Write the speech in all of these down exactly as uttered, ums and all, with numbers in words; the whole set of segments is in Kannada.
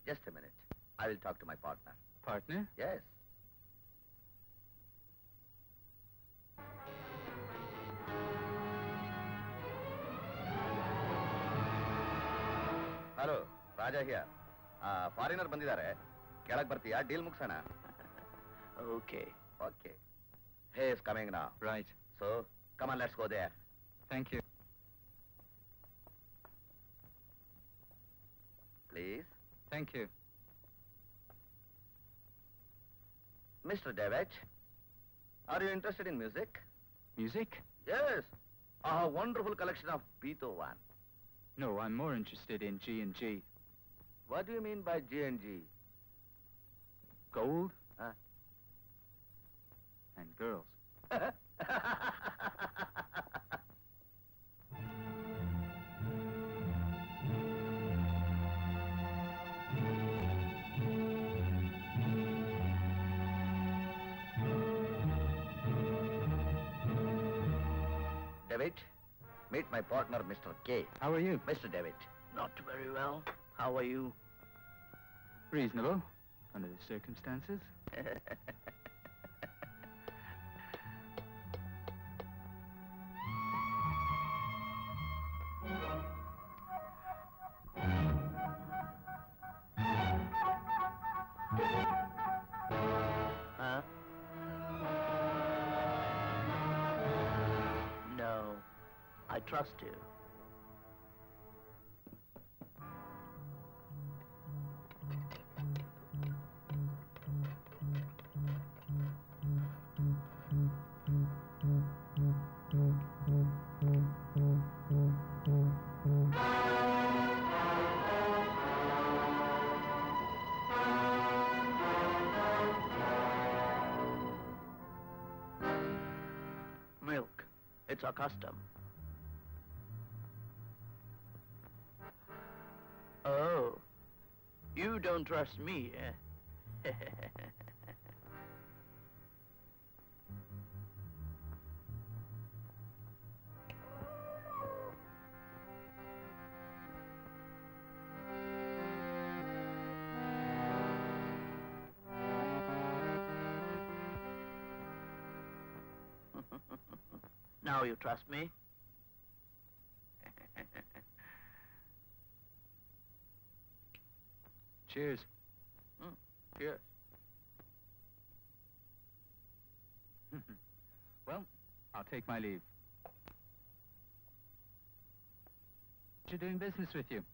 Just a minute. I will talk to my partner. Partner? Yes. Hello, Raja here. Foreigner ಬಂದಿದ್ದಾರೆ, ಕೆಳಗೆ ಬರ್ತೀಯಾ? ಡೀಲ್ ಮುಗಿಸೋಣ. Okay. Okay. He is coming now. Right. So, come on, let's go there. Thank you. Please. Thank you. Mister David, are you interested in music? Music? Yes. A wonderful collection of Beethoven. No, I'm more interested in G and G. What do you mean by G and G? Gold? Huh? And girls. David, meet my partner, Mister K. How are you? Mister David. Not very well. How are you? Reasonable, under the circumstances. Huh? No. I trust you. Milk. It's our custom. Oh. You don't trust me, eh? Now you trust me? Cheers. Mm, cheers. Well, I'll take my leave. You're doing business with you.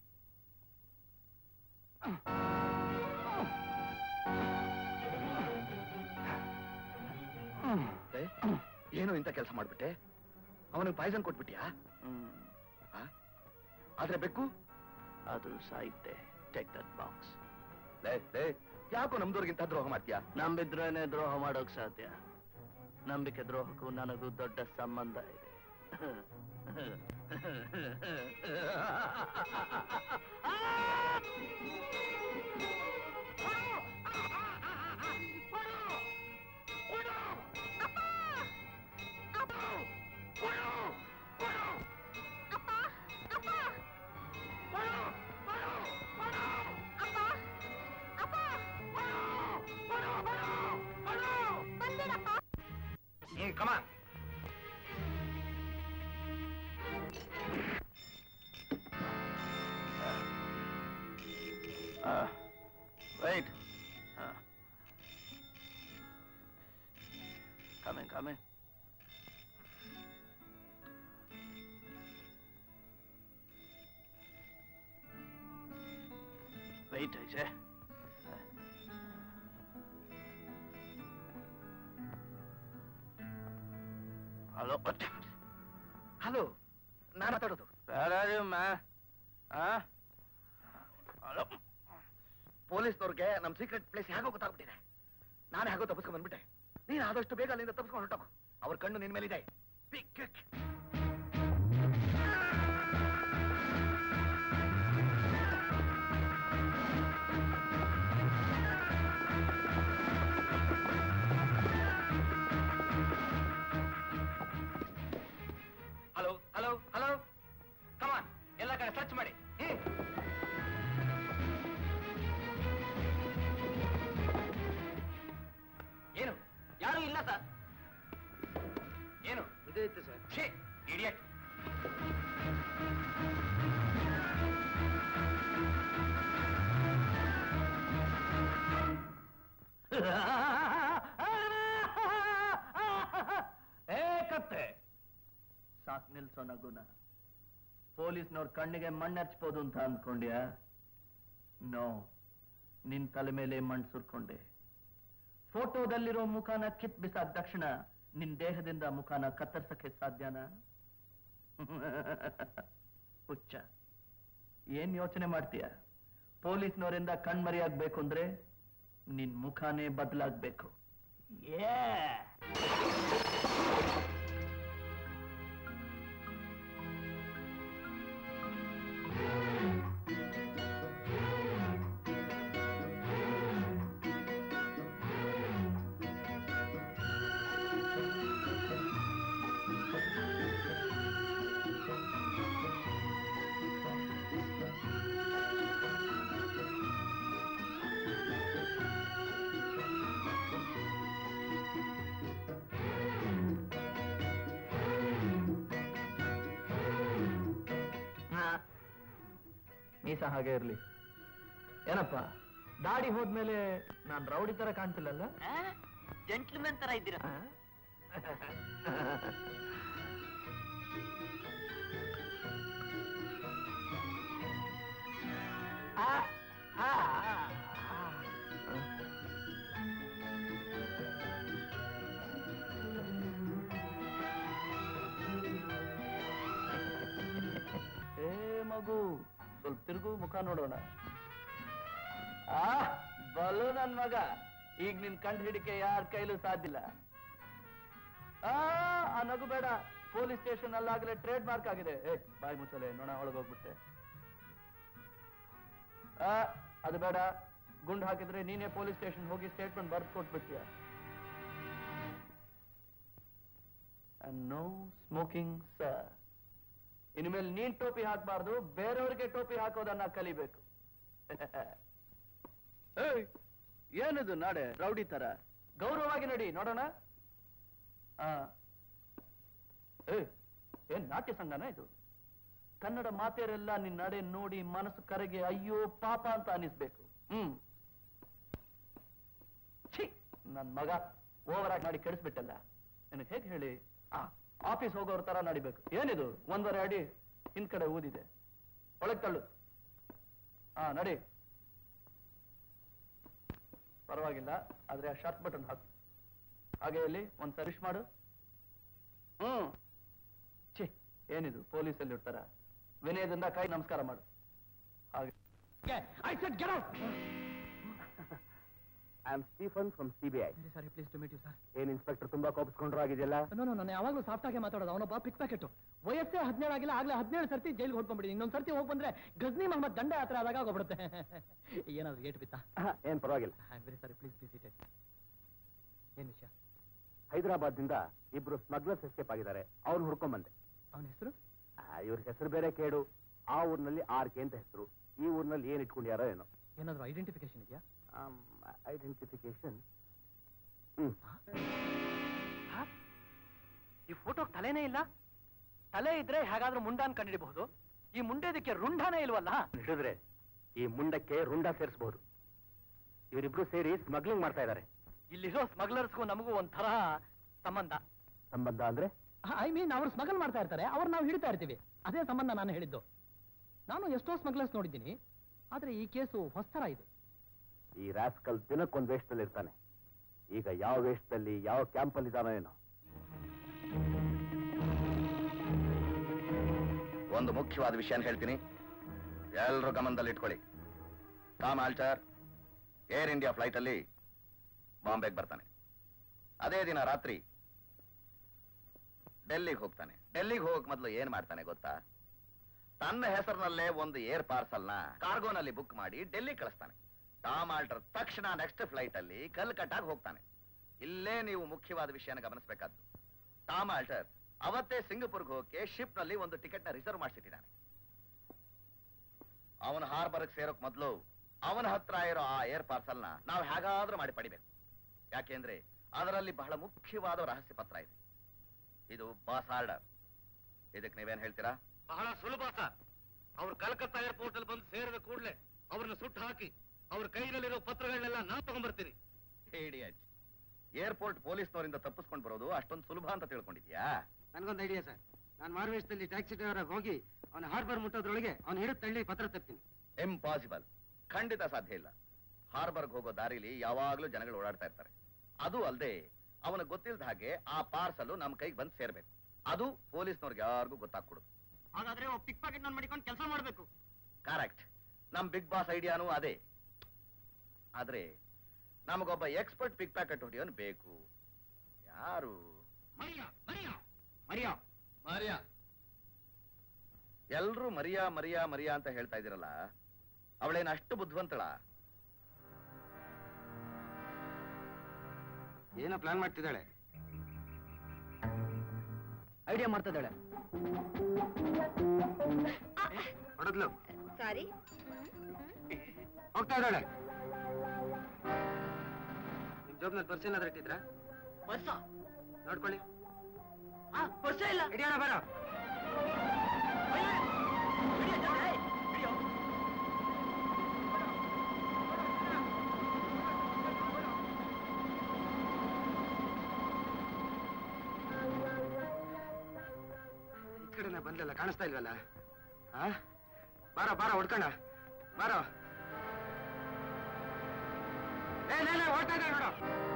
ಏನು ಇಂಥ ಕೆಲಸ ಮಾಡ್ಬಿಟ್ಟೆ? ಅವನಿಗೆ ಪಾಯ್ಸನ್ ಕೊಟ್ಬಿಟ್ಟಿಯಾ? Mm. ಆದ್ರೆ ಬೆಕ್ಕು ಅದು ಸಾಹಿತ್ಯ. Take that box. ಲೇ ಲೇ ಯಾಕೋ ನಮ್ದವ್ರಿಗಿಂತ ದ್ರೋಹ ಮಾಡ್ತೀಯಾ? ನಂಬಿದ್ರೇನೆ ದ್ರೋಹ ಮಾಡೋಕ್ ಸಾಧ್ಯ. ನಂಬಿಕೆ ದ್ರೋಹಕ್ಕೂ ನನಗೂ ದೊಡ್ಡ ಸಂಬಂಧ ಇದೆ. Mm, come on. Uh, wait. Uh. Come in, come in. Wait, I say. Hello? Hello, ನಾನು ಮಾತಾಡೋದು. Where are you, man? Huh? Hello? ಪೊಲೀಸ್ನವ್ರಿಗೆ ನಮ್ ಸೀಕ್ರೆಟ್ ಪ್ಲೇಸ್ ಹೇಗೋ ಗೊತ್ತಾಗ್ಬಿಟ್ಟಿದೆ. ನಾನು ಹೇಗೋ ತಪ್ಪಿಸ್ಕೊಂಡ್ ಬಂದ್ಬಿಟ್ಟೆ. ನೀನು ಆದಷ್ಟು ಬೇಗ ಅಲ್ಲಿಂದ ತಪ್ಪಿಸ್ಕೊಂಡು ಹೊರಟೋಗು. ಅವ್ರ ಕಣ್ಣು ನಿನ್ ಮೇಲಿದೆ. Be quick. Hello hello hello come on, ಎಲ್ಲ ಕಡೆ ಸರ್ಚ್ ಮಾಡಿ. ಹ್ಮ್ ಇದ್ದೇ ಇತ್ತು ಸರ್. ಛೇ ಇಡಿಯಟ್. ಏ ಕತ್ತೆ, ಸಾಕ್ ನಿಲ್ಸೋ ನಗುನ. ಪೊಲೀಸ್ನವ್ರ ಕಣ್ಣಿಗೆ ಮಣ್ಣೆರ್ಚ್ಬೋದು ಅಂತ ಅಂದ್ಕೊಂಡ್ಯಾ? ನೋ, ನಿನ್ ತಲೆ ಮೇಲೆ ಮಣ್ಣು ಸುರ್ಕೊಂಡೆ. ಫೋಟೋದಲ್ಲಿರೋ ಮುಖಾನ ಕಿತ್ ಬಿಸಾದ ತಕ್ಷಣ ನಿನ್ ದೇಹದಿಂದ ಮುಖಾನ ಕತ್ತರ್ಸಕ್ಕೆ ಸಾಧ್ಯನಾ? ಹುಚ್ಚ, ಏನ್ ಯೋಚನೆ ಮಾಡ್ತೀಯ? ಪೊಲೀಸ್ನವರಿಂದ ಕಣ್ಮರಿಯಾಗ್ಬೇಕು ಅಂದ್ರೆ ನಿನ್ ಮುಖಾನೇ ಬದಲಾಗ್ಬೇಕು. ಏ ಮೀಸ ಹಾಗೆ ಇರ್ಲಿ. ಏನಪ್ಪ, ದಾಡಿ ಹೋದ್ಮೇಲೆ ನಾನ್ ರೌಡಿ ತರ ಕಾಣ್ತಿಲ್ಲಲ್ಲ? ಜೆಂಟ್ಲ್ಮನ್ ತರ ಇದ್ದೀರಾ. ಏ ಮಗು, ಸ್ವಲ್ಪ ತಿರುಗು, ಮುಖ ನೋಡೋಣ. ಆ ಬಲು ನನ್ ಮಗ, ಈಗ ನಿನ್ ಕಂಡು ಹಿಡಿಕೆ ಯಾರ ಕೈಲೂ ಸಾಧ್ಯಲ್ಲ. ಆ ಆ ನಗು ಬೇಡ, ಪೊಲೀಸ್ ಸ್ಟೇಷನ್ ಅಲ್ಲಾಗಲೇ ಟ್ರೇಡ್ ಮಾರ್ಕ್ ಆಗಿದೆ. ಏ ಬಾಯಿ ಮುಚ್ಚಲೆ, ನೋಣ ಒಳಗೋಗ್ಬಿಟ್ಟೆ. ಆ ಅದು ಬೇಡ, ಗುಂಡು ಹಾಕಿದ್ರೆ ನೀನೇ ಪೊಲೀಸ್ ಸ್ಟೇಷನ್ ಹೋಗಿ ಸ್ಟೇಟ್ಮೆಂಟ್ ಬರ್ದು ಕೊಟ್ಬಿಡ್ತೀಯ. No smoking sir. ಇನ್ಮೇಲೆ ನೀನ್ ಟೋಪಿ ಹಾಕಬಾರ್ದು, ಬೇರೆಯವ್ರಿಗೆ ಟೋಪಿ ಹಾಕೋದನ್ನ ಕಲಿಬೇಕು. ಏನದು ನಾಡೆ ರೌಡಿ ತರ? ಗೌರವವಾಗಿ ನಡಿ, ನೋಡೋಣ. ಏನ್ ನಾಟ್ಯ ಸಂಘನ ಇದು? ಕನ್ನಡ ಮಾತೆಯರೆಲ್ಲ ನಿನ್ನ ನಡೆ ನೋಡಿ ಮನಸ್ಸು ಕರೆಗೆ ಅಯ್ಯೋ ಪಾಪ ಅಂತ ಅನಿಸ್ಬೇಕು. ಹ್ಮ್ ಛೀ, ನನ್ ಮಗ ಓವರ್ ಆಗಿ ಮಾಡಿ ಕೆಡಿಸ್ಬಿಟ್ಟಲ್ಲ. ನನಗೆ ಹೇಗೆ ಹೇಳಿ? ಆ ಆಫೀಸ್ ಹೋಗೋರ್ ತರ ನಡಿಬೇಕು. ಏನಿದು ಒಂದೂವರೆ ಅಡಿ ಹಿಂದ್ ಕಡೆ ಊದಿದೆ, ಒಳಗ್ ತಳ್ಳು. ಹಾ ನಡಿ. ಪರವಾಗಿಲ್ಲ, ಆದ್ರೆ ಆ ಶರ್ಟ್ ಬಟನ್ ಹಾಕು. ಹಾಗೆ ಇಲ್ಲಿ ಒಂದ್ ಸರ್ವಿಸ್ ಮಾಡು. ಹ್ಮ್ ಛೀ, ಏನಿದು ಪೊಲೀಸಲ್ಲಿ ಇರ್ತಾರ? ವಿನಯದಿಂದ ಕೈ ನಮಸ್ಕಾರ ಮಾಡು. ಹಾಗೆ I said get out. I am Stephen from CBI. Very sorry, pleased to meet you, sir. ಏನ್ ಇನ್ಸ್ಪೆಕ್ಟರ್ ತುಂಬಾ ಕೋಪಿಸ್ಕೊಂಡ್ರು ಆಗಿದೆಯಲ್ಲ? ನೋ ನೋ ನಾನು ಯಾವಾಗಲೂ ಸಾಫ್ಟ್ ಆಗಿ ಮಾತಾಡೋದು. ಅವನೊಬ್ಬ ಪಿಕ್ ಪ್ಯಾಕೆಟ್, ವಯಸ್ಸೇ ಹದಿನೇಳು ಆಗಿಲ್ಲ, ಆಗ್ಲೇ ಹದಿನೇಳು ಸರ್ತಿ ಜೈಲ್ಗೆ ಹೊಡ್ಕೊಂಡ್ಬಿಡಿ. ಇನ್ನೊಂದ್ ಸರ್ತಿ ಹೋಗಿ ಬಂದ್ರೆ ಗಜ್ನಿ ಮೊಹಮ್ಮದ್ ದಂಡ ಹತ್ರ ಆದಾಗ ಹೋಗ್ಬಿಡುತ್ತೆ. ಏನಾದ್ರು ಏಟು ಬಿತ್ತಾ? ಏನ್ ಪರವಾಗಿಲ್ಲ. I am very sorry, please please it. ಏನ್ ವಿಷಯ? ಹೈದರಾಬಾದ್ ದಿಂದ ಇಬ್ರು ಸ್ಮಗ್ಲರ್ಸ್ ಎಸ್ಕೇಪ್ ಆಗಿದ್ದಾರೆ, ಅವ್ರು ಹುಡ್ಕೊಂಡ್ ಬಂದೆ. ಅವನ ಹೆಸರು? ಇವ್ರ ಹೆಸರು ಬೇರೆ ಕೇಡು. ಆ ಊರಿನಲ್ಲಿ ಆರ್ ಕೆ ಅಂತ ಹೆಸರು, ಈ ಊರಿನಲ್ಲಿ ಏನ್ ಇಟ್ಕೊಂಡ್ಯಾರೋ ಏನೋ. ಏನಾದ್ರು ಐಡೆಂಟಿಫಿಕೇಶನ್ ಇದೆಯಾ? ಐಡೆಂಟಿಫಿಕೇಶನ್ ಈ ಫೋಟೋ ತಲೆನೇ ಇಲ್ಲ. ತಲೆ ಇದ್ರೆ ಹೇಗಾದ್ರೂ ಮುಂಡಾನ್ ಕಂಡಿಡಬಹುದು. ಈ ಮುಂಡೆದಕ್ಕೆ ರುಂಡಾನೇ ಇಲ್ವಲ್ಲ. ಹಿಡಿದ್ರೆ ಈ ಮುಂಡಕ್ಕೆ ರುಂಡ ಸೇರಿಸಬಹುದು. ಇವರಿಬ್ರು ಸೇರಿ ಸ್ಮಗ್ಲಿಂಗ್ ಮಾಡ್ತಾ ಇದ್ದಾರೆ. ಇಲ್ಲಿರೋ ಸ್ಮಗ್ಲರ್ಸ್ಗೂ ನಮಗೂ ಒಂಥರ ಸಂಬಂಧ. ಸಂಬಂಧ ಅಂದ್ರೆ? ಐ ಮೀನ್ ಅವ್ರು ಸ್ಮಗಲ್ ಮಾಡ್ತಾ ಇರ್ತಾರೆ, ಅವ್ರು ನಾವು ಹಿಡಿತಾ ಇರ್ತೀವಿ. ಅದೇ ಸಂಬಂಧ ನಾನು ಹೇಳಿದ್ದು. ನಾನು ಎಷ್ಟೋ ಸ್ಮಗ್ಲರ್ಸ್ ನೋಡಿದ್ದೀನಿ, ಆದ್ರೆ ಈ ಕೇಸು ಹೊಸ್ತರ ಇದೆ. ಈ ರಾಸ್ಕಲ್ ದಿನಕ್ಕೊಂದು ವೇಷದಲ್ಲಿ ಇರ್ತಾನೆ. ಈಗ ಯಾವ ವೇಷದಲ್ಲಿ ಯಾವ ಕ್ಯಾಂಪಲ್ಲಿ ಇದ್ದಾನೋ ಏನೋ. ಒಂದು ಮುಖ್ಯವಾದ ವಿಷಯ ಹೇಳ್ತೀನಿ, ಎಲ್ಲರೂ ಗಮನದಲ್ಲಿ ಇಟ್ಕೊಳ್ಳಿ. Tom Alter Air India flight ಅಲ್ಲಿ ಬಾಂಬೆಗೆ ಬರ್ತಾನೆ. ಅದೇ ದಿನ ರಾತ್ರಿ ಡೆಲ್ಲಿಗೆ ಹೋಗ್ತಾನೆ. ಡೆಲ್ಲಿಗೆ ಹೋಗಕ್ ಮೊದಲು ಏನ್ ಮಾಡ್ತಾನೆ ಗೊತ್ತಾ? ತನ್ನ ಹೆಸರಿನಲ್ಲೇ ಒಂದು ಏರ್ ಪಾರ್ಸಲ್ನ ಕಾರ್ಗೋನಲ್ಲಿ ಬುಕ್ ಮಾಡಿ ಡೆಲ್ಲಿ ಕಳಿಸ್ತಾನೆ. ಟಾಮ್ ಆಲ್ಟರ್ ತಕ್ಷಣ ನೆಕ್ಸ್ಟ್ ಫ್ಲೈಟ್ ಅಲ್ಲಿ ಕಲ್ಕಟ್ಟಾಗಿ ಹೋಗ್ತಾನೆ. ಇಲ್ಲೇ ನೀವು ಮುಖ್ಯವಾದ ವಿಷಯನ ಗಮನಿಸಬೇಕಾದ್ದು. ಟಾಮ್ ಆಲ್ಟರ್ ಅವತ್ತೇ ಸಿಂಗಪುರ್ಗೆ ಹೋಗಕ್ಕೆ ಶಿಪ್ ನಲ್ಲಿ ಒಂದು ಟಿಕೆಟ್ ನ ರಿಸರ್ವ್ ಮಾಡಿಸಿಟ್ಟಿದ್ದಾನೆ. ಅವನ ಹಾರ್ಬರ್ಗ್ ಸೇರೋಕ್ ಮೊದಲು ಅವನ ಹತ್ರ ಇರೋ ಆ ಏರ್ ಪಾರ್ಸಲ್ನ ನಾವು ಹೇಗಾದ್ರೂ ಮಾಡಿ ಪಡಿಬೇಕು. ಯಾಕೆಂದ್ರೆ ಅದರಲ್ಲಿ ಬಹಳ ಮುಖ್ಯವಾದ ರಹಸ್ಯ ಪತ್ರ ಇದೆ. ಇದು ಬಾಸ್ ಆರ್ಡರ್. ಇದಕ್ಕೆ ನೀವೇನ್ ಹೇಳ್ತೀರಾ? ಬಹಳ ಸುಲಭ ಸರ್. ಅವ್ರು ಕಲ್ಕತ್ತಾ ಏರ್ಪೋರ್ಟ್ ಅಲ್ಲಿ ಬಂದು ಸೇರಿದ ಕೂಡಲೇ ಅವ್ರನ್ನ ಸುಟ್ಟು ಹಾಕಿ ಅವ್ರ ಕೈನಲ್ಲಿರೋ ಪತ್ರಗಳನ್ನೆಲ್ಲ ನಾನು ತಗೊಂಡ್ಬರ್ತೀನಿ. ಇಡಿಯಟ್. ಏರ್ಪೋರ್ಟ್ ಪೊಲೀಸ್ನವರಿಂದ ತಪ್ಪಿಸ್ಕೊಂಡು ಬರೋದು ಅಷ್ಟೊಂದು ಸುಲಭ ಅಂತ ತಿಳ್ಕೊಂಡಿದ್ಯಾ? ನನ್ಗೊಂದು ಐಡಿಯಾ ಸರ್. ನಾನು ಮಾರ್ವೇಶದಲ್ಲಿ ಟ್ಯಾಕ್ಸಿ ಡ್ರೈವರ್ ಹೋಗಿ ಅವನ ಹಾರ್ಬರ್ ಮುಟ್ಟೋದ್ರೊಳಗೆ ಅವ್ನು ಹಿಡಿದು ತಳ್ಳಿ ಪತ್ರ ತರ್ತೀನಿ. ಇಂಪಾಸಿಬಲ್. ಖಂಡಿತ ಸಾಧ್ಯ ಇಲ್ಲ. ಹಾರ್ಬರ್ಗ್ ಹೋಗೋ ದಾರಿಲಿ ಯಾವಾಗ್ಲೂ ಜನಗಳು ಓಡಾಡ್ತಾ ಇರ್ತಾರೆ. ಅದು ಅಲ್ಲದೆ ಅವನಿಗೆ ಗೊತ್ತಿಲ್ಲದ ಹಾಗೆ ಆ ಪಾರ್ಸಲ್ ನಮ್ ಕೈಗೆ ಬಂದು ಸೇರ್ಬೇಕು. ಅದು ಪೊಲೀಸ್ನವ್ರಿಗೆ ಯಾರಿಗೂ ಗೊತ್ತಾಗ್ಕೊಡುದು. ಹಾಗಾದ್ರೆ ಪಿಕ್ ಪಾಕೆಟ್ ನಾನು ಮಾಡಿಕೊಂಡು ಕೆಲಸ ಮಾಡಬೇಕು. ಕರೆಕ್ಟ್. ನಮ್ ಬಿಗ್ ಬಾಸ್ ಐಡಿಯಾನು ಅದೇ. ಆದ್ರೆ ನಮಗೊಬ್ಬ ಎಕ್ಸ್ಪರ್ಟ್ ಪಿಕ್ ಪ್ಯಾಕೆಟ್ ಹೊಡೆಯೋನು ಬೇಕು. ಯಾರು? Maria Maria Maria Maria. ಎಲ್ರೂ ಮರಿಯಾ ಮರಿಯಾ ಮರಿಯಾ ಅಂತ ಹೇಳ್ತಾ ಇದ್ದೀರಲ್ಲ, ಅವಳೇನು ಅಷ್ಟು ಬುದ್ಧಿವಂತಳ? ಏನೋ ಪ್ಲಾನ್ ಮಾಡ್ತಿದ್ದಾಳೆ. ಐಡಿಯಾ ಮಾಡ್ತಿದ್ದಾಳೆ. ಹೊಡೆದ್ಲು. ಸಾರಿ. ಹೋಗ್ತಾ ಇದ್ದಾಳೆ. ನಿಮ್ ಜೋಬ್ನಲ್ಲಿ ಪರ್ಸ್ ಏನಾದ್ರೂ ಇಟ್ಟಿದ್ರಾ? ಹೊಸ ನೋಡ್ಕೊಳ್ಳಿ. ಪರ್ಸ ಇಲ್ಲ. ಹಿಡಿಯೋಣ ಬರೋ. ಈ ಕಡೆನ ಬಂದ್ಲಲ್ಲ, ಕಾಣಿಸ್ತಾ ಇಲ್ವಲ್ಲ? ಆ ಬಾರೋ ಬಾರೋ ಹೊಡ್ಕಣ ಬಾರೋ. ಏ ಲೇ, ಲೇ, ಓಡ್ತಾ ಇದ್ದಾಳೆ ನೋಡು.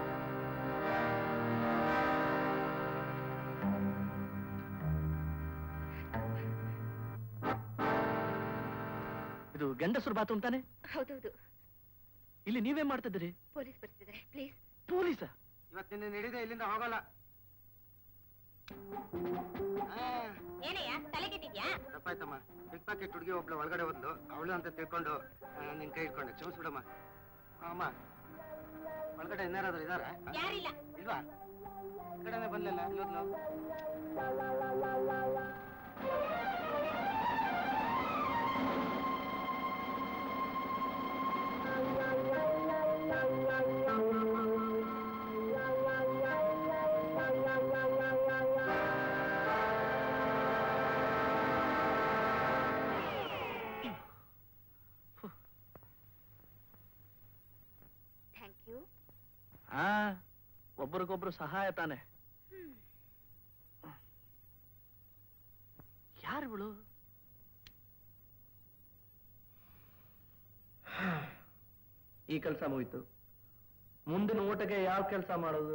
ಇದು ಗಂಡಸರು ಬಾತು ಅಂತಾನೆ? ಹೌದೌದು. ಇಲ್ಲಿ ನೀವೇ ಮಾಡ್ತಿದ್ದೀರಿ? ಪೊಲೀಸ್ ಬರ್ತಿದ್ದಾರೆ, ಪ್ಲೀಸ್. ಪೊಲೀಸ? ಇವತ್ತು ನಿನ್ನ ಹಿಡಿದೆ ಇಲ್ಲಿಂದ ಹೋಗಲ್ಲ. ಏನಯ್ಯ ತಲೆಗೆಟ್ಟಿದ್ಯಾ? ತಪ್ಪಾಯ್ತಮ್ಮ. ಪಿಕ್ ಪಾಕೆಟ್ ಹುಡುಗಿ ಒಬ್ಳು ಒಳಗಡೆ ಹೋದ್ಲು, ಅವಳು ಅಂತ ತಿಳ್ಕೊಂಡು ನಿನ್ ಕೈ ಇಟ್ಕೊಂಡೆ. ಕ್ಷಮಿಸ್ಬಿಡಮ್ಮ. ಅಮ್ಮ, ಒಳಗಡೆ ಇನ್ನಾರಾದ್ರೂ ಇದಾರ? ಯಾರಿಲ್ಲ. ಇಲ್ವಾ? ಈ ಕಡೆನೆ ಬಂದ್ಲಲ್ಲ, ಇಲ್ಲೋದ್ಲು. Thank you. ಹಾ, ಒಬ್ರಿಗೊಬ್ರು ಸಹಾಯ ತಾನೆ. ಯಾರು ಇವಳು? ಈ ಕೆಲಸ ಮುಗಿತು. ಮುಂದಿನ ಊಟಕ್ಕೆ ಯಾವ ಕೆಲಸ ಮಾಡೋದು?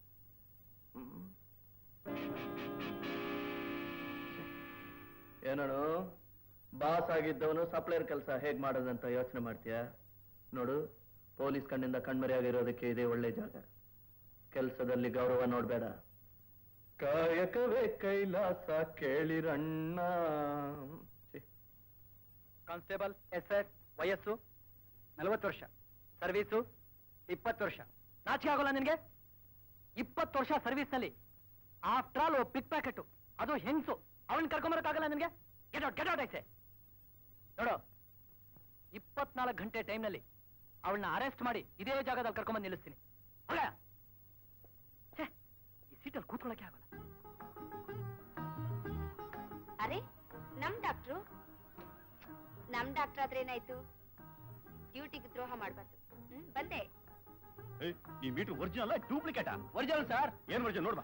ಏನೋ ಬಾಸ್ ಆಗಿದ್ದವನು ಸಪ್ಲೈಯರ್ ಕೆಲಸ ಹೇಗ್ ಮಾಡೋದಂತ ಯೋಚನೆ ಮಾಡ್ತೀಯ? ನೋಡು, ಪೊಲೀಸ್ ಕಣ್ಣಿಂದ ಕಣ್ಮರೆಯಾಗಿರೋದಕ್ಕೆ ಇದೇ ಒಳ್ಳೆ ಜಾಗ. ಕೆಲಸದಲ್ಲಿ ಗೌರವ ನೋಡ್ಬೇಡ. ಕಾಯಕವೇ ಕೈಲಾಸ ಕೇಳಿರಣ್ಣ. ಕಾನ್ಸ್ಟೇಬಲ್ ಎಸ್ ಎಸ್, ವಯಸ್ಸು ನಲವತ್ತು ವರ್ಷ, ಸರ್ವೀಸು ಇಪ್ಪತ್ತು ವರ್ಷ. ನಾಚಿಕೆ ಆಗೋಲ್ಲ ನಿನ್ಗೆ? ಇಪ್ಪತ್ತು ವರ್ಷ ಸರ್ವಿಸ್ ನಲ್ಲಿ ಆಫ್ಟರ್ ಆಲ್ ಪಿಕ್ ಪ್ಯಾಕೆಟ್, ಅದು ಹೆಂಗ್ಸು, ಅವನ್ ಕರ್ಕೊಂಬರಕ್ಕಾಗಲ್ಲ ನಿನ್ಗೆ? ಗೆಟ್ ಔಟ್ ಗೆಟ್ ಔಟ್ ಐತೆ. ನೋಡು, ಇಪ್ಪತ್ನಾಲ್ಕು ಗಂಟೆ ಟೈಮ್ ನಲ್ಲಿ ಅವಳನ್ನ ಅರೆಸ್ಟ್ ಮಾಡಿ ಇದೇ ಜಾಗದಲ್ಲಿ ಕರ್ಕೊಂಬಂದು ನಿಲ್ಲಿಸ್ತೀನಿ. ಹೋಗ. ಈ ಸೀಟಲ್ಲಿ ಕೂತ್ಕೊಳ್ಳಕ್ಕೆ ಆಗಲ್ಲ. ಅರೆ, ನಮ್ ಡಾಕ್ಟ್ರು ನಮ್ ಡಾಕ್ಟರ್ ಆದ್ರೆ ಏನಾಯ್ತು? ಡ್ಯೂಟಿಗೆ ದ್ರೋಹ ಮಾಡ್ಬಾರ್ದು. ಹ್ಮ್, ಬಂದೆ. ಈ ಮೀಟರ್ ಒರಿಜಿನಲ್ ಡೂಪ್ಲಿಕೇಟಾ? Original sir. ಏನ್ ಒರಿಜಿನಲ್ ನೋಡ್ಬಾ.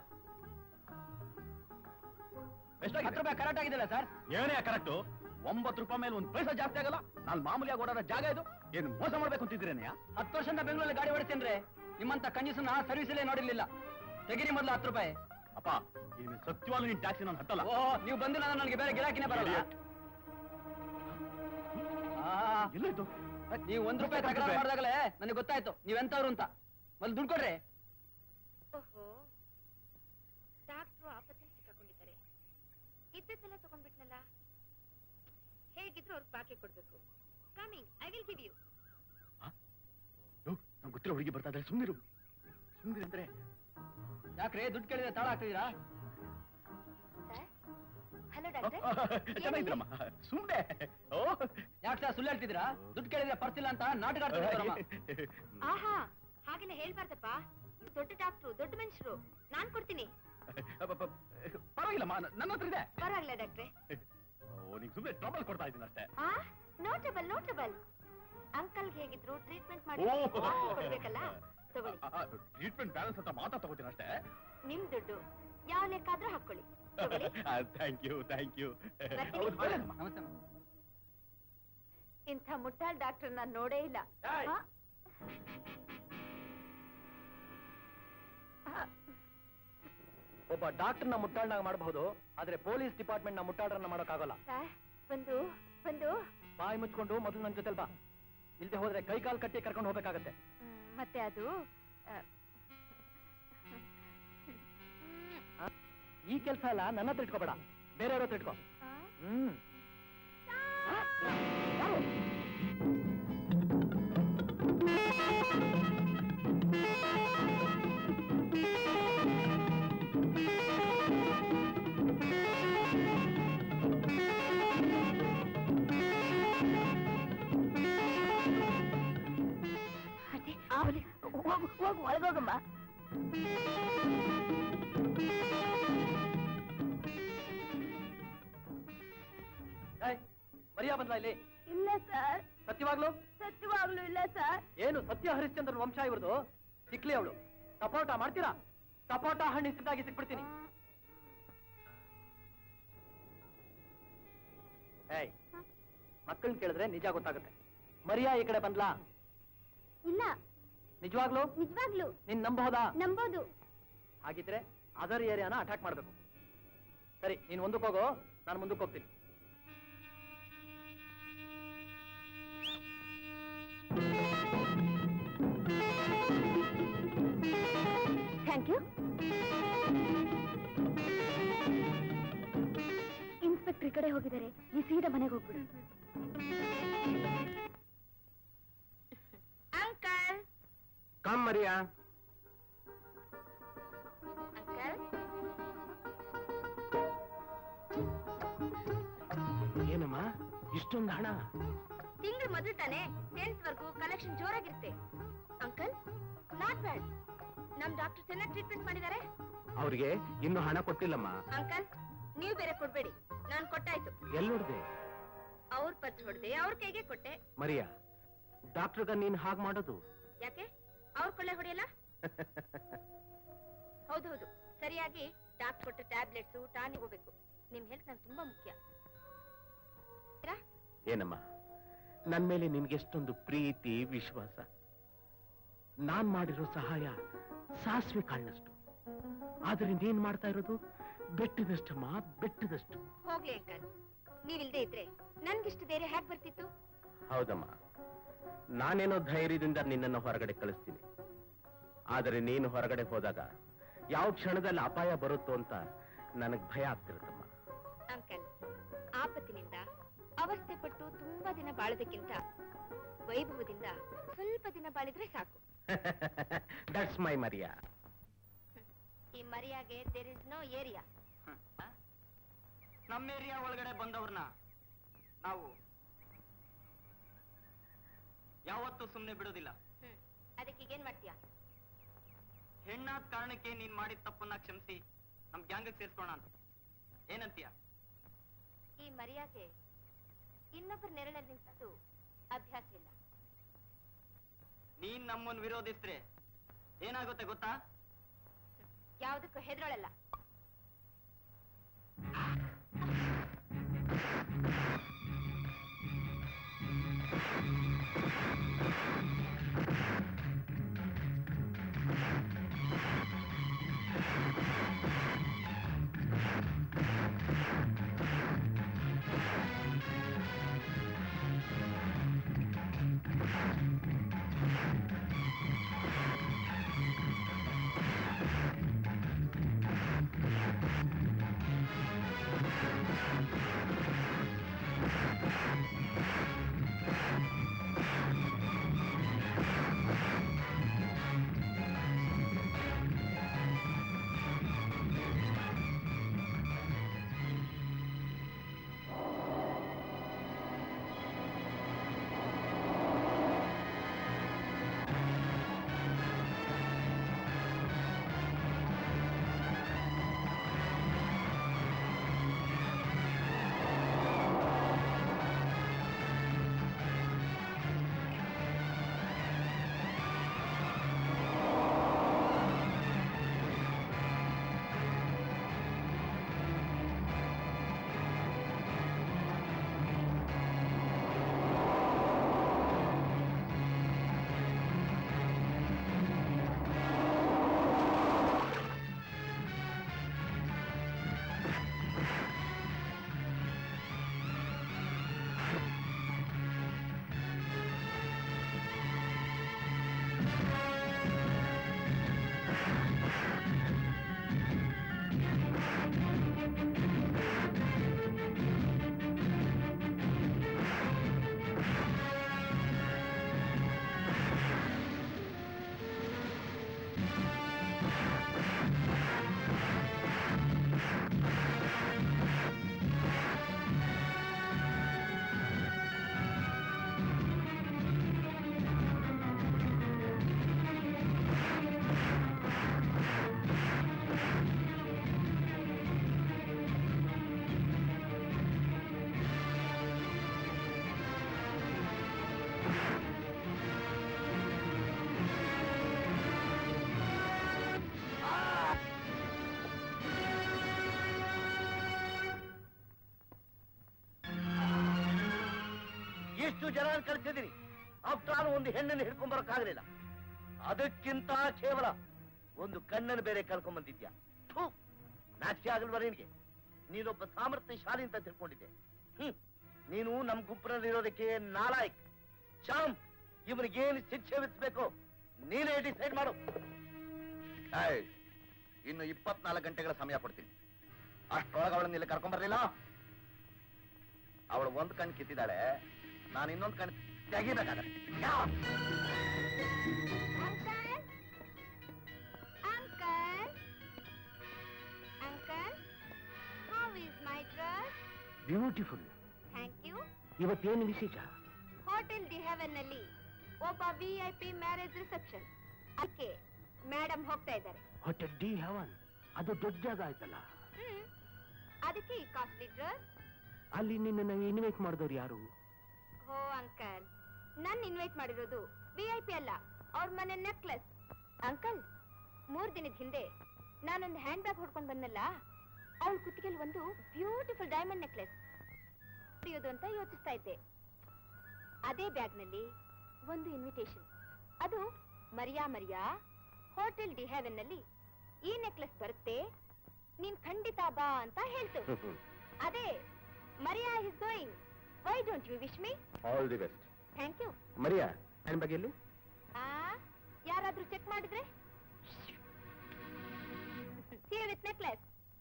ಹತ್ತು ರೂಪಾಯಿ ಕರೆಕ್ಟ್ ಆಗಿದೆಯಲ್ಲ ಸರ್? ಏನೇ ಕರೆಕ್ಟ್? ಒಂಬತ್ತು ರೂಪಾಯಿ ಮೇಲೆ ಒಂದು ಪೈಸಾ ಜಾಸ್ತಿ ಆಗಲ್ಲ. ನಾನು ಮಾಮೂಲಿಯಾಗಿ ಓಡಾಡೋ ಜಾಗ ಇದು. ಏನು ಮೋಸ ಮಾಡ್ಬೇಕು ಅಂತಿದ್ದೀರೇನೆಯಾ? ಹತ್ತು ವರ್ಷದಿಂದ ಬೆಂಗಳೂರಲ್ಲಿ ಗಾಡಿ ಓಡಿಸ್ತೇನ್ರೆ. ನಿಮ್ಮಂತ ಕಂಜೂಸನ್ನ ಸರ್ವಿಸಲ್ಲೇ ನೋಡಿರ್ಲಿಲ್ಲ. ತೆಗಿರಿ ಮೊದಲು ಹತ್ತು ರೂಪಾಯಿ. ಅಪ್ಪ, ಏನು ಸತ್ಯವಾಗ್ಲೂ ನಿನ್ ಟ್ಯಾಕ್ಸಿ ನಾನು ಹತ್ತಲ್ಲ. ಓ, ನೀವು ಬಂದಿಲ್ಲ ಅಂದ್ರೆ ನನಗೆ ಬೇರೆ ಗಿರಾಕಿನೇ ಬರಲ್ಲ. ಎಲ್ಲಾಯ್ತು? ನೀವು ಒಂದ್ ರೂಪಾಯಿ ತಕರಾರು ಮಾಡಿದಾಗಲೇ ನನಗೆ ಗೊತ್ತಾಯ್ತು ನೀವೆಂತವ್ರು ಅಂತ. ಮೊದಲು ದುಡ್ಡು ಕೊಡ್ರಿ. ಓಹೋ, ಡಾಕ್ಟ್ರು ಆಪತ್ತಲ್ಲಿ ಸಿಕ್ಕಾಕೊಂಡಿದ್ದಾರೆ. ಇದ್ದದ್ದೆಲ್ಲ ತಗೊಂಡ್ಬಿಟ್ನಲ್ಲ. ಹೇಗಿದ್ರು ಅವ್ರಿಗೆ ಬಾಕಿ ಕೊಡ್ಬೇಕು. Coming, I will give you. ನಂಗೆ ಗೊತ್ತಿರೋ ಹುಡುಗಿ ಬರ್ತಾ ಇದ್ದಾರೆ, ಸುಮ್ಮನಿರು. ಸುಮ್ಮನಿರು ಅಂದ್ರೆ ಯಾಕ್ರೆ ದುಡ್ಡು ಕೇಳಿದ್ರೆ ತಾಳ ಹಾಕ್ತಿದ್ದೀರಾ? Sir, hello doctor. ಚೆನ್ನಾಗಿದ್ರಮ್ಮ, ಸುಮ್ಮನೆ. ಓ, ಯಾಕೆ ಸರ್ ಸುಳ್ಳು ಹೇಳ್ತಿದ್ದೀರಾ? ದುಡ್ಡು ಕೇಳಿದ್ರೆ ಪರ್ಸಿಲ್ಲ ಅಂತ ನಾಟಕ ಆಡ್ತಿದ್ದೀರಮ್ಮ. ಆಹಾ, ಹಾಗೆಲ್ಲ ಹೇಳ್ಬಾರ್ದಪ್ಪ. ನೀವು ದೊಡ್ಡ ಡಾಕ್ಟ್ರು, ದೊಡ್ಡ ಮನುಷ್ಯರು. ನಾನ್ ಕೊಡ್ತೀನಿ. ಪರವಾಗಿಲ್ಲಮ್ಮ ನನ್ನ ಹತ್ರ ಇದೆ. ಪರವಾಗಿಲ್ಲ ಡಾಕ್ಟ್ರೆ. ಓ ನಿಂಗೆ ಸುಮ್ಮನೆ ಟ್ರಬಲ್ ಕೊಡ್ತಾ ಇದ್ದೀನಿ ಅಷ್ಟೇ. ಆ ನೋ ಟ್ರಬಲ್ ನೋ ಟ್ರಬಲ್. ಅಂಕಲ್ಗೆ ಹೇಗಿದ್ರು ಟ್ರೀಟ್ಮೆಂಟ್ ಮಾಡಿ ಓ. ಕೊಡ್ಬೇಕಲ್ಲ, ತಗೊಳ್ಳಿ. ಟ್ರೀಟ್ಮೆಂಟ್ ಬ್ಯಾಲೆನ್ಸ್ ಅಂತ ಮಾತಾ ತಗೋತೀನಿ ಅಷ್ಟೇ. ನಿಮ್ ದುಡ್ಡು ಯಾವ ಲೆಕ್ಕಾದ್ರೂ ಹಾಕೊಳ್ಳಿ. Thank you thank you. ಇಂಥ ಮುಟ್ಟಾಳ್ ಡಾಕ್ಟರ್ ನಾನು ನೋಡೇ ಇಲ್ಲ. ಆ? ಒಬ್ಬ ಡಾಕ್ಟರ್ನ ಮುಟ್ಟಾಳನಾಗ ಮಾಡಬಹುದು, ಆದ್ರೆ ಪೊಲೀಸ್ ಡಿಪಾರ್ಟ್ಮೆಂಟ್ ನ ಮುಟ್ಟಾಳರನ್ನ ಮಾಡೋಕ್ಕಾಗಲ್ಲ. ಸರ್, ಒಂದು ಒಂದು ಬಾಯಿ ಮುಚ್ಕೊಂಡು ಮೊದಲು ನನ್ನ ಜೊತೆಲ್ ಬಾ. ಇಲ್ದೆ ಹೋದ್ರೆ ಕೈ ಕಾಲು ಕಟ್ಟಿ ಕರ್ಕೊಂಡು ಹೋಗ್ಬೇಕಾಗತ್ತೆ. ಮ್, ಮತ್ತೆ ಅದು ಆ, ಈ ಕೆಲಸ ಎಲ್ಲ ನನ್ನ ಹತ್ರ ಇಟ್ಕೋಬೇಡ, ಬೇರೆಯವ್ರ ಹತ್ರ ಇಟ್ಕೋ. ಆ? ಹ್ಮ್ ಯಾರು? ಅದೇ, ಪೊಲೀಸ್. ಹೋಗು ಹೋಗು ಒಳಗೋಗಮ್ಮ. ಏಯ್, ಮರಿಯಾ ಬಂದ್ಲಾ ಇಲ್ಲಿ? ಇಲ್ಲ ಸರ್, ಸತ್ಯವಾಗ್ಲು? ಸತ್ಯವಾಗ್ಲೂ ಇಲ್ಲ ಸರ್. ಏನು ಸತ್ಯ ಹರಿಶ್ಚಂದ್ರನ್ ವಂಶ ಇವ್ರದು? ಸಿಕ್ಲಿ ಅವಳು. ಸಪೋಟ ಮಾಡ್ತೀರಾ? ಸಪೋಟ ಹಣ್ಣು ಇಷ್ಟದಾಗಿ ಸಿಕ್ಬಿಡ್ತೀನಿ. ಏಯ್, ಮಕ್ಕಳನ್ನ ಕೇಳಿದ್ರೆ ನಿಜ ಗೊತ್ತಾಗುತ್ತೆ. ಮರಿಯಾ ಈ ಕಡೆ ಬಂದ್ಲಾ? ಇಲ್ಲ, ನಿಜವಾಗ್ಲು? ನಿಜವಾಗ್ಲೂ ನೀನ್ ನಂಬಹುದಾ? ನಂಬೋದು. ಹಾಗಿದ್ರೆ ಅದರ್ ಏರಿಯಾನ ಅಟ್ಯಾಕ್ ಮಾಡ್ಬೇಕು. ಸರಿ, ನೀನ್ ಮುಂದಕ್ಕೆ ಹೋಗೋ, ನಾನು ಮುಂದಕ್ಕೆ ಹೋಗ್ತೀನಿ. Thank you. ಇನ್ಸ್ಪೆಕ್ಟರ್ ಈ ಕಡೆ ಹೋಗಿದ್ದಾರೆ, ನೀ ಸೀದಾ ಮನೆಗೆ ಹೋಗ್ಬಿಡು. Uncle come Maria. ಅಂಕಲ್, ಏನಮ್ಮ ಇಷ್ಟೊಂದು ಹಣ? ತಿಂಗಳು ಮೊದಲು ತಾನೆ, ಟೆಂತ್ ವರ್ಗೂ ಕಲೆಕ್ಷನ್ ಜೋರಾಗಿರುತ್ತೆ. Uncle, not bad. ನಮ್ ಡಾಕ್ಟರ್ ಚೆನ್ನಾಗಿ ಟ್ರೀಟ್ಮೆಂಟ್ ಮಾಡಿದ್ದಾರೆ. ಅವ್ರಿಗೆ ಇನ್ನು ಹಣ ಕೊಟ್ಟಿಲ್ಲಮ್ಮ. ಅಂಕಲ್, ನೀವು ಬೇರೆ ಕೊಡ್ಬೇಡಿ, ನಾನ್ ಕೊಟ್ಟಾಯ್ತು. ಎಲ್ಲಿ ನೋಡ್ದೆ? ಅವ್ರ ಪರ್ಸ್ ಹೊಡೆದೆ, ಅವ್ರ ಕೈಗೆ ಕೊಟ್ಟೆ. ಮರಿಯಾ, ಡಾಕ್ಟರ್ಗ ನೀನ್ ಹಾಗೆ ಮಾಡೋದು? ಯಾಕೆ, ಅವ್ರ ಕೊಳ್ಳೆ ಹೊಡೆಯಲ್ಲ? ಹೌದೌದು, ಸರಿಯಾಗಿ ಡಾಕ್ಟರ್ ಕೊಟ್ಟ ಟ್ಯಾಬ್ಲೆಟ್ಸ್ ಟಾನಿಕ್ ಹೋಗ್ಬೇಕು. ನಿಮ್ ಹೆಲ್ತ್ ನಂಗೆ ತುಂಬಾ ಮುಖ್ಯ. ಏನಮ್ಮ, ನನ್ ಮೇಲೆ ನಿನ್ಗೆಷ್ಟೊಂದು ಪ್ರೀತಿ ವಿಶ್ವಾಸ. ನಾನ್ ಮಾಡಿರೋ ಸಹಾಯ ಸಾಸಿವೆ ಕಾಳಿನಷ್ಟು, ಆದ್ರೆ ನೀನ್ ಮಾಡ್ತಾ ಇರೋದು ಬೆಟ್ಟದಷ್ಟಮ್ಮ, ಬೆಟ್ಟದಷ್ಟು. ಹೋಗ್ಲಿ ಅಂಕಲ್, ನೀವಿಲ್ದೇ ಇದ್ರೆ ನನ್ಗಿಷ್ಟು ಧೈರ್ಯ ಹ್ಯಾಕ್ ಬರ್ತಿತ್ತು? ಹೌದಮ್ಮ, ನಾನೇನೋ ಧೈರ್ಯದಿಂದ ನಿನ್ನನ್ನು ಹೊರಗಡೆ ಕಳಿಸ್ತೀನಿ. ಆದರೆ ನೀನು ಹೊರಗಡೆ ಹೋದಾಗ ಯಾವ ಕ್ಷಣದಲ್ಲಿ ಅಪಾಯ ಬರುತ್ತೋ ಅಂತ ನನಗ್ ಭಯ ಆಗ್ತಿರುತ್ತಮ್ಮ. ಅಂಕಲ್, ಆಪತ್ತಿನಿಂದ ಅವಸ್ಥೆ ಪಟ್ಟು ತುಂಬಾ ದಿನ ಬಾಳೋದಕ್ಕಿಂತ ವೈಭವದಿಂದ ಸ್ವಲ್ಪ ದಿನ ಬಾಳಿದ್ರೆ ಸಾಕು. That's my Maria. ಈ ಮರಿಯಾಗೆ ದೇರ್ ಇಸ್ ನೋ ಏರಿಯಾ. ನಮ್ಮ ಏರಿಯಾ ಒಳಗಡೆ ಬಂದವ್ರನ್ನ ನಾವು ಯಾವತ್ತೂ ಸುಮ್ಮನೆ ಬಿಡೋದಿಲ್ಲ. ಹ್ಮ್, ಅದಕ್ಕೆ ಈಗೇನ್ ಮಾಡ್ತೀಯಾ? ಹೆಣ್ಣಾದ ಕಾರಣಕ್ಕೆ ನೀನ್ ಮಾಡಿದ ತಪ್ಪನ್ನ ಕ್ಷಮಿಸಿ ನಮ್ ಗ್ಯಾಂಗ್ ಸೇರ್ಸ್ಕೋಣ ಅಂತ ಏನಂತೀಯ? ಈ ಮರಿಯಾಗೆ ಇನ್ನೊಬ್ಬರ ನೆರಳಲ್ಲಿ ನಿಂತು ಅಭ್ಯಾಸ ಇಲ್ಲ. ನೀನ್ ನಮ್ಮನ್ನು ವಿರೋಧಿಸಿದ್ರೆ ಏನಾಗುತ್ತೆ ಗೊತ್ತಾ? ಯಾವುದಕ್ಕೂ ಹೆದರೋಳಲ್ಲ. ಇಷ್ಟು ಜನ ಕಳಿಸಿದೀನಿ, ಆಫ್ಟರ್ ಆಲ್ ಒಂದು ಹೆಣ್ಣನ್ನು ಹಿಡ್ಕೊಂಡ್ ಬರೋಕ್ಕಾಗಲಿಲ್ಲ. ಅದಕ್ಕಿಂತ ಕೇವಲ ಒಂದು ಕಣ್ಣನ್ನು ಬೇರೆ ಕರ್ಕೊಂಡ್ ಬಂದಿದ್ಯಾ? ನಾಚಿಕೆ ಆಗಲ್ವ ನಿನಗೆ? ನೀನೊಬ್ಬ ಸಾಮರ್ಥ್ಯಶಾಲಿ ಅಂತ ತಿಳ್ಕೊಂಡಿದ್ದೆ. ಹ್ಮ್ ನೀನು ನಮ್ ಗುಂಪಿನಲ್ಲಿರೋದಕ್ಕೆ ನಾಲಾಯಕ್. ಶ್ಯಾಮ್, ಇವನಿಗೇನು ಶಿಕ್ಷೆ ವಿಧಿಸ್ಬೇಕು ನೀನೇ ಡಿಸೈಡ್ ಮಾಡು. ಇನ್ನು ಇಪ್ಪತ್ನಾಲ್ಕು ಗಂಟೆಗಳ ಸಮಯ ಕೊಡ್ತೀನಿ. ಅಷ್ಟೊಳಗೆ ಅವಳನ್ನ ಇಲ್ಲಿ ಕರ್ಕೊಂಡ್ ಬರ್ಲಿಲ್ಲ, ಅವಳು ಒಂದ್ ಕಣ್ ಕಿತ್ತಿದ್ದಾಳೆ, ನಾನು ಇನ್ನೊಂದು ಕಣ್ ತೆಗಿಬೇಕಾಗತ್ತೆ. ಬ್ಯೂಟಿಫುಲ್. Thank you. ಇವತ್ತೇನು ವಿಶೇಷ? ಹೋಟೆಲ್ ದಿ ಹೆವೆನ್ ನಲ್ಲಿ ಒಬ್ಬ V I P marriage reception, ಅದಕ್ಕೆ ಮೇಡಮ್ ಹೋಗ್ತಾ ಇದ್ದಾರೆ. ಹೋಟೆಲ್ ಡಿ ಹೆವನ್, ಅದು ದೊಡ್ಡ ಜಾಗ ಆಯ್ತಲ್ಲ. ಹ್ಮ್ ಅದಕ್ಕೆ ಈ ಕಾಸ್ಟ್ಲಿ ಡ್ರೆಸ್. ಅಲ್ಲಿ ನಿನ್ನ ಇನ್ವೈಟ್ ಮಾಡಿದವ್ರು ಯಾರು? ಓ ಅಂಕಲ್, ನನ್ ಇನ್ವೈಟ್ ಮಾಡಿರೋದು ವಿ ಐ ಪಿ ಅಲ್ಲ, ಅವ್ರ ಮನೆ ನೆಕ್ಲೆಸ್. ಅಂಕಲ್, ಮೂರ್ ದಿನದ ಹಿಂದೆ ನಾನೊಂದು ಹ್ಯಾಂಡ್ ಬ್ಯಾಗ್ ಹೊಡ್ಕೊಂಡ್ ಬಂದಲ್ಲ, ಅವಳ ಕುತ್ತಿಗೆಲ್ ಒಂದು ಬ್ಯೂಟಿಫುಲ್ ಡೈಮಂಡ್ ನೆಕ್ಲೆಸ್ ಹೊಡೆಯೋದು ಅಂತ ಯೋಚಿಸ್ತಾ ಇದ್ದೆ. ಅದೇ ಬ್ಯಾಗ್ ನಲ್ಲಿ ಒಂದು ಇನ್ವಿಟೇಷನ್, ಅದು Maria Maria hotel the heaven ನಲ್ಲಿ ಈ ನೆಕ್ಲೆಸ್ ಬರುತ್ತೆ, ನೀನ್ ಖಂಡಿತ ಬಾ ಅಂತ ಹೇಳ್ತು. ಅದೇ Maria is going, why don't you wish me? All the best. Thank you. Maria ನನ್ನ ಬಗ್ಗೆ ಎಲ್ಲಿ? ಆ ಯಾರಾದ್ರೂ ಚೆಕ್ ಮಾಡಿದ್ರೆ? Here with necklace.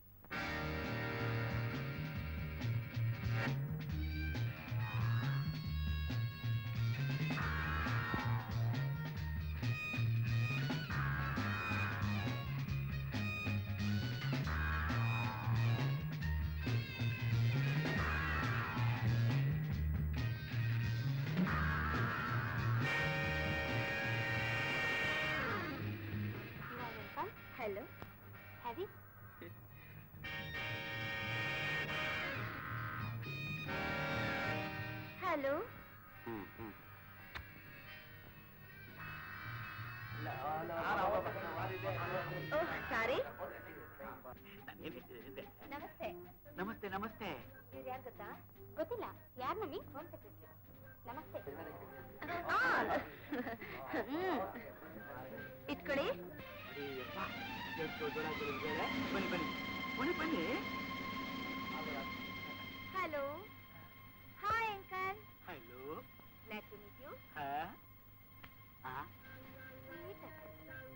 Hello. Have you? Hello. Hmm hmm Oh, sorry. ನಮಸ್ತೆ. ನಮಸ್ತೆ ನಮಸ್ತೆ. ಇವ್ರು ಯಾರು ಗೊತ್ತಾ? ಗೊತ್ತಿಲ್ಲ. ಯಾರು ಮಮ್ಮಿ? Home secretary. ನಮಸ್ತೆ. ಇಟ್ಕೊಳ್ಳಿ. ಬನ್ನಿ ಬನ್ನಿ ಬನ್ನಿ ಬನ್ನಿ. Hello. Hi uncle. Hello. Glad to meet you. ಹಾ ಹಾ Sweet uncle.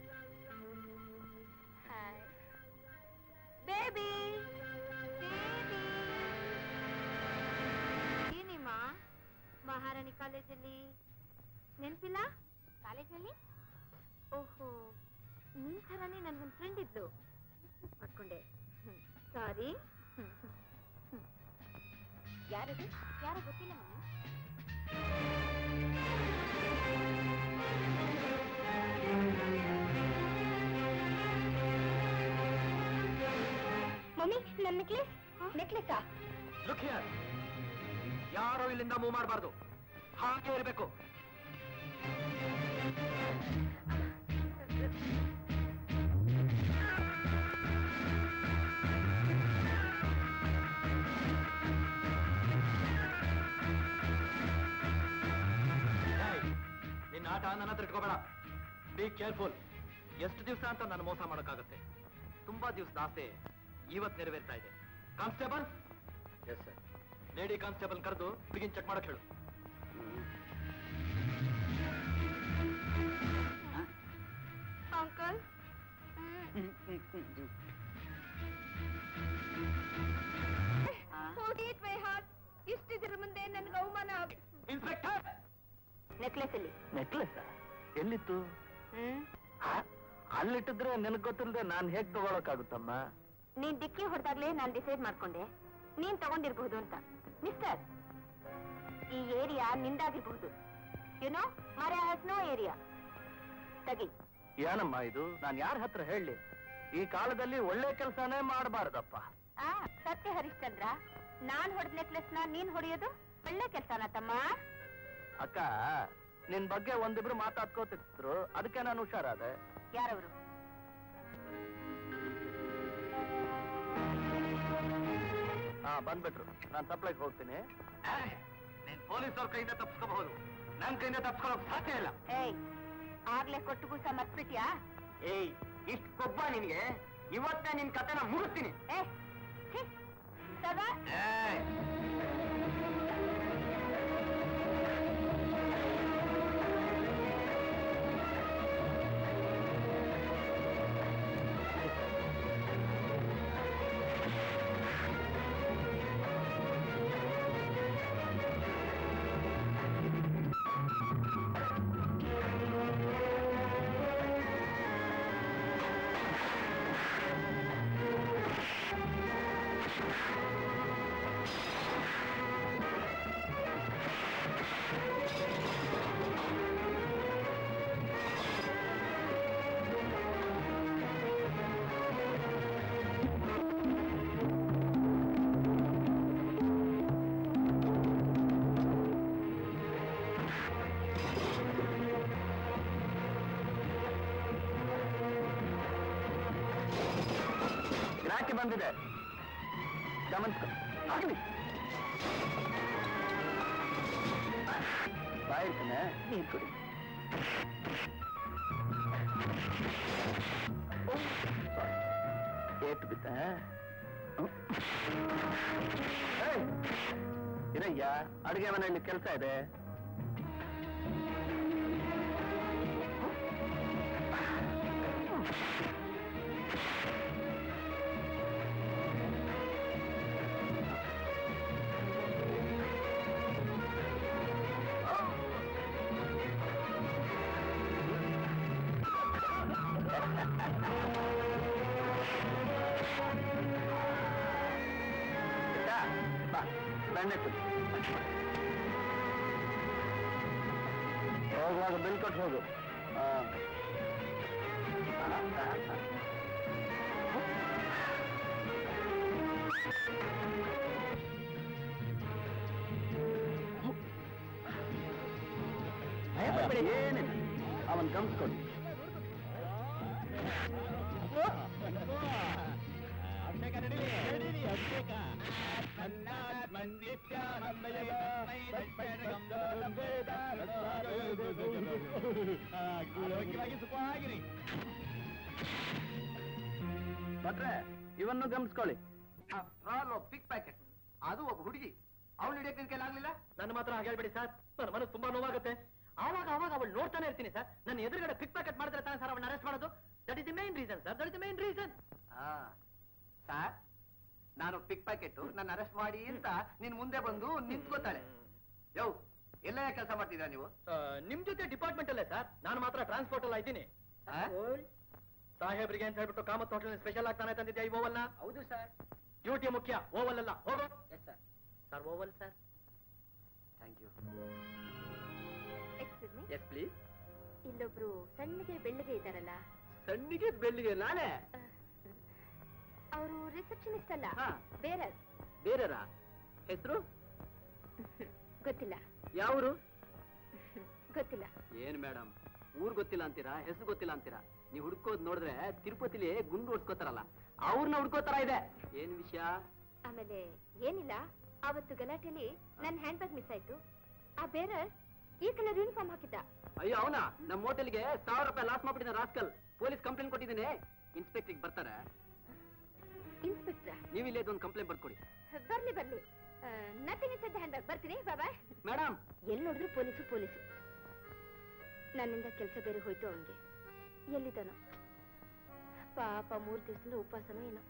Hi. Baby. Baby. ಏನಿಮ್ಮ ಮಹಾರಾಣಿ ಕಾಲೇಜಲ್ಲಿ ನೆನಪಿಲ್ಲ? ಕಾಲೇಜಲ್ಲಿ? ಓಹೋ, ನಿನ್ ಥರಾನೇ ನನ್ಗೊಂದು ಫ್ರೆಂಡ್ ಇದ್ಲು, ಮಾಡ್ಕೊಂಡೆ. ಸಾರಿ. ಯಾರದು? ಯಾರೋ ಗೊತ್ತಿಲ್ಲ ಮಮ್ಮಿ. ಮಮ್ಮಿ, ನನ್ನ ನೆಕ್ಲೆಸ್. ನೆಕ್ಲೆಸಾ? ಲುಕ್ ಹಿಯರ್, ಯಾರೋ ಇಲ್ಲಿಂದ ಮೂವ್ ಮಾಡಬಾರ್ದು, ಹಾಗೆ ಇರಬೇಕು. ನಿನ್ನ ಆಟ ನನ್ನ ಹತ್ರ ಇಟ್ಕೋಬೇಡ. Be careful. ಎಷ್ಟು ದಿವಸ ಅಂತ ನಾನು ಮೋಸ ಮಾಡೋಕ್ಕಾಗತ್ತೆ? ತುಂಬಾ ದಿವಸದ ಆಸೆ ಇವತ್ತು ನೆರವೇರ್ತಾ ಇದೆ. Constable. Yes sir. Lady constable ಕರೆದು ಹುಡುಗಿನ ಚೆಕ್ ಮಾಡಕ್ ಹೇಳು. ಅಂಕಲ್. ಹೋಗಿಟ್ ಮೈ ಹಾರ್ಟ್. ಇಷ್ಟು ಜನ ಮುಂದೆ ನನ್ಗೆ ಅವಮಾನ. ಇನ್ಸ್ಪೆಕ್ಟರ್. ನೆಕ್ಲೆಸ್ ಅಲ್ಲಿ. ನೆಕ್ಲೆಸ್ ಎಲ್ಲಿತ್ತು? ಹ್ಮ್ ಅಲ್ಲಿಟ್ಟಿದ್ರೆ ನಿನಗ್ ಗೊತ್ತಿಲ್ಲದೆ ನಾನ್ ಹೇಗ್ ತಗೊಳಕಾಗುತ್ತಮ್ಮ? ನೀನ್ ಡಿಕ್ಕಿ ಹೊಡೆದಾಗ್ಲೇ ನಾನ್ ಡಿಸೈಡ್ ಮಾಡ್ಕೊಂಡೆ ನೀನ್ ತಗೊಂಡಿರ್ಬಹುದು ಅಂತ. ಮಿಸ್ಟರ್, ಈ ಏರಿಯಾ ನಿಂದಾಗಿರ್ಬಹುದು. You know Maria has no area. ತಗಿ. ಏನಮ್ಮ ಇದು? ನಾನ್ ಯಾರ ಹತ್ರ ಹೇಳಿ? ಈ ಕಾಲದಲ್ಲಿ ಒಳ್ಳೆ ಕೆಲಸನೇ ಮಾಡಬಾರ್ದಪ್ಪ. ಆ ಸತ್ಯ ಹರಿಶ್ಚಂದ್ರ, ನಾನ್ ಹೊಡೆದ ನೆಕ್ಲೆಸ್ ನ ನೀನ್ ಹೊಡೆಯೋದು ಒಳ್ಳೆ ಕೆಲ್ಸನ ತಮ್ಮ? ಅಕ್ಕ, ನಿನ್ ಬಗ್ಗೆ ಒಂದಿಬ್ರು ಮಾತಾಡ್ಕೋತಿದ್ರು, ಅದಕ್ಕೆ ನಾನು ಹುಷಾರಾದೆ. ಯಾರವರು? ಹಾ ಬಂದ್ಬಿಟ್ರು. ನಾನ್ ಸಪ್ಲೈಗೆ ಹೋಗ್ತೀನಿ. ನಿನ್ ಪೊಲೀಸ್ ಅವ್ರ ಕೈಯಿಂದ ತಪ್ಪಿಸ್ಕೋಬಹುದು, ನನ್ ಕೈಯಿಂದ ತಪ್ಪಿಸ್ಕೊಳ್ಳೋಕ್ ಸಾಧ್ಯ ಇಲ್ಲ. ಏಯ್ ಆಗ್ಲೇ ಕೊಟ್ಟು ಕೂಸ ಮರ್ತ್ಬಿಟ್ಯಾ? ಏಯ್ ಇಷ್ಟು ಕೊಬ್ಬ ನಿನ್ಗೆ, ಇವತ್ತೇ ನಿನ್ ಕತೆನ ಮುಗಿಸ್ತೀನಿ. ಏ ಛೀ, ಸದಾ ಏಯ್! ಗಿರಾಕಿ ಬಂದಿದೆ, ಗಮನಿಸ್ಕೊ. ಆಗಲಿ ಬಾಯಿರ್ತಾನೆ, ನೀರು ಕೊಡಿ. ಏಟು ಬಿದ್ದ ಇರಯ್ಯ, ಅಡುಗೆ ಮನೆಯಲ್ಲಿ ಕೆಲಸ ಇದೆ. ಹೋಗುವಾಗ ಬಿಲ್ ಕೊಟ್ಟು ಹೋಗು. ಏನಿಲ್ಲ, ಅವನ್ ಗಮನಿಸ್ಕೊಡಿ. ಭಟ್ರೆ, ಇವನ್ನು ಗಮನಿಸ್ಕೊಳ್ಳಿ. ಪಿಕ್ ಪ್ಯಾಕೆಟ್, ಅದು ಒಬ್ಬ ಹುಡುಗಿ, ಅವಳು ಹಿಡಿಯಕ್ಕೆ ನಿನ್ ಕೈಲಾಗ್ಲಿಲ್ಲ. ನನ್ನ ಮಾತ್ರ ಹಾಗೆ ಹೇಳ್ಬೇಡಿ ಸರ್, ನನ್ನ ಮನಸ್ಸು ತುಂಬಾ ನೋವಾಗುತ್ತೆ. ಆವಾಗ ಆವಾಗ ಅವಳು ನೋಡ್ತಾನೆ ಇರ್ತೀನಿ ಸರ್. ನನ್ನ ಎದುರುಗಡೆ ಪಿಕ್ ಪ್ಯಾಕೆಟ್ ಮಾಡಿದ್ರೆ ತಾನೆ ಸರ್ ಅವಳನ್ನ ಅರೆಸ್ಟ್ ಮಾಡೋದು. That is the main reason sir, that is the main reason. Sir, ನಾನು ಪಿಕ್ ಪ್ಯಾಕೆಟ್ ನನ್ನ ಅರೆಸ್ಟ್ ಮಾಡಿ ಅಂತ ನಿನ್ ಮುಂದೆ ಬಂದು ನಿಂತ್ಕೋತಾಳೆ. ಯೋ, ಎಲ್ಲ ಕೆಲಸ ಮಾಡ್ತಿದ್ದೀರಾ ನೀವು? ನಿಮ್ ಜೊತೆ ಡಿಪಾರ್ಟ್ಮೆಂಟ್ ಅಲ್ಲೇ ಸರ್, ನಾನು ಮಾತ್ರ ಟ್ರಾನ್ಸ್ಪೋರ್ಟ್ ಅಲ್ಲ ಇದ್ದೀನಿ. ಸಾಹೇಬ್ರಿಗೆ ಅಂತ ಹೇಳ್ಬಿಟ್ಟು ಕಾಮತ್ ಹೋಟೆಲ್ ಸ್ಪೆಷಲ್ ಆಗ್ತಾನೆ ತಂದಿದ್ಯಾ ಈ ಓವಲ್ನ? ಹೌದು ಸರ್. ಡ್ಯೂಟಿ ಮುಖ್ಯ, ಓವಲ್ ಅಲ್ಲ. ಹೋಗೋ. Yes sir. Sir oval sir. Thank you. Excuse me, yes please. ಇಲ್ಲೊಬ್ರು ಸಣ್ಣಗೆ ಬೆಳ್ಳಗೆ ಇದ್ದಾರಲ್ಲ, ಸಣ್ಣಿಗೆ ಬೆಳ್ಳಿಗೆ ನಾಳೆ ಅವರು ರಿಸೆಪ್ಷನಿಸ್ಟ್ ಅಲ್ಲ, ಹಾ. ಬೇರೆ. ಬೇರೆರ ಹೆಸರು ಗೊತ್ತಿಲ್ಲ. ಯಾವರು? ಗೊತ್ತಿಲ್ಲ. ಏನ್ ಮೇಡಮ್, ಊರ್ ಗೊತ್ತಿಲ್ಲ ಅಂತೀರಾ, ಹೆಸರು ಗೊತ್ತಿಲ್ಲ ಅಂತೀರಾ? ನೀವು ಹುಡ್ಕೋದ್ ನೋಡಿದ್ರೆ ತಿರುಪತಿಲಿ ಗುಂಡು ಹೊಡ್ಸ್ಕೋತಾರಲ್ಲ, ಅವ್ರನ್ನ ಹುಡ್ಕೋತಾರ ಇದೆ. ಏನ್ ವಿಷಯ? ಆಮೇಲೆ ಏನಿಲ್ಲ, ಅವತ್ತು ಗಲಾಟೆಲಿ ನನ್ನ ಹ್ಯಾಂಡ್ ಬ್ಯಾಗ್ ಮಿಸ್ ಆಯ್ತು. ಆ ಬೇರೆ ಈ ಕಲರ್ ಯೂನಿಫಾರ್ಮ್ ಹಾಕಿದ್ದ. ಅಯ್ಯೋ ಅವನ ನಮ್ಮ ಹೋಟೆಲ್ಗೆ ಸಾವಿರ ರೂಪಾಯಿ ಲಾಸ್ ಮಾಡ್ಬಿಟ್ಟಿದ್ದ ರಾಸ್ಕಲ್. ಪೊಲೀಸ್ ಕಂಪ್ಲೇಂಟ್ ಕೊಟ್ಟಿದ್ದೀನಿ, ಇನ್ಸ್ಪೆಕ್ಟರ್ ಬರ್ತಾರೆ. ಇನ್ಸ್ಪೆಕ್ಟ್ರಾ? ನೀವು ಇಲ್ಲೇ ಒಂದು ಕಂಪ್ಲೇಂಟ್ ಬರ್ಕೊಡಿ. ಬರ್ಲಿ ಬರ್ಲಿ, nothing inside the handbag. ಬರ್ತೀನಿ, ಬಾಬಾ. ಮೇಡಮ್, ಎಲ್ಲಿ ನೋಡಿದ್ರು ಪೊಲೀಸು ಪೊಲೀಸು. ನನ್ನಿಂದ ಕೆಲಸ ಬೇರೆ ಹೋಯ್ತು ಅವನಿಗೆ. ಎಲ್ಲಿದ್ದಾನೋ ಪಾಪ, ಮೂರು ದಿವಸದಿಂದ ಉಪವಾಸನೋ ಏನೋ.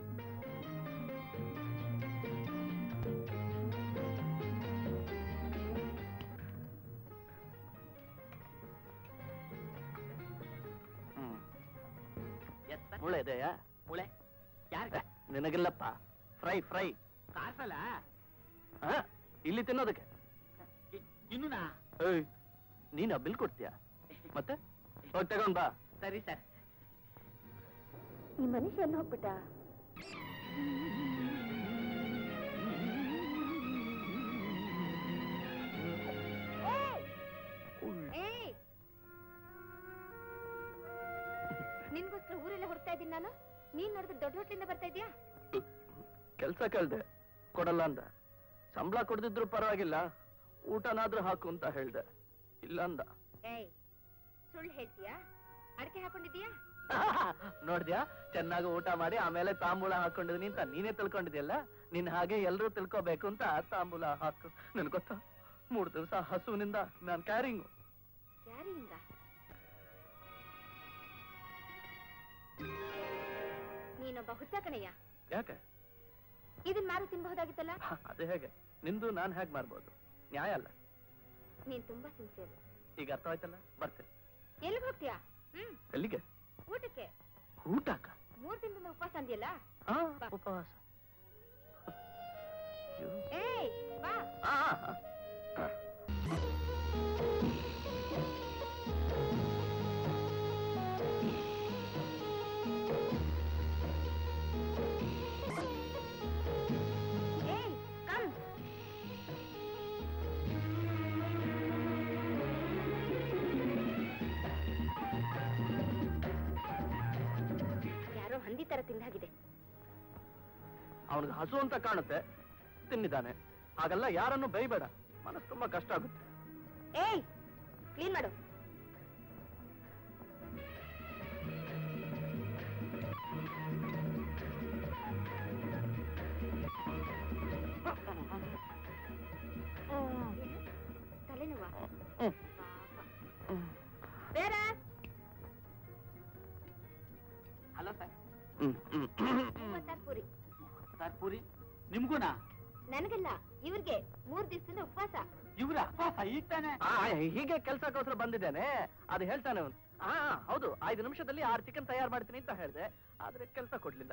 ಮುಳೆ ಇದೆಯಾ? ಮುಳೆ ಯಾರ? ನಿನಗಿಲ್ಲಪ್ಪ. ಫ್ರೈ ಫ್ರೈ ಕಾರ್ಸಲ್ಲ ಇಲ್ಲಿ ತಿನ್ನೋದಕ್ಕೆ. ಇನ್ನೂನಾ? ಏಯ್, ನೀನ್ ಆ ಬಿಲ್ ಕೊಡ್ತೀಯಾ? ಮತ್ತೆ ಹೋಗಿ ತಗೊಂಡ್ ಬಾ. ಸರಿ ಸರ್. ಈ ಮನುಷ್ಯ ಎಲ್ಲಿ ಹೋಗ್ಬಿಟ್ಟ? ನಿನ್ಗೋಸ್ಕರ ಊರೆಲ್ಲ ಹೊರಡ್ತಾ ಇದ್ದೀನಿ ನಾನು. ನೀನ್ ನೋಡಿದ್ರೆ ದೊಡ್ಡ ಹೋಟ್ಲಿಂದ ಬರ್ತಾ ಇದೀಯಾ? ಕೆಲ್ಸ ಕಳ್ದೆ, ಕೊಡಲ್ಲ ಅಂದ. ಸಂಬಳ ಕೊಡ್ದಿದ್ರು ಪರವಾಗಿಲ್ಲ, ಊಟನಾದ್ರೂ ಹಾಕು ಅಂತ ಹೇಳ್ದೆ, ಇಲ್ಲ ಅಂದ. ಏಯ್ ಸುಳ್ಳು ಹೇಳ್ತೀಯಾ? ಅಡಕೆ ಹಾಕೊಂಡಿದೀಯಾ? ನೋಡ್ದ್ಯಾ, ಚೆನ್ನಾಗಿ ಊಟ ಮಾಡಿ ಆಮೇಲೆ ತಾಂಬೂಲ ಹಾಕೊಂಡಿದೀನಿ ಅಂತ ನೀನೇ ತಿಳ್ಕೊಂಡಿದ್ಯಲ್ಲ. ನಿನ್ ಹಾಗೆ ಎಲ್ರೂ ತಿಳ್ಕೋಬೇಕು ಅಂತ ತಾಂಬೂಲ ಹಾಕು. ನನ್ ಗೊತ್ತಾ, ಮೂರು ದಿವಸ ಹಸುವಿನಿಂದ ನಾನ್ ಕ್ಯಾರಿಂಗು. ಕ್ಯಾರಿಂಗ? ನೀನೊಬ್ಬ ಹುಚ್ಚ ಕಣಯ್ಯ. ಯಾಕೆ? ಇದನ್ ಮಾರು ತಿನ್ಬಹುದಾಗಿತ್ತಲ್ಲ. ಅದೇ ಹೇಗೆ? ನಿಂದು ನಾನ್ ಹೇಗ್ ಮಾಡ್ಬೋದು? ನ್ಯಾಯ ಅಲ್ಲ. ನೀನ್ ತುಂಬಾ ಸಿನ್ಸಿಯರ್. ಈಗ ಅರ್ಥ ಆಯ್ತಲ್ಲ, ಬರ್ತೇನೆ. ಎಲ್ಲಿಗೆ ಹೋಗ್ತೀಯಾ? ಹ್ಮ್ ಎಲ್ಲಿಗೆ? ಊಟಕ್ಕೆ. ಊಟಕ್ಕ? ಮೂರ್ ದಿನದಿಂದ ಉಪವಾಸ ಅಂದಿಯಲ್ಲ. ಹಾ, ಬಾ. ಉಪವಾಸ. ಏಯ್ ಬಾ. ಆ, ಆ, ಆ. ಏಯ್ ಕಮ್. ಯಾರೋ ಹಂದಿ ತರ ತಿಂದಾಗಿದೆ. ಅವನಿಗೆ ಹಸು ಅಂತ ಕಾಣುತ್ತೆ, ತಿನ್ನಿದ್ದಾನೆ. ಹಾಗೆಲ್ಲ ಯಾರನ್ನು ಬೈಬೇಡ, ಮನಸ್ಸು ತುಂಬಾ ಕಷ್ಟ ಆಗುತ್ತೆ. ಏಯ್ ಕ್ಲೀನ್ ಮಾಡು. ತಲೆನೋವ? ಬೇರೆ? Hello sir. ಮೂವತ್ತಾರು ಪೂರಿ. ಸರ್ ಪೂರಿ ನಿಮ್ಗೂನಾ? ನನಗಲ್ಲ, ಇವ್ರಿಗೆ. ಮೂರ್ ದಿವಸದಿಂದ ಉಪವಾಸ. ಇವ್ರ ಈಗ ತಾನೆ? ಹೀಗೆ ಕೆಲ್ಸಕ್ಕೋಸ್ಕರ ಬಂದಿದ್ದೇನೆ, ಅದು ಹೇಳ್ತಾನೆ ಅವನು. ಹಾ ಹೌದು, ಐದು ನಿಮಿಷದಲ್ಲಿ ಆರು ಚಿಕನ್ ತಯಾರು ಮಾಡ್ತೀನಿ ಅಂತ ಹೇಳ್ದೆ, ಆದ್ರೆ ಕೆಲಸ ಕೊಡ್ಲಿಲ್ಲ.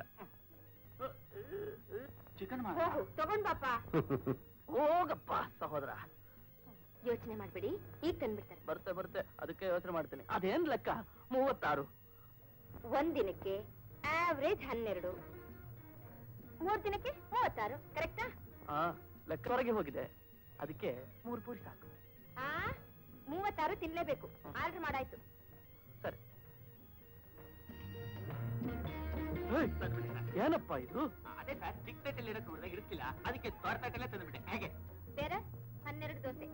ಚಿಕನ್ ಹೋಗು ತಗೊಂಡ್ ಬಾಪ. ಹೋಗಪ್ಪ ಸಹೋದರ. ಯೋಚನೆ ಮಾಡ್ಬೇಡಿ, ಈಗ ತಂದ್ಬಿಡ್ತಾರೆ. ಬರ್ತೆ ಬರ್ತೆ ಅದಕ್ಕೆ ಯೋಚನೆ ಮಾಡ್ತೀನಿ. ಅದೇನ್ ಲೆಕ್ಕ? ಮೂವತ್ತಾರು. ಒಂದ್ ದಿನಕ್ಕೆ ಆವ್ರೇಜ್ ಹನ್ನೆರಡು, ಮೂರ್ ದಿನಕ್ಕೆ ಮೂವತ್ತಾರು. ಕರೆಕ್ಟಾ? ಹಾ, ಲೆಕ್ಕವರೆಗೆ ಹೋಗಿದೆ. ಅದಕ್ಕೆ ಮೂರು ಪೂರಿ ಸಾಕು. ಆ ಮೂವತ್ತಾರು ತಿನ್ಲೇಬೇಕು. ಆರ್ಡರ್ ಮಾಡಾಯ್ತು. ಸರಿ. ಏನಪ್ಪ ಇದು? ಅದೇ ಸರ್, ಚಿಕ್ಕ ಪೇಟೆಯಲ್ಲಿ ಇಡಕ್ ನೋಡಿದಾಗ ಇರುತ್ತಿಲ್ಲ, ಅದಕ್ಕೆ ದೊಡ್ಡ ಪೇಟೆಲ್ಲೇ ತಂದ್ಬಿಟ್ಟೆ. ಹೇಗೆ? ಬೇರೆ ಹನ್ನೆರಡು ದೋಸೆ.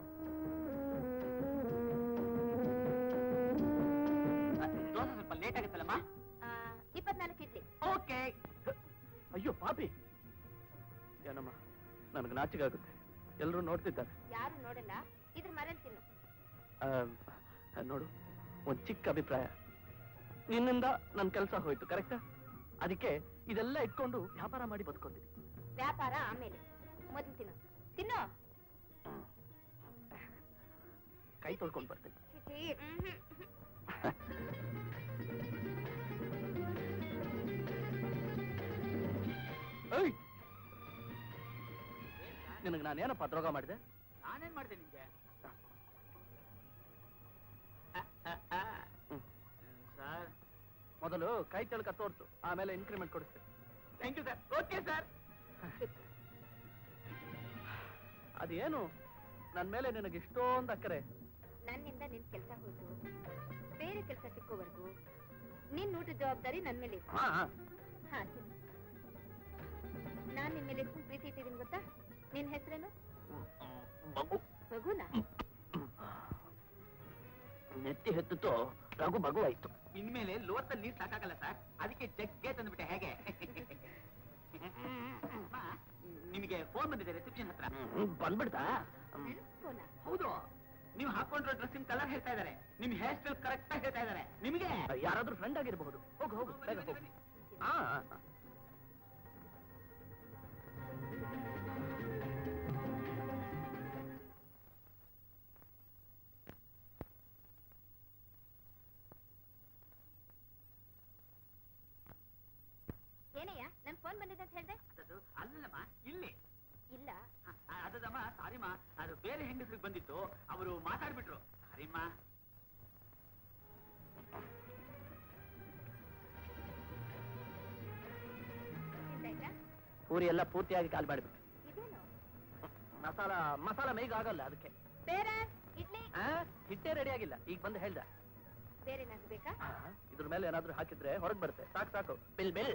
ದೋಸೆ ಸ್ವಲ್ಪ ಲೇಟ್ ಆಗುತ್ತಲ್ಲಮ್ಮ. ಇಪ್ಪತ್ನಾಲ್ಕು ಇಡ್ಲಿ. ಓಕೆ. ಅಯ್ಯೋ ಪಾಪಿ, ಏನಮ್ಮ, ನನಗೆ ನಾಚಿಕೆ ಆಗುತ್ತೆ. ಎಲ್ಲರೂ ನೋಡ್ತಿದ್ದಾರೆ. ಯಾರು ನೋಡಲ್ಲ, ಇದ್ರ ಮರೇಲಿ ತಿನ್ನು. ಆ, ನೋಡು, ಒಂದ್ ಚಿಕ್ಕ ಅಭಿಪ್ರಾಯ. ನಿನ್ನಿಂದ ನನ್ನ ಕೆಲಸ ಹೋಯ್ತು, ಕರೆಕ್ಟಾ? ಅದಕ್ಕೆ ಇದೆಲ್ಲ ಇಟ್ಕೊಂಡು ವ್ಯಾಪಾರ ಮಾಡಿ ಬದುಕೊಂಡಿದ್ದೀನಿ. ವ್ಯಾಪಾರ ಆಮೇಲೆ, ಮೊದಲು ತಿನ್ನು. ತಿನ್ನು. ಕೈ ತೊಳ್ಕೊಂಡು ಬರ್ತೀನಿ. ನಿನಗೆ ನಾನೇನಪ್ಪ ದ್ರೋಗ ಮಾಡಿದೆ? ನಾನೇನ್ ಮಾಡಿದೆ ನಿಮ್ಗೆ? ಸರ್, ಮೊದಲು ಕೈ ತೊಳ್ಕ ತೋರ್ಸು, ಆಮೇಲೆ ಇನ್ಕ್ರಿಮೆಂಟ್ ಕೊಡಿಸ್ತೀನಿ. Thank you sir. Okay sir. ಅದೇನು ನನ್ನ ಮೇಲೆ ನಿನಗೆ ಇಷ್ಟೊಂದು ಅಕ್ಕರೆ? ನನ್ನಿಂದ ನಿನ್ ಕೆಲಸ ಹೋಯ್ತು, ಬೇರೆ ಕೆಲಸ ಸಿಕ್ಕೋವರೆಗೂ ನಿನ್ ಊಟದ ಜವಾಬ್ದಾರಿ ನನ್ ಮೇಲೆ ಇದೆ. ಹಾ ಹಾ ತಿನ್ನು. ನಾನ್ ನಿನ್ ಮೇಲೆ ಎಷ್ಟು ಪ್ರೀತಿ ಇಟ್ಟಿದ್ದೀನಿ ಗೊತ್ತಾ? ನಿನ್ ಹೆಸರೇನು? ರಘುನಾ? ನೆತ್ತಿ ಹೆತ್ತಿತ್ತು ರಘು ಬಗು ಆಯ್ತು. ಇನ್ಮೇಲೆ ಲೋಟದಲ್ಲಿ ನೀರ್ ಸಾಕಾಗಲ್ಲ ಸರ್, ಅದಕ್ಕೆ ಜಗ್ಗೆ ತಂದ್ಬಿಟ್ಟೆ. ಹೇಗೆ? ನಿಮಗೆ ಫೋನ್ ಬಂದಿದೆ ರಿಸೆಪ್ಷನ್ ಹತ್ರ. ಬಂದ್ಬಿಡ್ತಾ? ಫೋನಾ? ಹೌದು, ನೀವು ಹಾಕೊಂಡಿರೋ ಡ್ರೆಸ್ಸಿನ ಕಲರ್ ಹೇಳ್ತಾ ಇದಾರೆ, ನಿಮ್ ಹೇರ್ ಸ್ಟೈಲ್ ಕರೆಕ್ಟ್ ಆಗಿ ಹೇಳ್ತಾ ಇದಾರೆ. ನಿಮಗೆ ಯಾರಾದ್ರೂ ಫ್ರೆಂಡ್ ಆಗಿರಬಹುದು. ಹೋಗು ಹೋಗು ಬೇಗ ಹೋಗು. ಹಾ ಏನಯ್ಯ, ನನ್ ಫೋನ್ ಬಂದಿದೆ ಅಂತ ಹೇಳ್ದೆ? ಅಲ್ಲಮ್ಮ, ಇಲ್ಲಿ ಇಲ್ಲ. ಅದಮ್ಮ, ಸಾರಿಮ್ಮ, ಅದು ಬೇರೆ ಹೆಂಗಸ್ರಿಗೆ ಬಂದಿತ್ತು, ಅವರು ಮಾತಾಡ್ಬಿಟ್ರು. ಸಾರಿಮ್ಮ. ಪೂರಿ ಎಲ್ಲ ಪೂರ್ತಿಯಾಗಿ ಕಾಲ್ ಮಾಡಿಬಿಟ್ಟು. ಇದೇನು? ಮಸಾಲ ಮಸಾಲ ಮೈಗೆ ಆಗಲ್ಲ, ಅದಕ್ಕೆ. ಬೇರೆ ಇಡ್ಲಿ? ಹಿಟ್ಟೇ ರೆಡಿ ಆಗಿಲ್ಲ, ಈಗ ಬಂದು ಹೇಳ್ದ. ಬೇರೆ ಏನಾದ್ರು ಬೇಕಾ? ಇದ್ರ ಮೇಲೆ ಏನಾದ್ರೂ ಹಾಕಿದ್ರೆ ಹೊರಗೆ ಬರುತ್ತೆ. ಸಾಕು ಸಾಕು. Bill bill.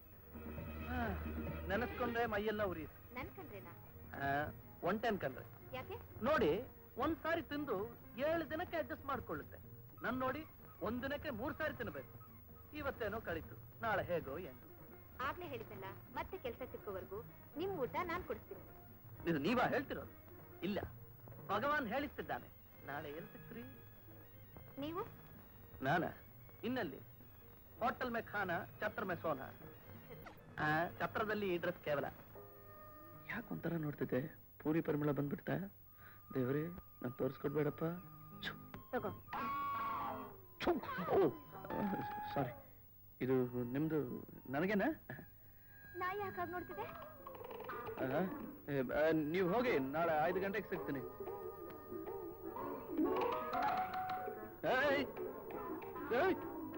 ನೆನೆಸ್ಕೊಂಡ್ರೆ ಮೈಯೆಲ್ಲ ಉರಿಯುತ್ತೆ. ನನ್ ಕಂಡ್ರೇನಾ? ಒನ್ ಟೆನ್ ಕಂಡ್ರೆ. ಯಾಕೆ? ನೋಡಿ, ಒಂದ್ ಸಾರಿ ತಿಂದು ಏಳು ದಿನಕ್ಕೆ ಅಡ್ಜಸ್ಟ್ ಮಾಡ್ಕೊಳ್ಳುತ್ತೆ. ನನ್ ನೋಡಿ ಒಂದ್ ದಿನಕ್ಕೆ ಮೂರ್ ಸಾರಿ ತಿನ್ಬೇಕು. ಇವತ್ತೇನೋ ಕಳೀತು, ನಾಳೆ ಹೇಗೋ ಏನು. ಆಗ್ಲೇ ಹೇಳಿದ್ದಲ್ಲ, ಮತ್ತೆ ಕೆಲಸ ಸಿಕ್ಕುವರೆಗೂ ನಿಮ್ ಊಟ ನಾನ್ ಕೊಡಿಸ್ತೀನಿ. ಇದು ನೀವಾ ಹೇಳ್ತಿರೋದು? ಇಲ್ಲ, ಭಗವಾನ್ ಹೇಳಿಸ್ತಿದ್ದಾನೆ. ನಾಳೆ ಎಲ್ಲಿ ಸಿಕ್ತ್ರಿ ನೀವು? ನಾನ ಇನ್ನಲ್ಲಿ ಹೋಟೆಲ್ ಮೇ ಖಾನ, ಛತ್ರ ಮೇ ಸೋನ. ಆ, ಛತ್ರದಲ್ಲಿ ಈ ಡ್ರೆಸ್ ಕೇವಲ. ಯಾಕೊಂಥರ ನೋಡ್ತಿದ್ದೆ, ಪೂರಿ ಪರಿಮಳ ಬಂದ್ಬಿಡ್ತಾ? ದೇವ್ರಿ, ನಾನು ತೋರಿಸ್ಕೊಡ್ಬೇಡಪ್ಪ. ತಗೋ. ಓ ಸಾರಿ, ಇದು ನಿಮ್ದು ನನಗೇನಾ? ನಾ ಯಾಕಾಗ ನೋಡ್ತಿದ್ದೆ? ನೀವು ಹೋಗಿ, ನಾಳೆ ಐದು ಗಂಟೆಗೆ ಸಿಗ್ತೀನಿ. ಏಯ್ ಏಯ್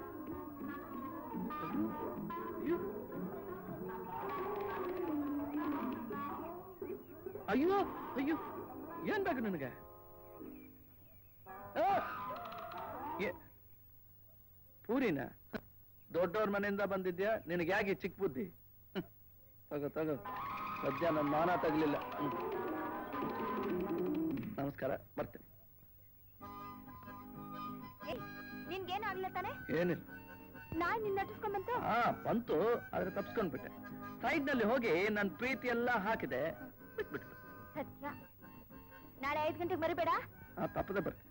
ಅಯ್ಯೋ ಅಯ್ಯೋ, ಏನ್ ಬೇಕು ನನಗೆ? ಪೂರಿನ ದೊಡ್ಡವ್ರ ಮನೆಯಿಂದ ಬಂದಿದ್ಯಾ? ನಿನಗೆ ಯಾಕೆ ಚಿಕ್ಕ ಬುದ್ಧಿ? ತಗೋ ತಗೋ, ಸದ್ಯ ನನ್ನ ಮಾನ ತಗಲಿಲ್ಲ. ನಮಸ್ಕಾರ, ಬರ್ತೇನೆ. ನಿನ್ಗೇನು ಆಗ್ಲಿಲ್ಲ ತಾನೆ? ಏನಿಲ್ಲ. ನಾಯಿ ನಿನ್ನ ನಟಿಸ್ಕೊಂಡ್ ಬಂತು? ಹಾ ಬಂತು, ಆದ್ರೆ ತಪ್ಸ್ಕೊಂಡ್ಬಿಟ್ಟೆ. ಸೈಡ್ ನಲ್ಲಿ ಹೋಗಿ ನನ್ನ ಪ್ರೀತಿ ಎಲ್ಲ ಹಾಕಿದೆ, ಬಿಟ್ಬಿಟ್ಟು. ಸತ್ಯ. ನಾಳೆ ಐದು ಗಂಟೆಗೆ ಮರಿಬೇಡ. ಹಾ, ತಪ್ಪದೆ ಬರ್ತೇನೆ.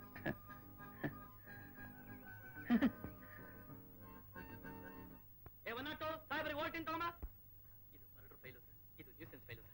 ಸಾಹೇಬ್ರಿಗೆ ಓಟಿನ್ ತಗೊಂಬ. ಇದು ಮರ್ಡರ್ ಫೈಲು ಸರ್, ಇದು nuisance file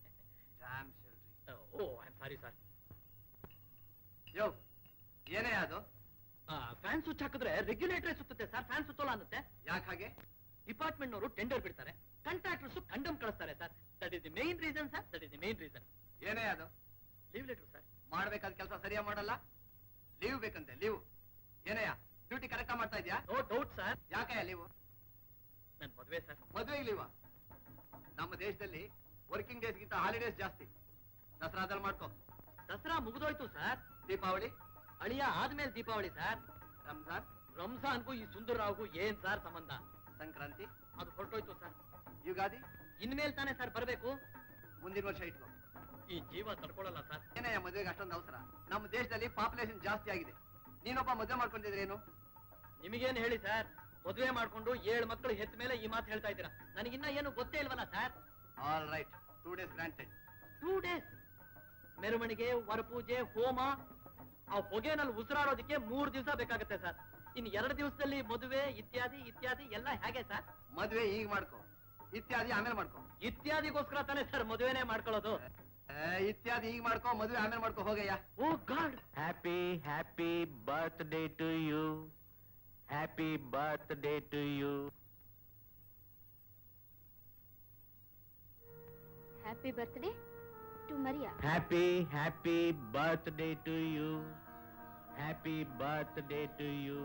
sir. Oh I am sorry sir. ಯೋ, ಏನೇ ಅದು? ಫ್ಯಾನ್ ಸ್ವಿಚ್ ಹಾಕಿದ್ರೆ ರೆಗ್ಯುಲೇಟರ್ ಸುತ್ತುತ್ತೆ ಸರ್, ಫ್ಯಾನ್ ಸುತ್ತೋಲ್ಲ ಅನ್ನತ್ತೆ. ಯಾಕೆ ಹಾಗೆ? ಡಿಪಾರ್ಟ್ಮೆಂಟ್ ನವರು ಟೆಂಡರ್ ಬಿಡ್ತಾರೆ, ಕಾಂಟ್ರಾಕ್ಟರ್ಸ್ ಕಂಡಮ್ ಕಳಿಸ್ತಾರೆ sir. That is the main reason sir, that is the main reason. ಏನೇ ಅದು? Leave letter sir. ಮಾಡ್ಬೇಕಾದ ಕೆಲಸ ಸರಿಯಾಗಿ ಮಾಡಲ್ಲ, ಲೀವ್ ಬೇಕಂತೆ. ಲೀವ್ ಏನೇಯ? ಡ್ಯೂಟಿ ಕರೆಕ್ಟ್ ಮಾಡ್ತಾ ಇದ್ಯಾ? No doubt sir. ಯಾಕಯ್ಯ ಲೀವ್? ನನ್ ಮದುವೆ ಸರ್. ಮದುವೆಗೆ ಲೀವ? ನಮ್ಮ ದೇಶದಲ್ಲಿ ವರ್ಕಿಂಗ್ ಡೇಸ್ ಗಿಂತ ಹಾಲಿಡೇಸ್ ಜಾಸ್ತಿ. ದಸರಾದಲ್ಲಿ ಮಾಡ್ಕೋ. ದಸರಾ ಮುಗಿದೋಯ್ತು ಸರ್. ದೀಪಾವಳಿ? ಅಳಿಯ ಆದ್ಮೇಲೆ ದೀಪಾವಳಿ ಸರ್. ರಂಜಾನ್? ರಂಜಾನ್ಗೂ ಈ ಸುಂದರ್ರಾವ್ಗೂ ಏನ್ ಸರ್ ಸಂಬಂಧ? ಸಂಕ್ರಾಂತಿ? ಅದು ಹೊರಟೋಯ್ತು ಸರ್. ಯುಗಾದಿ? ಇನ್ಮೇಲ್ ತಾನೇ ಸರ್ ಬರ್ಬೇಕು. ಮುಂದಿನ ವರ್ಷ ಇಟ್ಕೋ. ಈ ಜೀವ ತಡ್ಕೊಳ್ಳಲ್ಲ ಸರ್. ಏನಯ್ಯ ಮದುವೆಗೆ ಅಷ್ಟೊಂದು ಅವಸರ? ನಮ್ಮ ದೇಶದಲ್ಲಿ ಪಾಪ್ಯುಲೇಷನ್ ಜಾಸ್ತಿ ಆಗಿದೆ, ನೀನೊಬ್ಬ ಮದುವೆ ಮಾಡ್ಕೊಂಡಿದ್ರೇನು? ನಿಮಗೇನು ಹೇಳಿ ಸರ್, ಮದುವೆ ಮಾಡ್ಕೊಂಡು ಏಳು ಮಕ್ಕಳು ಹೆತ್ತ ಮೇಲೆ ಈ ಮಾತು ಹೇಳ್ತಾ ಇದ್ದೀರಾ? ನನಗಿನ್ನ ಏನು ಗೊತ್ತೇ ಇಲ್ವಲ್ಲ sir. All right, two days granted. Two days ಮೆರವಣಿಗೆ, ವರಪೂಜೆ, ಹೋಮ, ಆ ಹೊಗೆನಲ್ಲಿ ಉಸಿರಾಡೋದಕ್ಕೆ ಮೂರು ದಿವಸ ಬೇಕಾಗುತ್ತೆ ಸರ್. ಇನ್ನು ಎರಡು ದಿವಸದಲ್ಲಿ ಮದುವೆ ಇತ್ಯಾದಿ ಇತ್ಯಾದಿ ಎಲ್ಲ ಹೇಗೆ ಸರ್? ಮದುವೆ ಈಗ ಮಾಡ್ಕೋ, ಇತ್ಯಾದಿ ಆಮೇಲೆ ಮಾಡ್ಕೋ. ಇತ್ಯಾದಿಗೋಸ್ಕರ ತಾನೇ ಸರ್ ಮದುವೆನೇ ಮಾಡ್ಕೊಳ್ಳೋದು. ಇತ್ಯಾದಿ ಈಗ ಮಾಡ್ಕೋ, ಮದುವೆ ಆಮೇಲೆ ಮಾಡ್ಕೋ. ಹೋಗಯ್ಯ. Oh God. Happy happy birthday to you. Happy birthday to you. Happy birthday to Maria. Happy happy birthday to you. Happy birthday to you.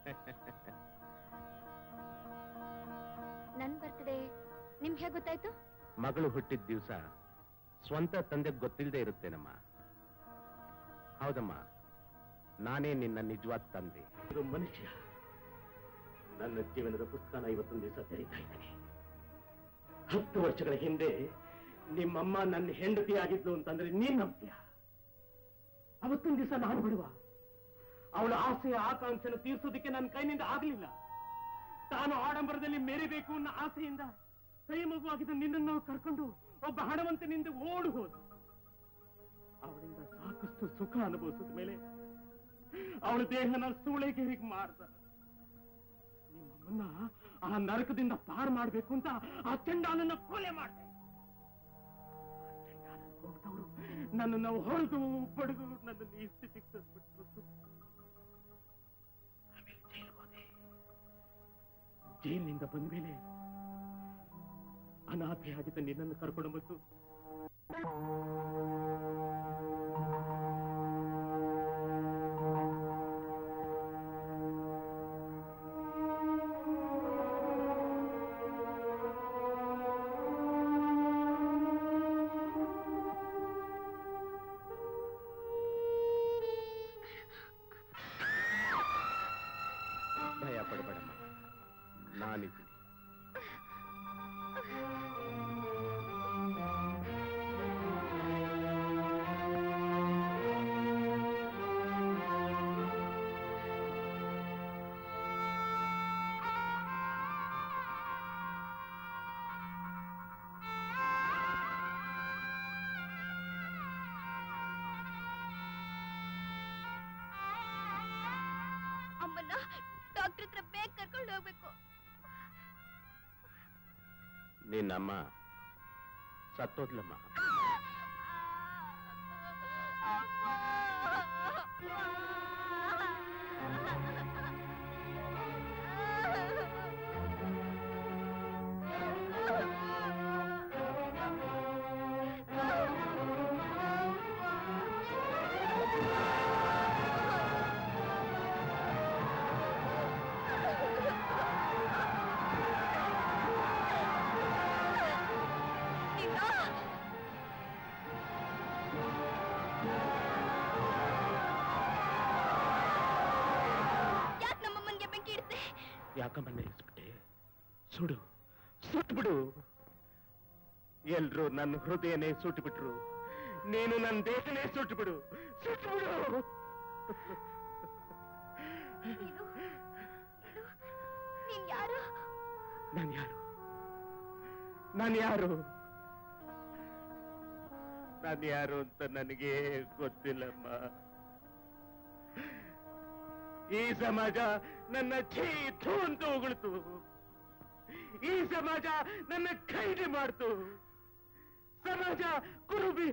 ನನ್ ಬರ್ತ್ಡೇ ನಿಮ್ಗೆ ಹೇಗೆ ಗೊತ್ತಾಯ್ತು? ಮಗಳು ಹುಟ್ಟಿದ ದಿವಸ ಸ್ವಂತ ತಂದೆಗೆ ಗೊತ್ತಿಲ್ಲದೆ ಇರುತ್ತೇನಮ್ಮ. ಹೌದಮ್ಮ, ನಾನೇ ನಿನ್ನ ನಿಜವಾದ ತಂದೆ. ಇದು ಮನುಷ್ಯ ನನ್ನ ಜೀವನದ ಪುಸ್ತಕನ ಇವತ್ತೊಂದು ದಿವಸ ತೆರೀತಾ ಇದ್ದಾನೆ. ಹತ್ತು ವರ್ಷಗಳ ಹಿಂದೆ ನಿಮ್ಮಮ್ಮ ನನ್ನ ಹೆಂಡತಿ ಆಗಿದ್ಲು ಅಂತಂದ್ರೆ ನೀನ್ ನಂಬ್ತೀಯ? ಅವತ್ತೊಂದು ದಿವಸ ನಾನು ಬಿಡುವ, ಅವಳ ಆಸೆಯ ಆಕಾಂಕ್ಷೆನ ತೀರ್ಸೋದಕ್ಕೆ ನನ್ನ ಕೈನಿಂದ ಆಗ್ಲಿಲ್ಲ. ತಾನು ಆಡಂಬರದಲ್ಲಿ ಮೆರಿಬೇಕು ಅನ್ನೋ ಆಸೆಯಿಂದ ಕೈ ಮಗುವಾಗಿದ್ದ ನಿನ್ನನ್ನು ಕರ್ಕೊಂಡು ಒಬ್ಬ ಹಣವಂತನಿಂದ ಓಡು ಹೋದ. ಅವಳಿಂದ ಸಾಕಷ್ಟು ಸುಖ ಅನುಭವಿಸಿದ ಮೇಲೆ ಅವಳ ದೇಹನ ಸೂಳೆಗೇರಿಗೆ ಮಾರ್ದ. ನಿಮ್ಮಮ್ಮನ್ನ ಆ ನರಕದಿಂದ ಪಾರು ಮಾಡ್ಬೇಕು ಅಂತ ಆ ಚಂಡಾಲನ್ನ ಕೊಲೆ ಮಾಡಿದೆ. ಹೋಗ್ತವ್ರು ನನ್ನನ್ನು ಹೊಡೆದು ಬಡಿದು ನನ್ನನ್ನು ಈ ಸ್ಥಿತಿಗೆ ತಂದ್ಬಿಟ್ರು. ಆಮೇಲೆ ಜೈಲಿಗೆ ಹೋದೆ. ಜೈಲಿನಿಂದ ಬಂದ ಮೇಲೆ ಅನಾಥೆಯಾಗಿದ್ದ ನಿನ್ನನ್ನು ಕರ್ಕೊಂಡು ಬಂದು ಭಯ ಪಡಬೇಡಮ್ಮ, ನಾನಿದ್ದೀನಿ. ನಮ್ಮನ್ನ ಡಾಕ್ಟರ್ ಹತ್ರ ಬೇಗ ಕರ್ಕೊಂಡು ಹೋಗ್ಬೇಕು. ನಿನ್ನಮ್ಮ ಸತ್ತೋದ್ಲಮ್ಮ. ಯಾಕಮ್ಮ ನಿಲ್ಲಿಸ್ಬಿಟ್ಟೆ? ಸುಡು, ಸುಟ್ಬಿಡು. ಎಲ್ರು ನನ್ನ ಹೃದಯನೇ ಸುಟ್ಬಿಟ್ರು, ನೀನು ನನ್ನ ದೇಹನೇ ಸುಟ್ಬಿಡು, ಸುಟ್ಬಿಡು. ಯಾರು? ನಾನು ಯಾರು? ನಾನು ಯಾರು? ನಾನು ಯಾರು ಅಂತ ನನಗೆ ಗೊತ್ತಿಲ್ಲಮ್ಮ. ಈ ಸಮಾಜ ನನ್ನ ಛೀ ಥೂ ಅಂತ ಹೊಗಳ್ತು. ಈ ಸಮಾಜ ನನ್ನ ಖೈದಿ ಮಾಡ್ತು. ಸಮಾಜ ಕುರುಬಿ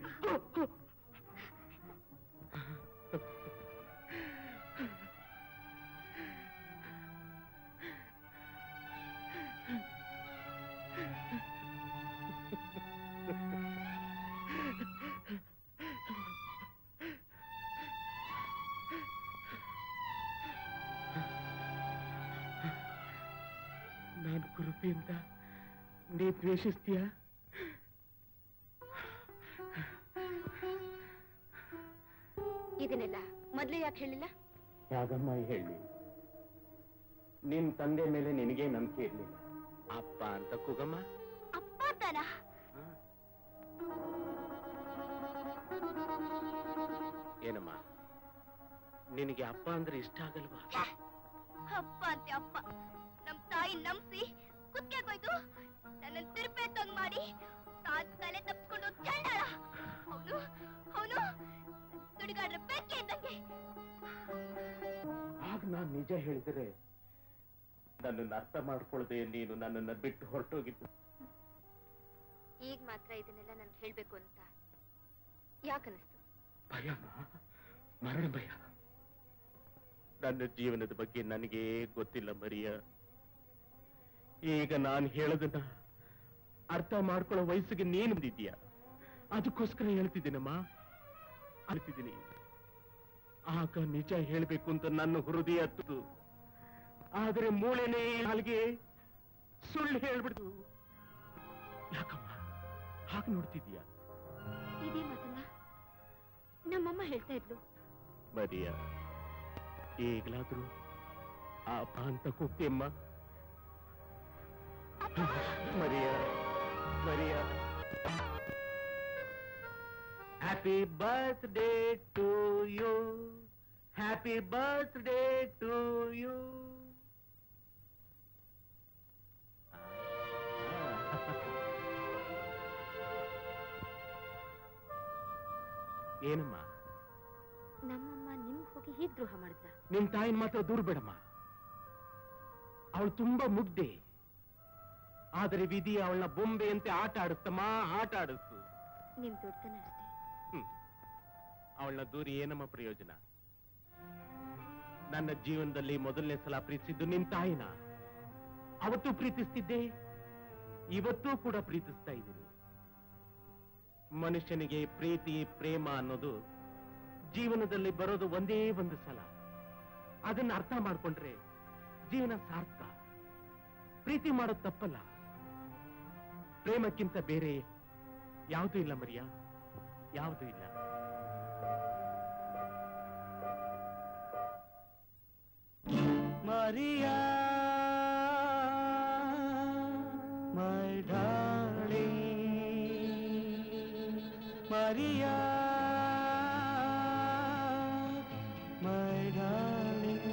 ನಾನು ಕುರುಪಿ ಅಂತ ನೀ ದ್ವೇಷಿಸ್ತೀಯ? ಇದನ್ನೆಲ್ಲ ಮೊದ್ಲೇ ಯಾಕೆ ಹೇಳಿಲ್ಲ? ಯಾಗಮ್ಮ ಹೇಳಿ. ನಿನ್ ತಂದೆ ಮೇಲೆ ನಿನಗೆ ನಂಬಿಕೆ ಇರ್ಲಿಲ್ಲ. ಅಪ್ಪ ಅಂತ ಕೂಗಮ್ಮ. ಅಪ್ಪ ತಾನ? ಏನಮ್ಮ, ನಿನಗೆ ಅಪ್ಪ ಅಂದ್ರೆ ಇಷ್ಟ ಆಗಲ್ವಾ? ಅಪ್ಪ ಅಂತೆ ಅಪ್ಪ. ನಮ್ ತಾಯಿ ನಂಬಿಸಿ ಕುತ್ತಿಗೆ ಕೊಯ್ದು ನನ್ನ ತಿರುಪೆ ತಂಗ್ ಮಾಡಿ ತಾನ್ ತಲೆ ತಪ್ಪಿಕೊಂಡು ಚಂಡಾಳ. ಅವನು ಅವನು ತುಡಿಗಾಡ್ರೆ ಬೆಂಕಿ ಇದ್ದಂಗೆ. ಆಗ ನಾನ್ ನಿಜ ಹೇಳಿದರೆ ನನ್ನನ್ನು ಅರ್ಥ ಮಾಡ್ಕೊಳ್ಳದೆ ನೀನು ನನ್ನನ್ನ ಬಿಟ್ಟು ಹೊರಟೋಗಿದ್ದು. ಈಗ ಮಾತ್ರ ಇದನ್ನೆಲ್ಲ ನನ್ಗೆ ಹೇಳ್ಬೇಕು ಅಂತ ಯಾಕನ್ನಿಸ್ತು? ಭಯ, ಮರಣ ಭಯ. ನನ್ನ ಜೀವನದ ಬಗ್ಗೆ ನನಗೆ ಗೊತ್ತಿಲ್ಲ ಮರಿಯ. ಈಗ ನಾನು ಹೇಳೋದನ್ನ ಅರ್ಥ ಮಾಡ್ಕೊಳ್ಳೋ ವಯಸ್ಸಿಗೆ ನೀನು ಬಂದಿದ್ದೀಯ. ಅದಕ್ಕೋಸ್ಕರ ಹೇಳ್ತಿದ್ದೀನಮ್ಮ, ಅಳ್ತಿದ್ದೀನಿ. ಆಗ ನಿಜ ಹೇಳ್ಬೇಕು ಅಂತ ನನ್ನ ಹೃದಯ ಹತ್ತು, ಆದರೆ ಮೂಳೆನೇ ಹಾಲ್ಗೆ ಸುಳ್ಳು ಹೇಳ್ಬಿಡ್ತು. ಯಾಕಮ್ಮ ಹಾಗೆ ನೋಡ್ತಿದ್ದೀಯ? ಇದೇ ಮಾತನ್ನ ನಮ್ಮಮ್ಮ ಹೇಳ್ತಾ ಇದ್ಲು. ಮರಿಯ, ಈಗಲಾದ್ರೂ ಆ ಅಪ್ಪ ಅಂತ ಕೂಗ್ತಿಯಮ್ಮ. Maria, Maria. Happy birthday to you, happy birthday to you. ಏನಮ್ಮ? ನಮ್ಮಮ್ಮ ನಿಮ್ ಹೋಗಿ ಹೀಗ್ ದ್ರೋಹ ಮಾಡಿದ್ಲ? ನಿನ್ ತಾಯಿನ ಮಾತ್ರ ದೂರ ಬೇಡಮ್ಮ. ಅವಳು ತುಂಬಾ ಮುಗ್ಧೆ, ಆದರೆ ವಿಧಿ ಅವಳನ್ನ ಬೊಂಬೆಯಂತೆ ಆಟ ಆಡಿಸ್ತಮ್ಮ, ಆಟ ಆಡಿಸ್ತು. ನಿಮ್ ದೊಡ್ಡತನ ಅಷ್ಟೇ. ಹ್ಮ್, ಅವಳನ್ನ ದೂರಿ ಏನಮ್ಮ ಪ್ರಯೋಜನ? ನನ್ನ ಜೀವನದಲ್ಲಿ ಮೊದಲನೇ ಸಲ ಪ್ರೀತಿಸಿದ್ದು ನಿನ್ ತಾಯಿನ. ಅವತ್ತು ಪ್ರೀತಿಸ್ತಿದ್ದೆ, ಇವತ್ತೂ ಕೂಡ ಪ್ರೀತಿಸ್ತಾ ಇದ್ದೀನಿ. ಮನುಷ್ಯನಿಗೆ ಪ್ರೀತಿ ಪ್ರೇಮ ಅನ್ನೋದು ಜೀವನದಲ್ಲಿ ಬರೋದು ಒಂದೇ ಒಂದು ಸಲ. ಅದನ್ನ ಅರ್ಥ ಮಾಡ್ಕೊಂಡ್ರೆ ಜೀವನ ಸಾರ್ಥಕ. ಪ್ರೀತಿ ಮಾಡೋದು ತಪ್ಪಲ್ಲ, ಪ್ರೇಮಕ್ಕಿಂತ ಬೇರೆ ಯಾವುದೂ ಇಲ್ಲ ಮರಿಯ, ಯಾವುದೂ ಇಲ್ಲ. Maria, my darling Maria, my darling.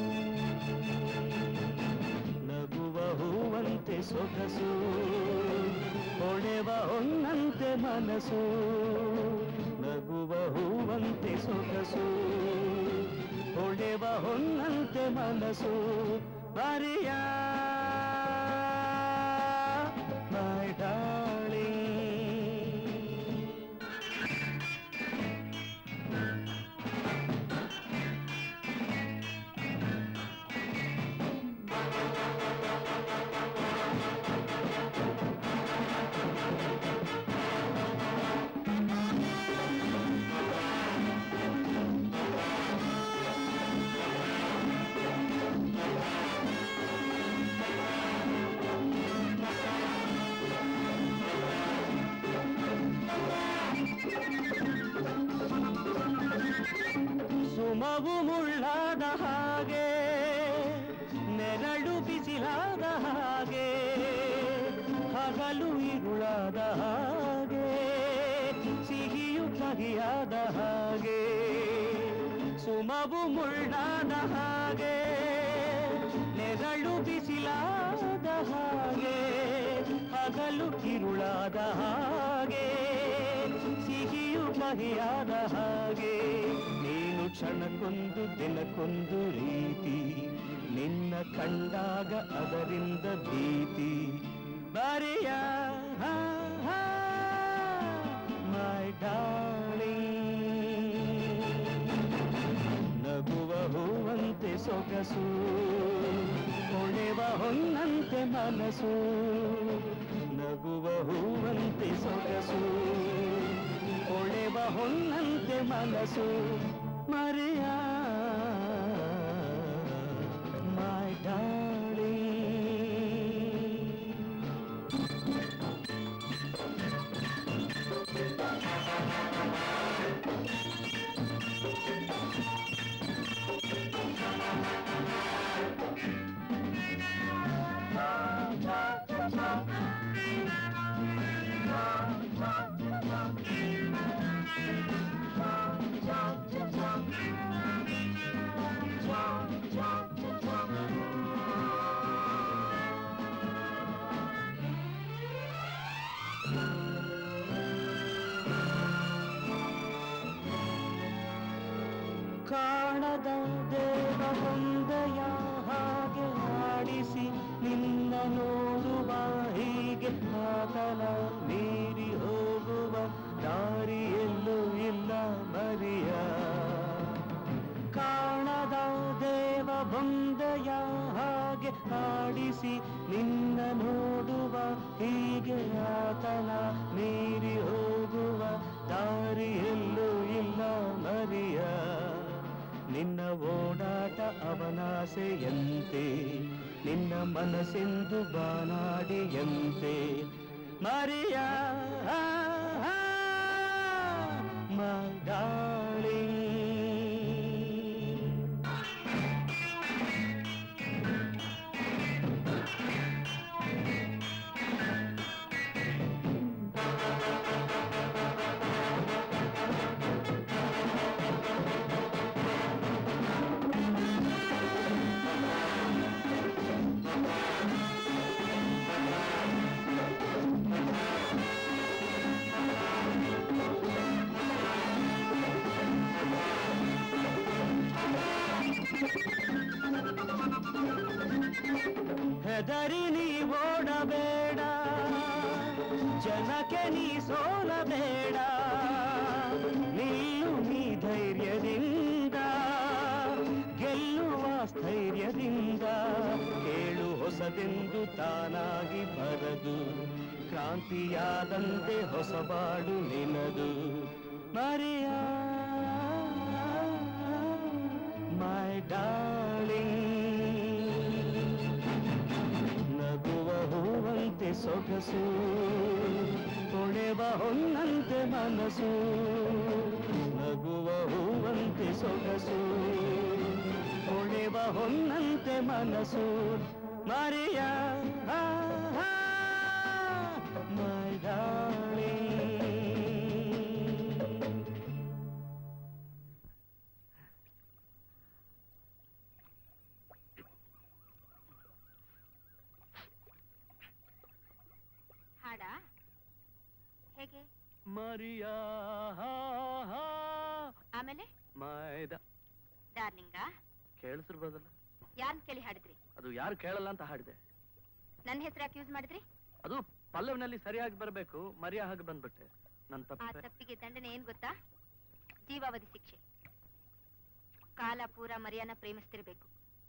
ನಗುವ ಹೂವಂತೆ ಸೊಗಸು, ಹೊಳೆವ ಹೊನ್ನಂತೆ ಮನಸ್ಸು. ನಗುವ ಹೂವಂತೆ ಸೊಗಸು, ಹೊಳೆವ ಹೊನ್ನಂತೆ ಮನಸ್ಸು ಮರಿಯ ಮೈ ಡಾರ್ಲಿಂಗ್. ಸುಮವು ಮುಳ್ಳಾದ ಹಾಗೆ ನೆರಳು ಬಿಸಿಲಾದ ಹಾಗೆ ಹಗಲು ಇರುಳಾದ ಹಾಗೆ ಸಿಹಿಯು ಕಹಿಯಾದ ಹಾಗೆ ಸುಮವು ಮುಳ್ಳಾದ ಹಾಗೆ ನೆರಳು ಬಿಸಿಲಾದ ಹಾಗೆ ಹಗಲು ಇರುಳಾದ ಹಾಗೆ ಸಿಹಿಯು ಕಹಿಯಾದ ಹಾಗೆ ನೀನು ಕ್ಷಣಕ್ಕೊಂದು ದಿನಕ್ಕೊಂದು ರೀತಿ ನಿನ್ನ ಕಂಡಾಗ ಅದರಿಂದ ಭೀತಿ ಬರೆಯ ಮೈ ಡಾರ್ಲಿಂಗ್. ನಗುವ ಹೂವಂತೆ ಸೊಗಸು ಹೊಳೆವ ಹೊನ್ನಂತೆ ಮನಸ್ಸು ನಗುವ ಹೂವಂತೆ ಸೊಗಸು ಹೊಳೆವ ಹೊನ್ನಂತೆ ಮನಸ್ಸು ಮರೆಯ ಮೈ ಡಾರ್ಲಿಂಗ್. ಕಾಣದ ದೇವ ಹೊಂದೆಯ ಹಾಗೆ ಆಡಿಸಿ ನಿನ್ನ ನೋಡುವ ಹೀಗೆ ಆತನ ಮೀರಿ ಹೋಗುವ ದಾರಿಯಲ್ಲೂ ಇಲ್ಲ ಮರಿಯ ಕಾಣದ ದೇವ ಹೊಂದೆಯ ಹಾಗೆ ಆಡಿಸಿ ನಿನ್ನ ನೋಡುವ ಹೀಗೆ ಆತನ ಮೀರಿ ಹೋಗುವ ದಾರಿಯಲ್ಲೂ ಇಲ್ಲ ಮರಿಯ ನಿನ್ನ ಓಡಾಟ ಅವನಾಸೆಯಂತೆ ನಿನ್ನ ಮನಸ್ಸೆಂದು ಬಾನಾಡಿಯಂತೆ ಮರಿಯ ಮೈ ಡಾರ್ಲಿಂಗ್. ಹೆದರಿ ನೀ ಓಡಬೇಡ ಜನಕ್ಕೆ ನೀ ಸೋಲಬೇಡ ನಿಲ್ಲು ನೀ ಧೈರ್ಯದಿಂದ ಗೆಲ್ಲುವ ಸ್ಥೈರ್ಯದಿಂದ ಕೇಳು ಹೊಸದೆಂದು ತಾನಾಗಿ ಬರದು ಕ್ರಾಂತಿಯಾದಂತೆ ಹೊಸಬಾಡು ನಿನದು ಮರಿಯ ಮೈ ಡಾರ್ಲಿಂಗ್. ನಗುವ ಹೂವಂತೆ ಸೊಗಸು ಹೊಳೆವ ಹೊನ್ನಂತೆ ಮನಸ್ಸು ನಗುವ ಹೂವಂತೆ ಸೊಗಸು ಹೊಳೆವ ಹೊನ್ನಂತೆ ಮನಸ್ಸು ಮರಿಯ ಮೈ ಡಾರ್ಲಿಂಗ್. ಹಾಡಾ ಹೇಗೆ ಮರಿಯ ಆಮೇಲೆ ಮೈದ ಡಾರ್ಲಿಂಗ ಕೇಳಿಸಿರ್ಬೋದಲ್ಲ. ಯಾರನ್ನ ಕೇಳಿ ಹಾಡಿದ್ರಿ? ಅದು ಯಾರು ಕೇಳಲ್ಲ ಅಂತ ಹಾಡಿದೆ. ನನ್ನ ಹೆಸರು ಯಾಕೆ ಯೂಸ್ ಮಾಡಿದ್ರಿ? ಅದು ಪಲ್ಲವಿನಲ್ಲಿ ಸರಿಯಾಗಿ ಬರಬೇಕು, ಮರಿಯ ಹಾಗೆ ಬಂದ್ಬಿಟ್ಟೆ. ನನ್ನ ಆ ತಪ್ಪು. ತಪ್ಪಿಗೆ ದಂಡನೆ ಏನ್ ಗೊತ್ತಾ? ಜೀವಾವಧಿ ಶಿಕ್ಷೆ. ಕಾಲ ಪೂರ ಮರಿಯನ್ನ ಪ್ರೇಮಿಸ್ತಿರ್ಬೇಕು.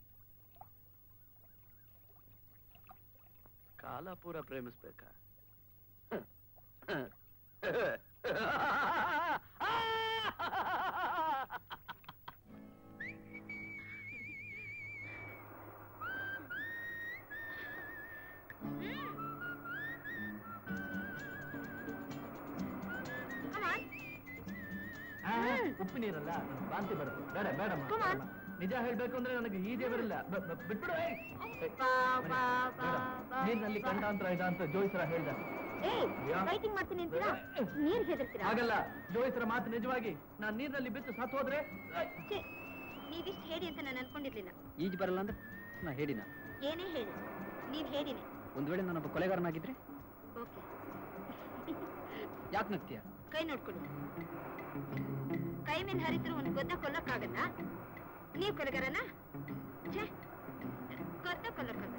ಕಾಲ ಪೂರ ಪ್ರೇಮಿಸ್ಬೇಕಾ? ಉಪ್ಪು ನೀರಲ್ಲ, ವಾಂತಿ ಬರುತ್ತೆ. ಬೇಡ ಬೇಡಮ್ಮ, Come on. ಬೇಡಮ್ಮ. ನಿಜ ಹೇಳ್ಬೇಕು ಅಂದ್ರೆ ನನಗೆ ಈಜೆ ಬರಲ್ಲ. ಬ- ಬ- ಬಿಟ್ಬಿಡು. ಏಯ್! ಏಯ್, ಬಾ, ಬಾ, ಬೇಡ. ಬಾ, ನೀರಿನಲ್ಲಿ ಬಾ. ಕಂಠಾಂತರ ಇದೆ ಅಂತ ಜೋಯಿಸರ ಹೇಳ್ದ. ಏಯ್, ಯಾ? ಫೈಟಿಂಗ್ ಮಾಡ್ತೀನಿ ಅಂತೀರಾ? ನೀರ್ ಹೆದರ್ತೀರಾ? ಹಾಗಲ್ಲ, ಜೋಯಿಸರ ಮಾತು ನಿಜವಾಗಿ. ನಾನ್ ನೀರಿನಲ್ಲಿ ಬಿದ್ದು ಸತ್ತು ಹೋದ್ರೆ ಏಯ್! ಛೇ, ನೀವಿಷ್ಟು ಹೇಳಿ ಅಂತ ನಾನು ಅನ್ಕೊಂಡಿರ್ಲಿಲ್ಲ. ಈಜು ಬರಲ್ಲ ಅಂದ್ರೆ ನಾ ಹೇಳಿನ. ಏನೇ ಹೇಳಿ, ನೀವ್ ಹೇಳಿನೇ. ಒಂದ್ ವೇಳೆ ನಾನೊಬ್ಬ ಕೊಲೆಗಾರನಾಗಿದ್ರೆ ಓಕೆ, ಯಾಕೆ ನಗ್ತೀಯ? ಕೈ ನೋಡ್ಕೊಳ್ಳಿ. ಕೈ ಮೇಲೆ ಹರಿದ್ರು ಒಂದು ಗೊದ್ದ ಕೊಲ್ಲಕ್ಕಾಗಲ್ಲ. ನೀವ್ ಕೊಲೆಗಾರನ? ಛೇ, ಗೊದ್ದ ಕೊಲ್ಲಕ್ಕಾಗಲ್ಲ.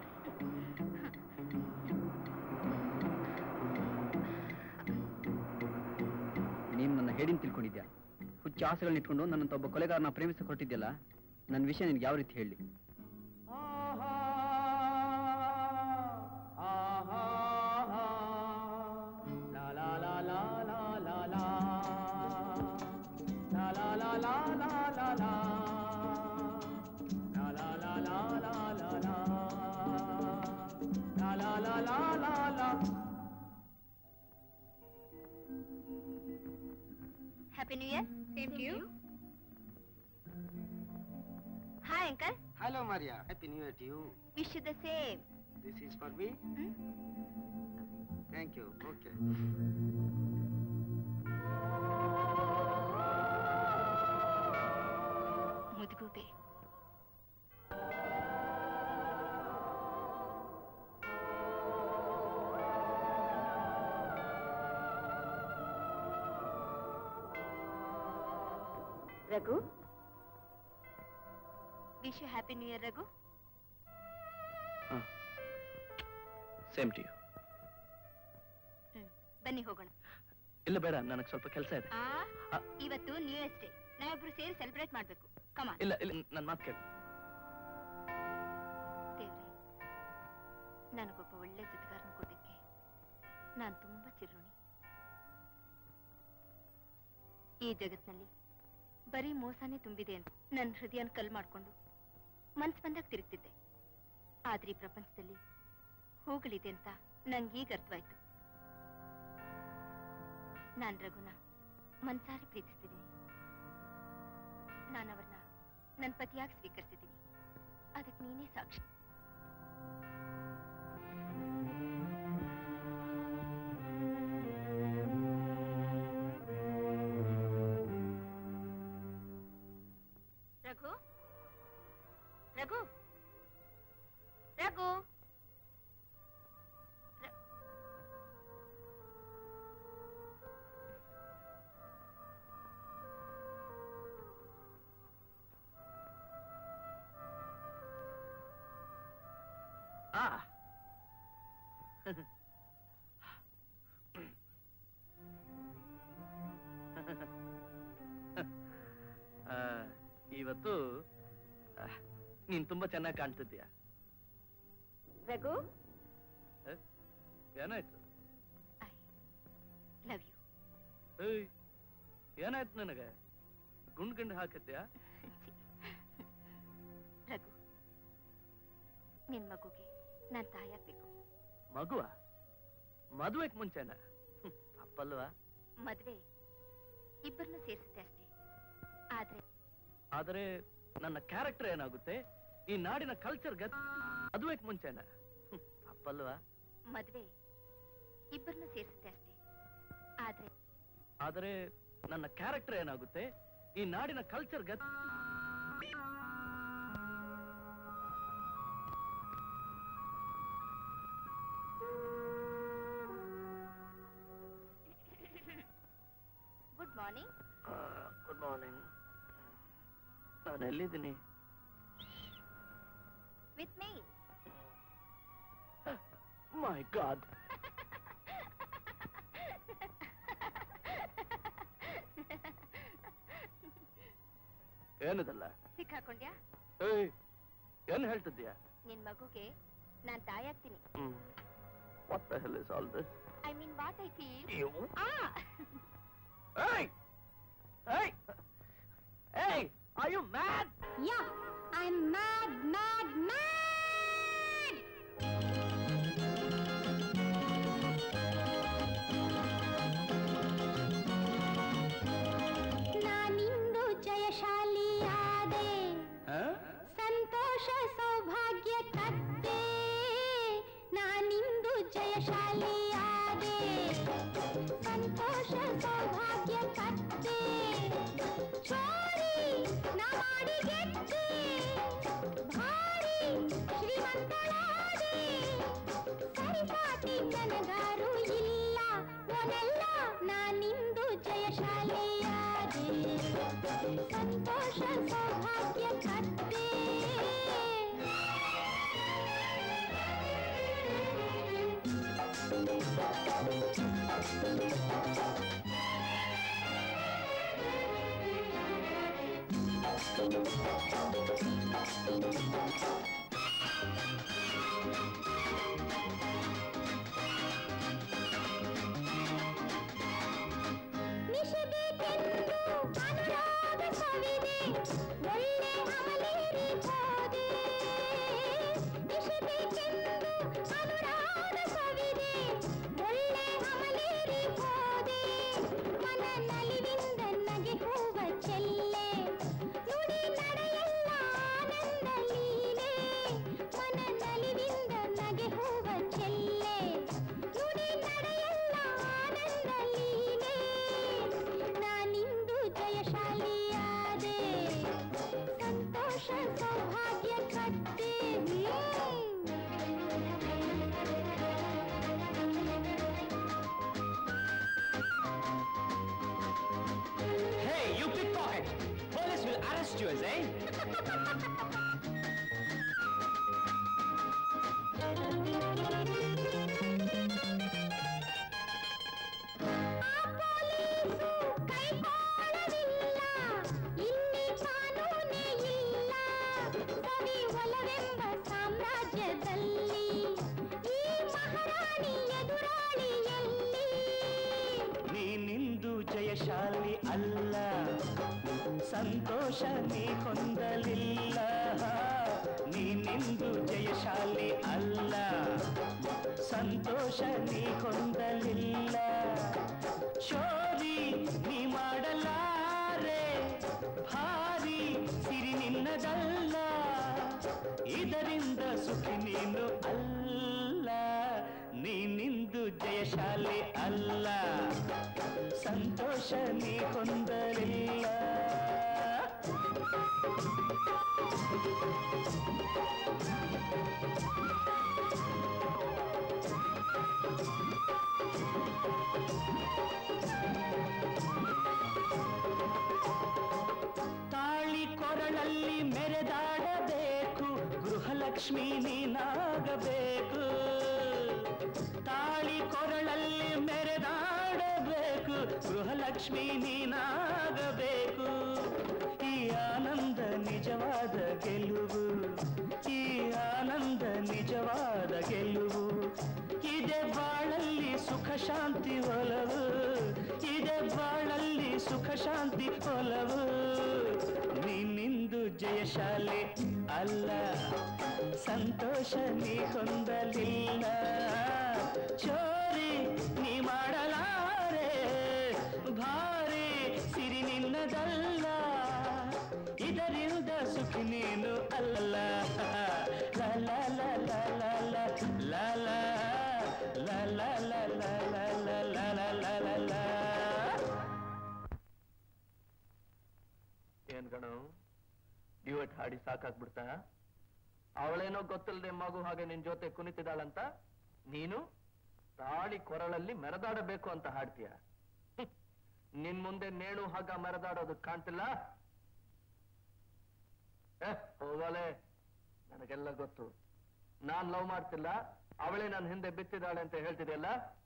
ನೀನ್ ನನ್ನ ಹೇಳಿನ್ ತಿಳ್ಕೊಂಡಿದ್ಯಾ? ಹುಚ್ಚ ಆಸೆಗಳನ್ನ ಇಟ್ಕೊಂಡು ನನ್ನಂತ ಒಬ್ಬ ಕೊಲೆಗಾರನ ಪ್ರೇಮಿಸ ಕೊಟ್ಟಿದ್ಯಲ್ಲ, ನನ್ನ ವಿಷಯ ನಿನ್ಗೆ ಯಾವ ರೀತಿ ಹೇಳಿ? Happy New Year. Same to you. Hi, Uncle. Hello, Maria. Happy New Year to you. Wish you the same. This is for me. Hmm? Thank you. Okay. ಮುದುಗುಬೆ. Raghu, wish you happy new year Raghu. Same to you. ಹ್ಮ್, ಬನ್ನಿ ಹೋಗೋಣ. ಇಲ್ಲ ಬೇಡ, ನನಗೆ ಸ್ವಲ್ಪ ಕೆಲಸ ಇದೆ. ಆ, ಆ. ಇವತ್ತು ನ್ಯೂ ಇಯರ್ಸ್ ಡೇ. ನಾವಿಬ್ರು ಸೇರಿ ಸೆಲೆಬ್ರೇಟ್ ಮಾಡ್ಬೇಕು. ಕಮಾನ್. ಇಲ್ಲ ಇಲ್ಲ, ನನ್ನ ಮಾತು ಕೇಳು. ದೇವ್ರೆ, ನನಗೊಬ್ಬ ಒಳ್ಳೆ ಜೊತೆಗಾರನ ಕೊಟ್ಟಿಕ್ಕೆ ನಾನು ತುಂಬಾ ಚಿರೋಣಿ. ಈ ಜಗತ್ನಲ್ಲಿ ಬರೀ ಮೋಸನೇ ತುಂಬಿದೆ ಅಂತ ನನ್ನ ಹೃದಯನ ಕಲ್ ಮಾಡ್ಕೊಂಡು ಮನ್ಸ್ ಬಂದಾಗ ತಿರುಗ್ತಿದ್ದೆ. ಆದ್ರೆ ಈ ಪ್ರಪಂಚದಲ್ಲಿ ಹೂಗಳಿದೆ ಅಂತ ನಂಗೀಗ ಅರ್ಥವಾಯ್ತು. ನಾನ್ ರಘುನ ಮನ್ಸಾರಿ ಪ್ರೀತಿಸ್ತಿದ್ದೀನಿ. ನಾನು ಅವ್ರನ್ನ ನನ್ನ ಪತಿಯಾಗಿ ಸ್ವೀಕರಿಸಿದ್ದೀನಿ. ಅದಕ್ಕೆ ನೀನೇ ಸಾಕ್ಷಿ. ರಘು, ರಘು, ರಘು. ರ- ಆ ಆ, ಇವತ್ತು ಆ, ನೀನ್ ತುಂಬಾ ಚೆನ್ನಾಗಿ ಕಾಣ್ತಿದ್ದೀಯ. ರಘು, ಏನಾಯ್ತು? I love you. ಏಯ್, ಏನಾಯ್ತು ನನಗೆ? ಗುಂಡ್ ಗುಂಡ್ ಹಾಕತ್ಯಾ? ರಘು, ನಿನ್ ಮಗುಗೆ ನಾನ್ ತಾಯಾಗ್ಬೇಕು. ಮಗುವ? ಮದುವೆಗೆ ಮುಂಚೆನ? ಹ್ಮ್, ಅಪ್ಪಲ್ವಾ? ಮದ್ವೆ ಇಬ್ಬರನ್ನ ಸೇರಿಸುತ್ತೆ ಅಷ್ಟೇ. ಆದ್ರೆ ಆದರೆ ನನ್ನ ಕ್ಯಾರೆಕ್ಟರ್ ಏನಾಗುತ್ತೆ? ಈ ನಾಡಿನ ಕಲ್ಚರ್ ಗತ್ ಮದುವೆಗೆ ಮುಂಚೆನ? ಹ್ಮ್, ಅಪ್ಪಲ್ವಾ? ಮದ್ವೆ ಇಬ್ಬರನ್ನ ಸೇರಿಸುತ್ತೆ ಅಷ್ಟೇ. ಆದ್ರೆ ಆದರೆ ನನ್ನ ಕ್ಯಾರೆಕ್ಟರ್ ಏನಾಗುತ್ತೆ? ಈ ನಾಡಿನ ಕಲ್ಚರ್ ಗತ್ ಗುಡ್ ಮಾರ್ನಿಂಗ್. Good morning. ನಾನು ಎಲ್ಲಿದ್ದೀನಿ? With me. My God. ಏನದಲ್ಲ? ಸಿಕ್ಕಾಕೊಂಡ್ಯಾ? ಏಯ್, ಏನ್ ಹೇಳ್ತಿದ್ಯಾ? ನಿನ್ ಮಗುಗೆ ನಾನ್ ತಾಯಾಗ್ತೀನಿ. What the hell is all this? I mean what I feel. You? Ah! Hey! Hey! Hey! Are you mad? Yeah, I'm mad, mad, mad! ನಾನಿಂದು ಜಯಶಾಲಿಯಾದೆ, ಸಂತೋಷ ಸೌಭಾಗ್ಯ ತತ್ತೆ. ನಾನಿಂದು ಜಯಶಾಲಿಯಾದೆ, ಸಂತೋಷ ಸೌಭಾಗ್ಯ ತತ್ತೆ. ಚೋರಿ ನಾ ಮಾಡಿ ಗೆದ್ದೆ, ಭಾರಿ ಶ್ರೀಮಂತಳಾದೆ. ಸರಿಸಾಟಿ ನನಗಾರು ಇಲ್ಲ, ಒನೆಲ್ಲ ನಾನಿಂದು ಜಯಶಾಲಿಯಾದೆ, ಸಂತೋಷ ಸೌಭಾಗ್ಯ ಕತ್ತೆ. ನಿಷಬೇಕೆಂದು ಅನುರಾಗ ಸವಿದೆ, ಒಳ್ಳೆ ಅಮಲೇರಿ ಹೋದೆ. ನಿಷಬೇಕೆಂದು ಅನುರಾಗ ಸವಿದೆ, ಒಳ್ಳೆ ಅಮಲೇರಿ ಹೋದೆ. ಮನ ನಲಿವಿಂದ ನಗೆ ಹೂವ ಚೆಲ್ಲೆ, ನುಡಿ ನಡೆಯಲ್ಲ ಆನಂದ ಲೀಲೆ. ಮನ ನಲಿವಿಂದ ನಗೆ ಹೂವ ಚೆಲ್ಲೆ, ನುಡಿ ನಡೆಯಲ್ಲ ಆನಂದ ಲೀಲೆ. ನಾನಿಂದು ಜಯಶಾಲಿಯಾದೆ, ಸಂತೋಷ ಸೌಭಾಗ್ಯ ಕತ್ತೆ. Hey, you pickpocket! Police will arrest you, eh? ಆ ಪೊಲೀಸು ಕೈಗೊಳ್ಳಲಿಲ್ಲ, ಇಲ್ಲಿ ಕಾನೂನೇ ಇಲ್ಲ. ಸವಿ ಒಲವೆಂಬ ಸಾಮ್ರಾಜ್ಯದಲ್ಲಿ ಈ ಮಹಾರಾಣಿ ಎದುರಾಳಿಯಲ್ಲಿ. ನೀನಿಂದು ಜಯಶಾಲಿ ಅಲ್ಲ, ಸಂತೋಷ ನೀ ಹೊಂದಲಿಲ್ಲ. ನೀನಿಂದು ಜಯಶಾಲಿ ಅಲ್ಲ, ಸಂತೋಷ ನೀ ಹೊಂದಲಿಲ್ಲ. ಚೋರಿ ನೀ ಮಾಡಲಾರೆ, ಭಾರಿ ಸಿರಿ ನಿನ್ನದಲ್ಲ. ಇದರಿಂದ ಸುಖಿ ನೀನು ಅಲ್ಲ, ನೀನಿಂದು ಜಯಶಾಲಿ ಅಲ್ಲ, ಸಂತೋಷ ನೀ ಹೊಂದಲಿಲ್ಲ. ತಾಳಿ ಕೊರಳಲ್ಲಿ ಮೆರೆದಾಡಬೇಕು, ಗೃಹಲಕ್ಷ್ಮಿ ನೀನಾಗಬೇಕು. ತಾಳಿ ಕೊರಳಲ್ಲಿ ಮೆರೆದಾಡಬೇಕು, ಗೃಹಲಕ್ಷ್ಮಿ ನೀನಾಗಬೇಕು. ಈ ಆನಂದ ನಿಜವಾದ ಗೆಲುವು, ಈ ಆನಂದ ನಿಜವಾದ ಗೆಲುವು. ಇದೆ ಬಾಳಲ್ಲಿ ಸುಖ ಶಾಂತಿ ಒಲವು, ಇದೆ ಬಾಳಲ್ಲಿ ಸುಖ ಶಾಂತಿ ಒಲವು. ನೀನಿಂದು ಜಯಶಾಲಿ ಅಲ್ಲ, ಸಂತೋಷ ನೀ ಹೊಂದಲಿಲ್ಲ. ಚೋರಿ ನೀ ಮಾಡಲಾರೆ, ಭಾರಿ ಸಿರಿ ನಿನ್ನದಲ್ಲ. ಇದರಿಂದ ಸುಖಿ ನೀನು ಅಲ್ಲ. ಲ ಲ ಲ ಲ ಲ ಲ ಲ ಲ ಲ ಲ ಲ ಲ ಲ ಲ ಲ ಲ ಲ. ಏನ್ ಗಣು, ಡ್ಯೂಯೆಟ್ ಹಾಡಿ ಸಾಕಾಗ್ಬಿಡ್ತಾ? ಅವಳೇನೋ ಗೊತ್ತಿಲ್ಲದೆ ಮಗು ಹಾಗೆ ನಿನ್ ಜೊತೆ ಕುಣಿತಿದ್ದಾಳಂತ ನೀನು ತಾಳಿ ಕೊರಳಲ್ಲಿ ಮೆರೆದಾಡಬೇಕು ಅಂತ ಹಾಡ್ತೀಯ. ನಿನ್ ಮುಂದೆ ನೇಣು ಹಾಗ ಮೆರೆದಾಡೋದು ಕಾಣ್ತಿಲ್ಲ. ಹೋಗಲೇ, ನನಗೆಲ್ಲ ಗೊತ್ತು. ನಾನ್ ಲವ್ ಮಾಡ್ತಿಲ್ಲ, ಅವಳೇ ನನ್ನ ಹಿಂದೆ ಬಿತ್ತಿದ್ದಾಳೆ ಅಂತ ಹೇಳ್ತಿದೆಯಲ್ಲ.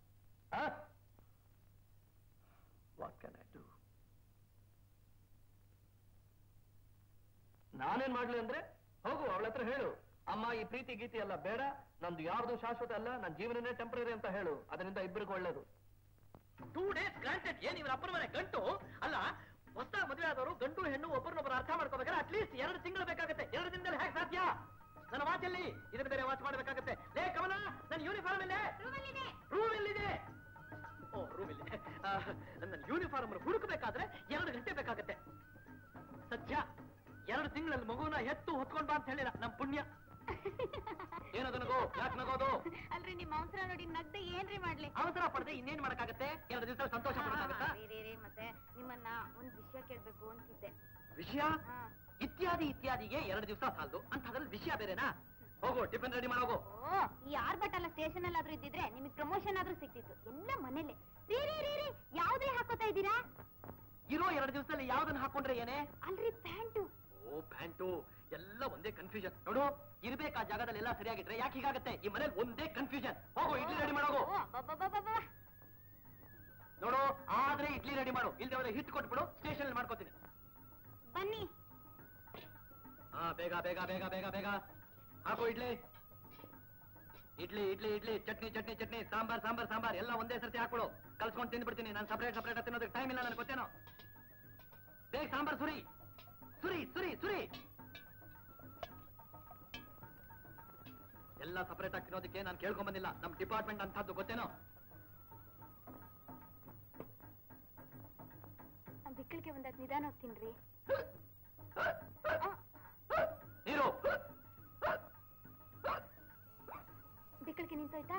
What can I do? ನಾನೇನ್ ಮಾಡ್ಲಿ ಅಂದ್ರೆ, ಹೋಗು ಅವಳ ಹತ್ರ ಹೇಳು, ಅಮ್ಮ ಈ ಪ್ರೀತಿ ಗೀತಿ ಎಲ್ಲ ಬೇಡ, ನಂದು ಯಾವ್ದು ಶಾಶ್ವತ ಅಲ್ಲ, ನನ್ನ ಜೀವನನೇ ಟೆಂಪರರಿ ಅಂತ ಹೇಳು. ಅದರಿಂದ ಇಬ್ಬರಿಗೂ ಒಳ್ಳೇದು. Two days granted. ಏನ್ ಇವ್ರ ಅಪ್ಪನ ಮನೆ ಗಂಟು ಅಲ್ಲ. ಹೊಸದಾಗಿ ಮದುವೆ ಆದವರು ಗಂಡು ಹೆಣ್ಣು ಒಬ್ಬರನ್ನೊಬ್ಬರು ಅರ್ಥ ಮಾಡ್ಕೋಬೇಕಾದ್ರೆ ಅಟ್ಲೀಸ್ಟ್ ಎರಡು ತಿಂಗಳು ಬೇಕಾಗುತ್ತೆ. ಎರಡು ದಿನದಲ್ಲಿ ಹೇಗೆ ಸಾಧ್ಯ? ನನ್ನ ವಾಚಲ್ಲಿ ಇದನ್ನ ಬೇರೆ ವಾಚ್ ಮಾಡಬೇಕಾಗುತ್ತೆ. ಲೇ ಕಮಲ, ನನ್ನ ಯೂನಿಫಾರ್ಮ್ ಇಲ್ಲೇ? ರೂಮ್ ಎಲ್ಲಿದೆ? ಓ, ರೂಮ್ ಇಲ್ಲಿದೆ. ನನ್ನ ಯೂನಿಫಾರ್ಮ್ ಹುಡುಕಬೇಕಾದ್ರೆ ಎರಡು ಗಂಟೆ ಬೇಕಾಗುತ್ತೆ. ಸದ್ಯ ಎರಡು ತಿಂಗಳಲ್ಲಿ ಮಗುವನ್ನ ಎತ್ತು ಹೊತ್ಕೊಂಡ್ ಬಾ ಅಂತ ಹೇಳಿಲ್ಲ ನಮ್ ಪುಣ್ಯ. ಏನದು ನಗೋ? ಯಾಕೆ ನಗೋದು? ಅಲ್ರಿ ನಿಮ್ ಅವಸರ ನೋಡಿ ನಗ್ದೆ ಏನ್ರಿ ಮಾಡ್ಲಿ? ಅವಸರ ಪಡೆದೆ ಇನ್ನೇನ್ ಮಾಡಕ್ಕಾಗತ್ತೆ? ಎರಡು ದಿವಸ ಸಂತೋಷ ಪಡೋಕ್ಕಾಗತ್ತಾ? ಮತ್ತೆ ನಿಮ್ಮನ್ನ ಒಂದ್ ವಿಷಯ ಕೇಳ್ಬೇಕು ಅಂತಿದ್ದೆ. ವಿಷಯ? ಇತ್ಯಾದಿ ಇತ್ಯಾದಿಗೆ ಎರಡು ದಿವಸ ಸಾಲದು, ಅಂತದ್ರಲ್ಲಿ ವಿಷಯ ಬೇರೆನಾ? ಹೋಗು, ಟಿಫನ್ ರೆಡಿ ಮಾಡೋಗು. ಓ, ಈ ಆರ್ಭಟ ಅಲ್ಲ ಸ್ಟೇಷನ್ ಅಲ್ಲಾದ್ರೂ ಇದ್ದಿದ್ರೆ ನಿಮಗೆ ಪ್ರಮೋಷನ್ ಆದ್ರೂ ಸಿಕ್ತಿತ್ತು. ಎಲ್ಲ ಮನೇಲೆ. ರೀ ರೀ ರೀ ರೀ ಯಾವ್ದೇ ಹಾಕೋತಾ ಇದ್ದೀರಾ? ಇರೋ ಎರಡು ದಿವಸದಲ್ಲಿ ಯಾವ್ದನ್ನ ಹಾಕೊಂಡ್ರೆ ಏನೇ? ಅಲ್ರಿ ಪ್ಯಾಂಟು. ಓ, ಪ್ಯಾಂಟು. ಎಲ್ಲ ಒಂದೇ ಕನ್ಫ್ಯೂಷನ್. ನೋಡು, ಇರ್ಬೇಕಾ ಜಾಗದಲ್ಲಿ ಎಲ್ಲ ಸರಿಯಾಗಿಟ್ರೆ ಯಾಕೆ ಹೀಗಾಗತ್ತೆ? ಈ ಮನೇಲಿ ಒಂದೇ ಕನ್ಫ್ಯೂಷನ್. ಹೋಗು, ಇಡ್ಲಿ ರೆಡಿ ಮಾಡೋಗು. ನೋಡು, ಆದ್ರೆ ಇಡ್ಲಿ ರೆಡಿ ಮಾಡು, ಇಲ್ದೇ ಹೋದ್ರೆ ಹಿಟ್ ಕೊಟ್ಬಿಡು, ಸ್ಟೇಷನ್ ಅಲ್ಲಿ ಮಾಡ್ಕೋತೀನಿ. ಬನ್ನಿ. ಹಾ, ಬೇಗ ಬೇಗ ಬೇಗ ಬೇಗ ಬೇಗ ಹಾಕು ಇಡ್ಲಿ. ಇಡ್ಲಿ ಇಡ್ಲಿ ಇಡ್ಲಿ, ಚಟ್ನಿ ಚಟ್ನಿ ಚಟ್ನಿ, ಸಾಂಬಾರ್ ಸಾಂಬಾರ್ ಸಾಂಬಾರ್ ಎಲ್ಲ ಒಂದೇ ಸರ್ತಿ ಹಾಕೊಡು. ಕಲ್ಸ್ಕೊಂಡು ತಿಂದ್ಬಿಡ್ತೀನಿ. ನಾನು ಸಪರೇಟ್ ಸಪರೇಟ್ ತಿನ್ನೋದಕ್ಕೆ ಟೈಮ್ ಇಲ್ಲ ನನಗೆ, ಗೊತ್ತೇನೋ. ಬೇಗ ಸಾಂಬಾರ್ ಸುರಿ ಸುರಿ ಸುರಿ ಸುರಿ. ಎಲ್ಲ ಸಪರೇಟ್ ಆಗಿ ತಿನ್ನೋದಕ್ಕೆ ನಾನು ಕೇಳ್ಕೊಂಡ್ ಬಂದಿಲ್ಲ. ನಮ್ ಡಿಪಾರ್ಟ್ಮೆಂಟ್ ಅಂತದ್ದು, ಗೊತ್ತೇನೋ. ಬಿಕ್ಕಳಿಗೆ ಒಂದಾದ್ ನಿಧಾನ ತಿನ್ರಿ. ನೀರು. ಬಿಕ್ಕಳಿಗೆ ನಿಂತೋಯ್ತಾ?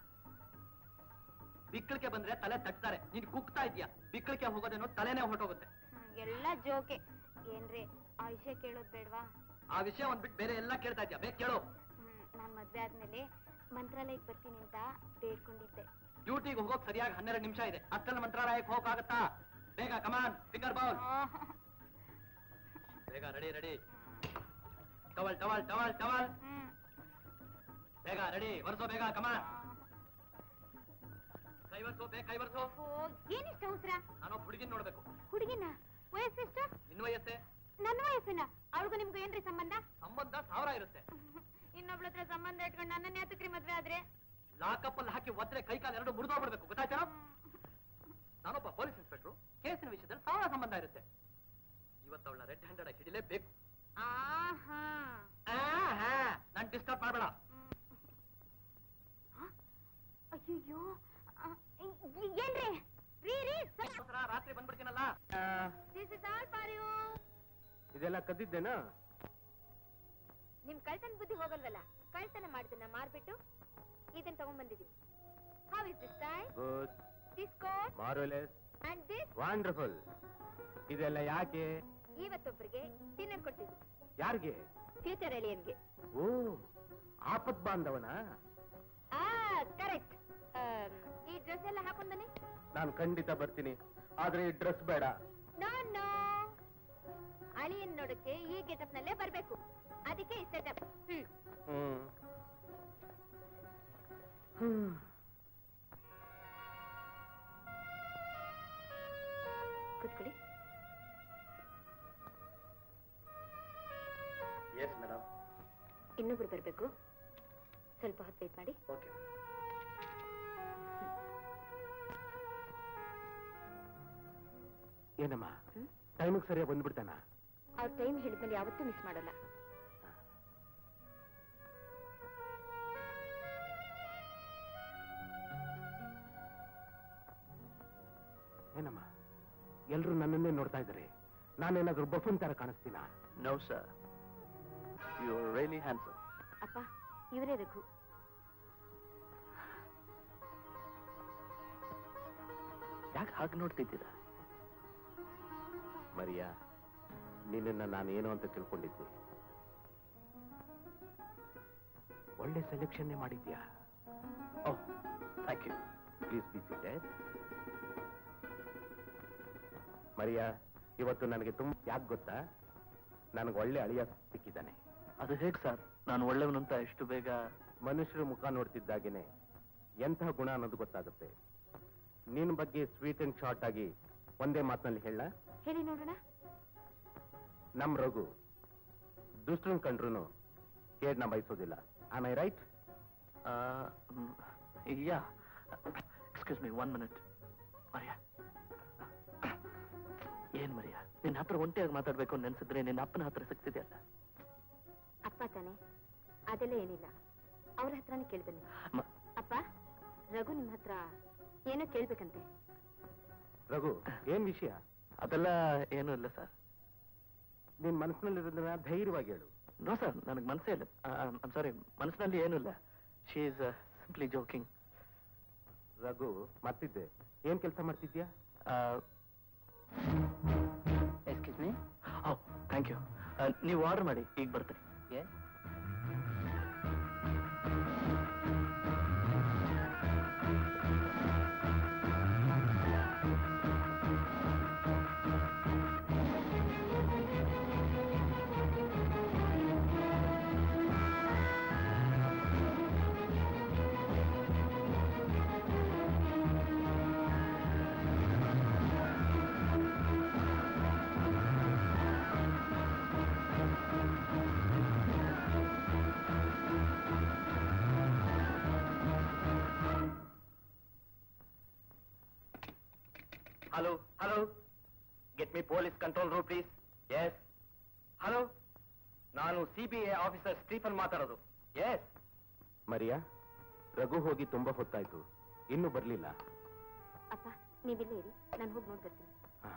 ಬಿಕ್ಕಳಿಕೆ ಬಂದ್ರೆ ತಲೆ ತಟ್ತಾರೆ. ನೀನ್ ಕುಗ್ತಾ ಇದ್ಯಾ. ಬಿಕ್ಕಳಿಕೆ ಹೋಗೋದೇನೋ ತಲೆನೇ ಹೊರಟೋಗುತ್ತೆ. ಎಲ್ಲ ಜೋಕೆ. ಏನ್ರಿ ಆ ವಿಷಯ ಕೇಳೋದ್ ಬೇಡ್ವಾ? ಆ ವಿಷಯ ಒಂದ್ ಬಿಟ್ಟು ಬೇರೆ ಎಲ್ಲ ಕೇಳ್ತಾ ಇದ್ಯಾ? ಬೇಗ ಕೇಳು. ಹ್ಮ್ ನಾನ್ ಮದ್ವೆ ಆದ್ಮೇಲೆ ಮಂತ್ರಾಲಯಕ್ಕೆ ಬರ್ತೀನಿ ಅಂತ ಬೇಡ್ಕೊಂಡಿದ್ದೆ. ಡ್ಯೂಟಿಗೆ ಹೋಗೋಕ್ ಸರಿಯಾಗಿ ಹನ್ನೆರಡು ನಿಮಿಷ ಇದೆ. ಅಷ್ಟಲ್ಲಿ ಮಂತ್ರಾಲಯಕ್ಕೆ ಹೋಗಕ್ಕಾಗತ್ತಾ? ಬೇಗ ಕಮಾನ್, ಫಿಂಗರ್ ಬೌಲ್. ಬೇಗ ready ready. Towel towel towel towel. ಬೇಗ ರೆಡಿ, ವರ್ಸೋ ಬೇಗ, ಕಮಾನ್. ಕೈ ವರ್ಸೋ, ಬೇಗ ಕೈ ವರ್ಸೋ. ಏನಿಷ್ಟ ಅವಸರ? ನಾನೊಬ್ಬ ಹುಡುಗಿನ ನೋಡ್ಬೇಕು. ಹುಡುಗಿನ? ವಯಸ್ಸೆಷ್ಟು? ಇನ್ನು ವಯಸ್ಸೆ? ನನ್ನ ವಯಸ್ಸಿನ? ಅವಳಿಗೂ ನಿಮ್ಗೂ ಏನ್ರಿ ಸಂಬಂಧ? ಸಂಬಂಧ ಸಾವಿರ ಇರುತ್ತೆ. ಇನ್ನೊಬ್ಳ ಹತ್ರ ಸಂಬಂಧ ಇಟ್ಕೊಂಡು ನನ್ನನ್ನೇ ಹತ್ತಕ್ರಿ ಮದ್ವೆ ಆದ್ರೆ? ಲಾಕಪ್ ಅಲ್ಲಿ ಹಾಕಿ ಒದ್ರೆ ಕೈ ಕಾಲು ಎರಡು ಮುರಿದೋಗ್ಬಿಡ್ಬೇಕು, ಗೊತ್ತಾಯ್ತಾ? ನಾನೊಬ್ಬ ಪೊಲೀಸ್ ಇನ್ಸ್ಪೆಕ್ಟ್ರು. ಕೇಸಿನ ವಿಷಯದಲ್ಲಿ ಸಾವಿರ ಸಂಬಂಧ ಇರುತ್ತೆ. ಇವತ್ತು ಅವಳ ರೆಡ್ ಹ್ಯಾಂಡೆಡ್ ಆಗಿ ಹಿಡಿಲೇಬೇಕು. ನಾನ್ ಡಿಸ್ಟರ್ಬ್ ಮಾಡಬೇಡ. ಅಯ್ಯೋ ಏನ್ರಿ? ರೀ ರೀ ರಾತ್ರಿ ಬಂದ್ಬಿಡ್ತೀನಲ್ಲ. ಇದೆಲ್ಲ ಕದ್ದಿದ್ದೇನಾ? ನಿಮ್ ಕಳ್ತನ ಬುದ್ಧಿ ಹೋಗಲ್ವಲ್ಲ. ಕಳ್ತನ ಮಾಡಿದನ್ನ ಮಾರ್ಬಿಟ್ಟು ಇದನ್ನ ತಗೊಂಡ್ ಬಂದಿದೀವಿ. How is this time? Good. This coat? Marvellous. And this? Wonderful. ಇದೆಲ್ಲ ಯಾಕೆ? ಇವತ್ತೊಬ್ಬರಿಗೆ ಡಿನ್ನರ್ ಕೊಟ್ಟಿದ್ವಿ. ಯಾರಿಗೆ? ಫ್ಯೂಚರ್ ಎಲಿಯನ್ಗೆ. ಓ, ಆಪತ್ ಬಾಂಧವನ? ಆ ಕರೆಕ್ಟ್. ಈ ಡ್ರೆಸ್ ಎಲ್ಲ ಹಾಕೊಂಡ್ ಬನ್ನಿ. ನಾನು ಖಂಡಿತ ಬರ್ತೀನಿ, ಆದ್ರೆ ಈ ಡ್ರೆಸ್ ಬೇಡ. ನೋ ನೋ, ಅಳಿಯನ್ ನೋಡಕ್ಕೆ ಈ ಗೆಟಪ್ ನಲ್ಲೇ ಬರ್ಬೇಕು. ಅದಕ್ಕೆ ಈ ಸೆಟಪ್. ಹ್ಮ್ ಹ್ಮ್ ಹ್ಮ್ ಕೂತ್ಕೊಳ್ಳಿ. Yes madam. ಇನ್ನೊಬ್ರು ಬರ್ಬೇಕು, ಸ್ವಲ್ಪ ಹೊತ್ತು ವೇಟ್ ಮಾಡಿ. ಓಕೆ. ಏನಮ್ಮ, ಟೈಮಿಗೆ ಸರಿಯಾಗಿ ಬಂದ್ಬಿಡ್ತಾನ? ಅವ್ರ ಟೈಮ್ ಹೇಳಿದ್ಮೇಲೆ ಯಾವತ್ತೂ ಮಿಸ್ ಮಾಡಲ್ಲ. ಏನಮ್ಮ, ಎಲ್ರು ನನ್ನನ್ನೇ ನೋಡ್ತಾ ಇದ್ದಾರೆ. ನಾನೇನಾದ್ರೂ ಬಫನ್ ತರ ಕಾಣಿಸ್ತೀನಾ? No sir, you are really handsome. ಅಪ್ಪ, ಇವರೇ ರಘು. ಯಾಕೆ ಹಾಗೆ ನೋಡ್ತಿದ್ದೀರಾ? ಮರಿಯಾ, ನಿನ್ನನ್ನ ನಾನೇನು ಅಂತ ತಿಳ್ಕೊಂಡಿದ್ದೆ. ಒಳ್ಳೆ ಸೆಲೆಕ್ಷನ್ ಮಾಡಿದ್ಯಾ. Oh, thank you. Please be seated. Maria, ಇವತ್ತು ನನಗೆ ತುಂಬ ಯಾಕೆ ಗೊತ್ತಾ? ನನಗೆ ಒಳ್ಳೆ ಅಳಿಯ ಸಿಕ್ಕಿದ್ದಾನೆ. ಅದು ಹೇಗೆ ಸರ್? ನಾನು ಒಳ್ಳೆಯವನಂತ ಇಷ್ಟು ಬೇಗ? ಮನುಷ್ಯರ ಮುಖ ನೋಡ್ತಿದ್ದಾಗೇನೆ ಎಂಥ ಗುಣ ಅನ್ನೋದು ಗೊತ್ತಾಗುತ್ತೆ. ನಿನ್ನ ಬಗ್ಗೆ ಸ್ವೀಟ್ ಅಂಡ್ ಶಾರ್ಟ್ ಆಗಿ ಒಂದೇ ಮಾತಿನಲ್ಲಿ ಹೇಳ. ಹೇಳಿ ನೋಡೋಣ. ನಮ್ ರಘು ದುಷ್ಟರನ್ ಕಂಡ್ರು ಕೇಡ್ನ ಬಯಸೋದಿಲ್ಲ. Am I right? Yeah. Excuse me, one minute. Maria, ಏನ್ ಮರಿಯಾ, ನಿನ್ನ ಹತ್ರ ಒಂಟಿಯಾಗಿ ಮಾತಾಡ್ಬೇಕು ನೆನ್ಸಿದ್ರೆ ನಿನ್ನ ಅಪ್ಪನ ಹತ್ರ ಸಿಗ್ತಿದೆಯಲ್ಲ. ಅಪ್ಪ ತಾನೆ, ಅದೆಲ್ಲ ಏನಿಲ್ಲ, ಅವ್ರ ಹತ್ರನೇ ಕೇಳ್ಬನ್ನಿ. ಅಪ್ಪ, ರಘು ನಿಮ್ಮ ಹತ್ರ ಏನೋ ಕೇಳ್ಬೇಕಂತೆ. ರಘು, ಏನ್ ವಿಷಯ? ಅದೆಲ್ಲ ಏನೂ ಇಲ್ಲ ಸರ್. ನಿನ್ ಮನಸ್ಸಿನಲ್ಲಿರೋದನ್ನ ಧೈರ್ಯವಾಗಿ ಹೇಳು. ನೋ ಸರ್, ನನಗೆ ಮನಸ್ಸೇ ಇಲ್ಲ. ಐಮ್ ಸಾರಿ, ಮನಸ್ಸಿನಲ್ಲಿ ಏನೂ ಇಲ್ಲ. She is simply joking. Raghu, ಮತ್ತಿದ್ದೆ ಏನ್ ಕೆಲಸ ಮಾಡ್ತಿದ್ಯಾ? Excuse me. Oh, thank you. ನೀವು ಆರ್ಡರ್ ಮಾಡಿ, ಈಗ ಬರ್ತೀನಿ. ಏ hello hello, get me police control room please. Yes. Hello, ನಾನು ಸಿಬಿಐ ಆಫೀಸರ್ ಸ್ಟೀಫನ್ ಮಾತಾಡೋದು. ಎಸ್. ಮರಿಯಾ, ರಘು ಹೋಗಿ ತುಂಬಾ ಹೊತ್ತಾಯ್ತು, ಇನ್ನೂ ಬರ್ಲಿಲ್ಲ. ಅಪ್ಪ, ನೀವಿಲ್ಲೇ ಇರಿ, ನಾನು ಹೋಗಿ ನೋಡಿ ಬರ್ತೀನಿ.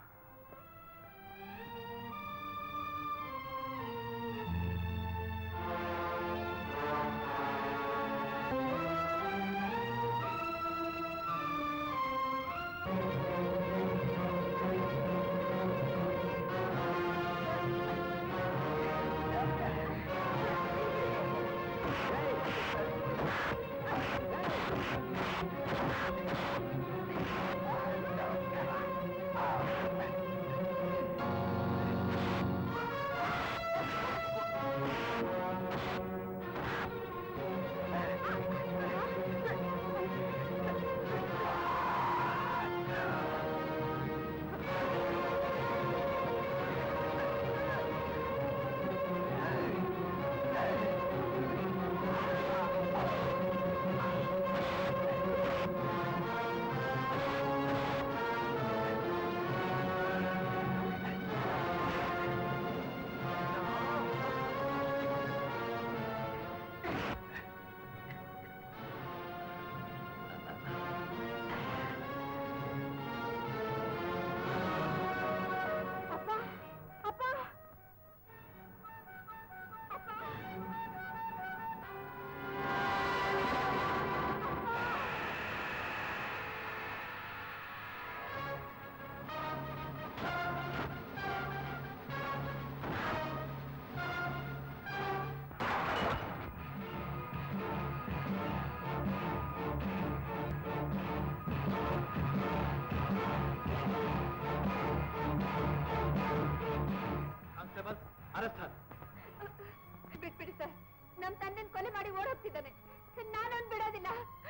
ಬಿಟ್ಬಿಡಿ ಸರ್, ನಮ್ ತಂದೆನ್ ಕೊಲೆ ಮಾಡಿ ಓಡೋಗ್ತಿದ್ದಾನೆ. ನಾನೊಂದು ಬಿಡೋದಿಲ್ಲ.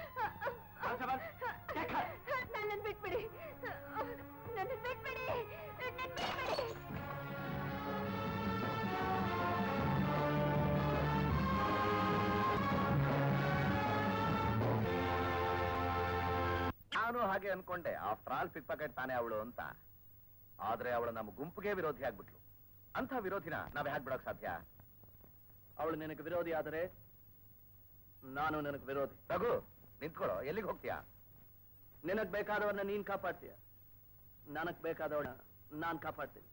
ನನ್ನನ್ನು ಬಿಟ್ಬಿಡಿ, ನನ್ನ ಬಿಟ್ಬಿಡಿ, ನನ್ನ ಬಿಟ್ಬಿಡಿ. ನಾನು ಹಾಗೆ ಅನ್ಕೊಂಡೆ, ಆಫ್ಟರ್ ಆಲ್ ಪಿಕ್ ಪಾಕೆಟ್ ತಾನೇ ಅವಳು ಅಂತ. ಆದ್ರೆ ಅವಳು ನಮ್ಮ ಗುಂಪಿಗೆ ವಿರೋಧಿ ಆಗ್ಬಿಟ್ಲು. ಅಂತ ವಿರೋಧಿನ ನಾವ್ ಹ್ಯಾಕ್ ಬಿಡೋಕ್ ಸಾಧ್ಯ? ಅವಳು ನಿನಗೆ ವಿರೋಧಿ ಆದರೆ ನಾನು ನಿನಗೆ ವಿರೋಧಿ. ರಘು, ನಿಂತ್ಕೊಳ್ಳೋ, ಎಲ್ಲಿಗೆ ಹೋಗ್ತೀಯಾ? ನಿನಗ್ ಬೇಕಾದವನ್ನ ನೀನ್ ಕಾಪಾಡ್ತೀಯ, ನನಗ್ ಬೇಕಾದವನ್ನ ನಾನ್ ಕಾಪಾಡ್ತೀನಿ.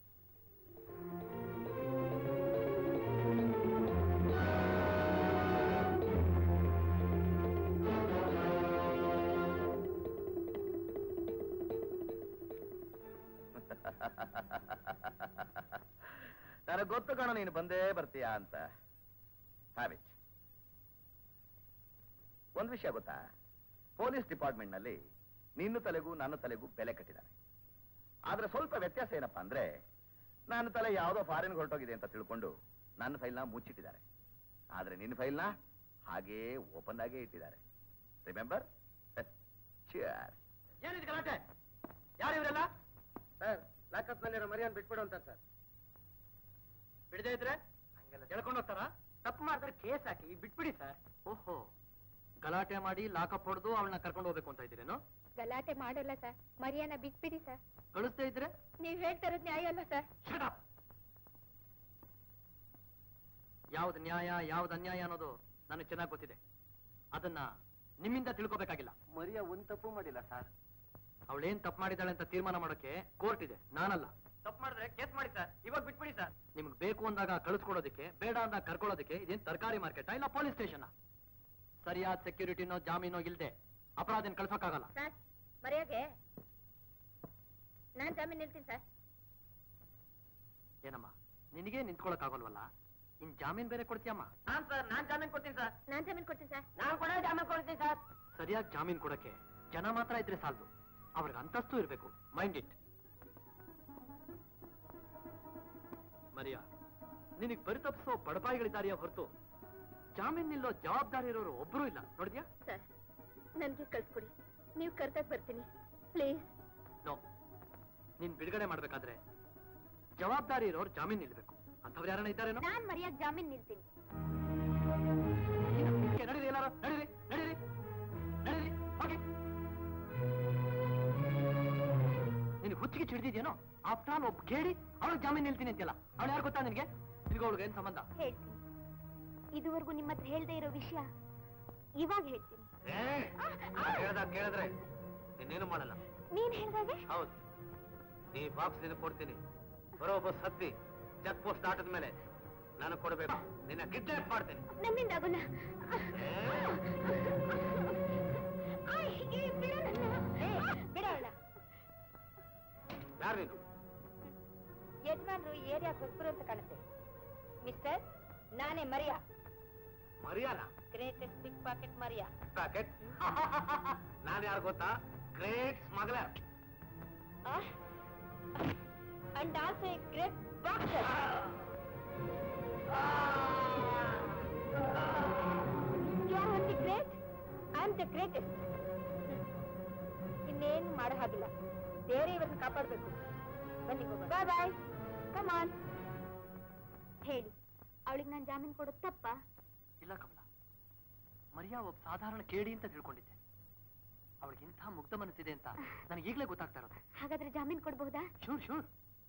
ನನಗೆ ಗೊತ್ತು ಕಾಣೋ ನೀನು ಬಂದೇ ಬರ್ತೀಯಾ ಅಂತ. ಹ್ಯಾವಿಟ್. ಒಂದು ವಿಷಯ ಗೊತ್ತಾ, ಪೊಲೀಸ್ ಡಿಪಾರ್ಟ್ಮೆಂಟ್ ನಲ್ಲಿ ನಿನ್ನ ತಲೆಗೂ ನನ್ನ ತಲೆಗೂ ಬೆಲೆ ಕಟ್ಟಿದ್ದಾರೆ. ಆದ್ರೆ ಸ್ವಲ್ಪ ವ್ಯತ್ಯಾಸ ಏನಪ್ಪಾ ಅಂದ್ರೆ, ನನ್ನ ತಲೆ ಯಾವುದೋ ಫಾರಿನ್ ಹೊರಟೋಗಿದೆ ಅಂತ ತಿಳ್ಕೊಂಡು ನನ್ನ ಫೈಲ್ನ ಮುಚ್ಚಿಟ್ಟಿದ್ದಾರೆ. ಆದ್ರೆ ನಿನ್ನ ಫೈಲ್ನ ಹಾಗೇ ಓಪನ್ ಆಗೇ ಇಟ್ಟಿದ್ದಾರೆ. ರಿಮೆಂಬರ್? ಏನಿದೆ ಗಲಾಟೆ? ಯಾರು ಇವರೆಲ್ಲ? ಸರ್ ಲಾಕಪ್ ನಲ್ಲಿರೋ ಮರಿಯಾನ್ ಬಿಟ್ಬಿಡು ಅಂತ ಸರ್. ಬಿಡದೇ ಇದ್ರೆ ಹೇಳ್ಕೊಂಡು ಹೋಗ್ತಾರ? ತಪ್ಪು ಮಾಡಿದ್ರೆ ಕೇಸ್ ಹಾಕಿ ಬಿಟ್ಬಿಡಿ ಸರ್. ಓಹೋ, ಗಲಾಟೆ ಮಾಡಿ ಲಾಕಪ್ ಹೊಡೆದು ಅವಳನ್ನ ಕರ್ಕೊಂಡು ಹೋಗ್ಬೇಕು ಅಂತ ಇದ್ದೀರೇನು? ಗಲಾಟೆ ಮಾಡಲ್ಲ ಸರ್, ಮರಿಯಾನ ಬಿಟ್ಬಿಡಿ ಸರ್. ಕಳಿಸ್ತಾ ಇದ್ರೆ ನೀವ್ ಹೇಳ್ತಾ ಇರೋದು ನ್ಯಾಯ ಅಲ್ಲ ಸರ್. ಯಾವ್ದು ನ್ಯಾಯ ಯಾವ್ದು ಅನ್ಯಾಯ ಅನ್ನೋದು ನನಗೆ ಚೆನ್ನಾಗಿ ಗೊತ್ತಿದೆ. ಅದನ್ನ ನಿಮ್ಮಿಂದ ತಿಳ್ಕೊಬೇಕಾಗಿಲ್ಲ. ಮರಿಯಾ ಒಂದ್ ತಪ್ಪು ಮಾಡಿಲ್ಲ ಸರ್. ಅವಳೇನ್ ತಪ್ಪು ಮಾಡಿದಾಳೆ ಅಂತ ತೀರ್ಮಾನ ಮಾಡೋಕೆ ಕೋರ್ಟ್ ಇದೆ, ನಾನಲ್ಲ. ತಪ್ಪು ಮಾಡಿದ್ರೆ ಕೇಸ್ ಮಾಡಿ ಸರ್, ಇವಾಗ ಬಿಟ್ಬಿಡಿ ಸರ್. ನಿಮ್ಗೆ ಬೇಕು ಅಂದಾಗ ಕಳಿಸ್ಕೊಡೋದಕ್ಕೆ, ಬೇಡ ಅಂದಾಗ ಕರ್ಕೊಳ್ಳೋದಕ್ಕೆ ಇದೇನ್ ತರಕಾರಿ ಮಾರ್ಕೆಟ್ ಇಲ್ಲ ಪೊಲೀಸ್ ಸ್ಟೇಷನ್? ಸರಿಯಾದ ಸೆಕ್ಯೂರಿಟಿನೋ ಜಾಮೀನೋ ಇಲ್ದೆ ಅಪರಾಧನ ಕಳ್ಸಕ್ಕಾಗಲ್ಲ. ಸರ್ ಮರಿಯಾಗೆ ನಾನ್ ಜಾಮೀನ್ ನಿಲ್ತೀನಿ ಸರ್. ಏನಮ್ಮ ನಿನಗೆ ನಿಂತ್ಕೊಳಕ್ ಆಗೋಲ್ವಲ್ಲ, ಇನ್ ಜಾಮೀನ್ ಬೇರೆ ಕೊಡ್ತೀಯಮ್ಮ? ನಾನ್ ಸರ್ ನಾನ್ ಜಾಮೀನ್ ಕೊಡ್ತೀನಿ ಸರ್. ನಾನ್ ಜಾಮೀನ್ ಕೊಡ್ತೀನಿ ಸರ್. ನಾನ್ ಕೂಡ ಜಾಮೀನ್ ಕೊಡ್ತೀನಿ ಸರ್. ಸರಿಯಾಗಿ ಜಾಮೀನ್ ಕೊಡಕ್ಕೆ ಜನ ಮಾತ್ರ ಇದ್ರೆ ಸಾಲದು, ಅವ್ರಿಗೆ ಅಂತಸ್ತು ಇರ್ಬೇಕು. Mind it. ಮರಿಯಾ, ನಿನಗ್ ಪರಿತಪ್ಸೋ ಬಡಪಾಯಿಗಳಿದ್ದಾರೆಯೇ ಹೊರತು ಜಾಮೀನ್ ನಿಲ್ಲೋ ಜವಾಬ್ದಾರಿ ಇರೋರು ಒಬ್ರು ಇಲ್ಲ, ನೋಡಿದ್ಯಾ? ಸರ್ ನನ್ಗೆ ಕಳ್ಸ್ಕೊಡಿ, ನೀವು ಕರ್ದಾಗ ಬರ್ತೀನಿ ಪ್ಲೀಸ್. ನೋ, ನೀನ್ ಬಿಡುಗಡೆ ಮಾಡ್ಬೇಕಾದ್ರೆ ಜವಾಬ್ದಾರಿ ಇರೋರು ಜಾಮೀನ್ ನಿಲ್ಬೇಕು. ಅಂಥವ್ರು ಯಾರನ್ನ ಇದ್ದಾರೇನೋ? ನಾನ್ ಮರಿಯಾಗ ಜಾಮೀನ್ ನಿಲ್ತೀನಿ. ನಡೀರಿ ಎಲ್ಲಾರು, ನಡೀರಿ ನಡೀರಿ ನಡೀರಿ ಹೋಗಿ. ನಿನ್ ಹುಚ್ಚಿಗೆ ಚಿಡಿದಿದ್ಯೇನೋ? ಆಫ್ಟರ್ ಆಲ್ ಒಬ್ಬ ಕೇಳಿ ಅವಳಿಗೆ ಜಾಮೀನ್ ನಿಲ್ತೀನಿ ಅಂತೆಲ್ಲ. ಅವಳು ಯಾರು ಗೊತ್ತಾ ನಿನ್ಗೆ? ನಿನ್ಗೆ ಅವಳಿಗೆ ಏನ್ ಸಂಬಂಧ? ಹೇಳ್ತೀನಿ. ಇದುವರೆಗೂ ನಿಮ್ಮ ಹತ್ರ ಹೇಳ್ದೆ ಇರೋ ವಿಷಯ ಇವಾಗ ಹೇಳ್ತೀನಿ. ಹೇಳ್ದಾಗ ಕೇಳಿದ್ರೆ ಇನ್ನೇನು ಮಾಡಲ್ಲ. ನೀನ್ ಹೇಳ್ದಾಗೆ? ಹೌದು, ಈ ಬಾಕ್ಸ್ ನಿನಗೆ ಕೊಡ್ತೀನಿ. ಬರೋ ಬಸ್ ಹತ್ತಿ ಚೆಕ್ ಪೋಸ್ಟ್ ದಾಟದ ಮೇಲೆ ನನಗೆ ಕೊಡಬೇಕು. ನಿನ್ನ ಕಿಡ್ನಾಪ್ ಮಾಡ್ತೀನಿ. ನನ್ನಿಂದ ಆಗೋಲ್ಲ. ಬಿಡೋಣ. ಯಾರು ನೀನು? ಯಜಮಾನ್ರು ಏರಿಯಾ ಹೊಸಬರು ಅಂತ ಕಾಣುತ್ತೆ. ಮಿಸ್ಟರ್, ನಾನೇ ಮರಿಯಾ. ಮರಿಯಾನ? Greatest big pocket Maria. Pocket? ನಾನು ಯಾರು ಗೊತ್ತಾ? Great smuggler. And also a great boxer. You are the great, I am the greatest. ಇನ್ನೇನು ಮಾಡೋ ಹಾಗಿಲ್ಲ, ಬೇರೆ ಇವರನ್ನು ಕಾಪಾಡಬೇಕು. ಬನ್ನಿ ಹೋಗೋಣ. Bye bye. Come on. ಹೇಳಿ, ಅವಳಿಗೆ ನಾನು ಜಾಮೀನು ಕೊಡೋದು ತಪ್ಪಾ? ಇಲ್ಲ ಕಮಲ, ಮರಿಯಾ ಒಬ್ಬ ಸಾಧಾರಣ ಕೇಳಿ ಅಂತ ತಿಳ್ಕೊಂಡಿದ್ದೆ. ಅವಳಿಗೆ ಇಂಥ ಮುಗ್ಧ ಮನಸ್ಸಿದೆ ಅಂತ ನನಗೆ ಈಗಲೇ ಗೊತ್ತಾಗ್ತಾ ಇರೋದು. ಹಾಗಾದ್ರೆ ಜಾಮೀನು ಕೊಡಬಹುದಾ? Sure sure.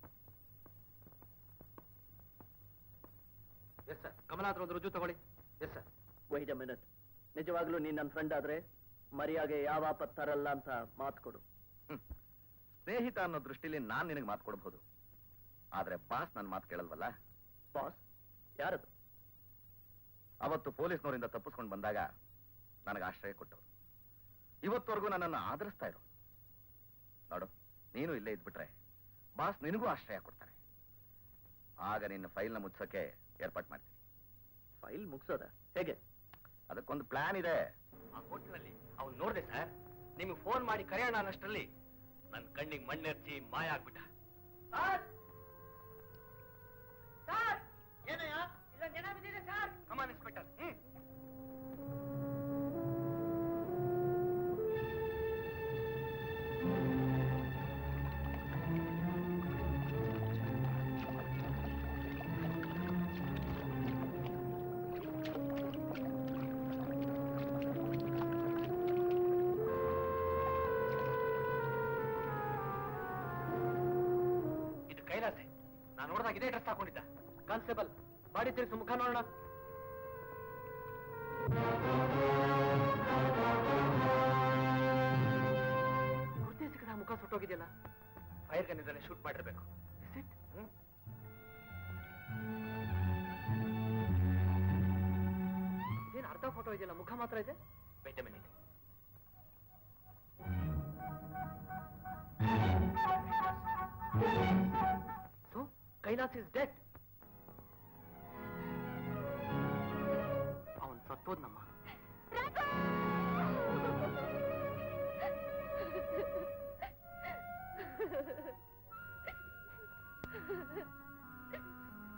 Yes sir. Kamala ಹತ್ರ ಒಂದು ರುಜು ತಗೊಳ್ಳಿ. Yes sir. Wait a minute. ನಿಜವಾಗ್ಲೂ ನೀನ್ ನನ್ನ ಫ್ರೆಂಡ್ ಆದ್ರೆ ಮರಿಯಾಗೆ ಯಾವ ಆಪತ್ ತರಲ್ಲ ಅಂತ ಮಾತು ಕೊಡು. ಸ್ನೇಹಿತ ಅನ್ನೋ ದೃಷ್ಟಿಲಿ ನಾನ್ ನಿನಗೆ ಮಾತು ಕೊಡಬಹುದು, ಆದ್ರೆ ಬಾಸ್ ನನ್ನ ಮಾತು ಕೇಳಲ್ವಲ್ಲ. ಬಾಸ್ ಯಾರದು? ಅವತ್ತು ಪೊಲೀಸ್ನವರಿಂದ ತಪ್ಪಿಸ್ಕೊಂಡು ಬಂದಾಗ ನನಗೆ ಆಶ್ರಯ ಕೊಟ್ಟವರು, ಇವತ್ತವರೆಗೂ ನನ್ನನ್ನು ಆದರಿಸ್ತಾ ಇರೋ. ನೋಡು, ನೀನು ಇಲ್ಲೇ ಇದ್ಬಿಟ್ರೆ ಬಾಸ್ ನಿನಗೂ ಆಶ್ರಯ ಕೊಡ್ತಾರೆ. ಆಗ ನಿನ್ನ ಫೈಲ್ನ ಮುಚ್ಚೋಕೆ ಏರ್ಪಾಟ್ ಮಾಡ್ತೀನಿ. ಫೈಲ್ ಮುಗಿಸೋದ ಹೇಗೆ? ಅದಕ್ಕೊಂದು ಪ್ಲಾನ್ ಇದೆ. ಆ ಹೋಟೆಲ್ನಲ್ಲಿ ಅವ್ನು ನೋಡಿದೆ ಸರ್. ನಿಮಗೆ ಫೋನ್ ಮಾಡಿ ಕರೆಯೋಣ ಅನ್ನಷ್ಟರಲ್ಲಿ ನನ್ನ ಕಣ್ಣಿಗೆ ಮಣ್ಣೆರ್ಚಿ ಮಾಯ ಆಗ್ಬಿಟ್ಟ. ಏನಯ್ಯ ಇಲ್ಲೊಂದು ಜನ ಬಿದ್ದಿದೆ ಸರ್. ಕಮಾನ್ ಇನ್ಸ್ಪೆಕ್ಟರ್. ಹ್ಮ್ ಕೈಲಾಸೆ. ನಾನು ನೋಡಿದಾಗ ಇದೇ ಡ್ರೆಸ್ ಹಾಕೊಂಡಿದ್ದ. ಕಾನ್ಸ್ಟೇಬಲ್, ಬಾಡಿ ತಿರ್ಸು, ಮುಖ ನೋಡೋಣ. ಗುರ್ತಿ ಸಿಕ್ಕದ ಮುಖ ಸುಟ್ಟೋಗಿದೆಯಲ್ಲ. ಫೈರ್ ಗನ್ನಿಂದಲೇ ಶೂಟ್ ಮಾಡಿರ್ಬೇಕು. ಏನು ಅರ್ಧ ಫೋಟೋ ಇದೆಯಲ್ಲ, ಮುಖ ಮಾತ್ರ ಇದೆ. Wait a minute. So, Kailas is dead. ಅವನ್ ಸತ್ತೋದ್ನಮ್ಮ.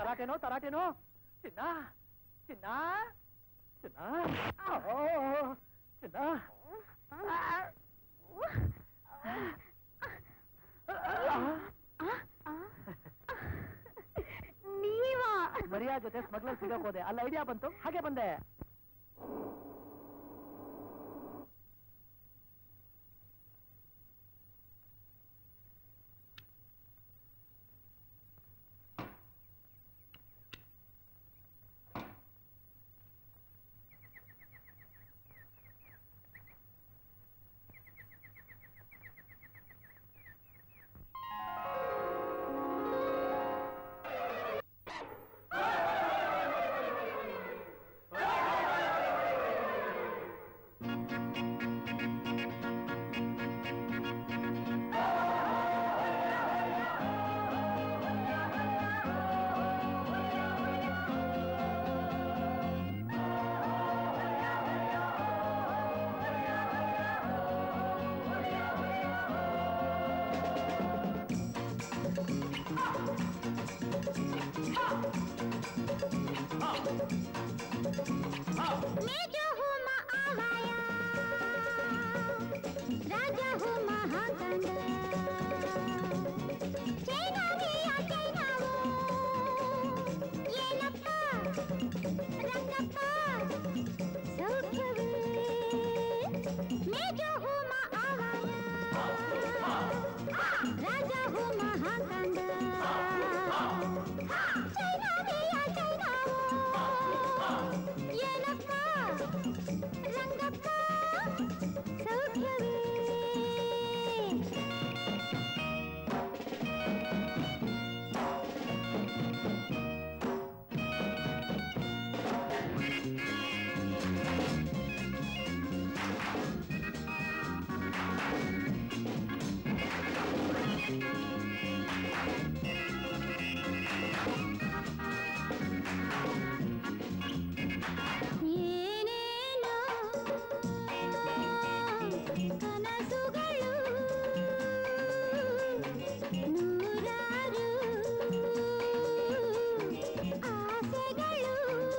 ತರಾಟೆನೋ ತರಾಟೆನೋ ಚಿನ್ನ ಚಿನ್ನ ಚಿನ್ನ ಓ, ಚಿನ್ನ ನೀವಾ ಮರಿಯಾ ಜೊತೆ ಸ್ಮಗ್ಲರ್ ಸಿಗಕ್ ಹೋದೆ ಅಲ್ಲ ಐಡಿಯಾ ಬಂತು ಹಾಗೆ ಬಂದೆ मैं जो हूँ महामाया, राजा हूँ महाकांड। चैना भैया चैना वो, ये नप्पा, रंगप्पा, सौख्यवे। मैं जो हूँ महामाया, राजा हूँ महाकांड। चैना भैया चैना वो, ये नप्पा, रंगप्ಪ ಸೌಖ್ಯವೇ ಏನೇನೋ ಕನಸುಗಳು ನೂರಾರು ಆಸೆಗಳು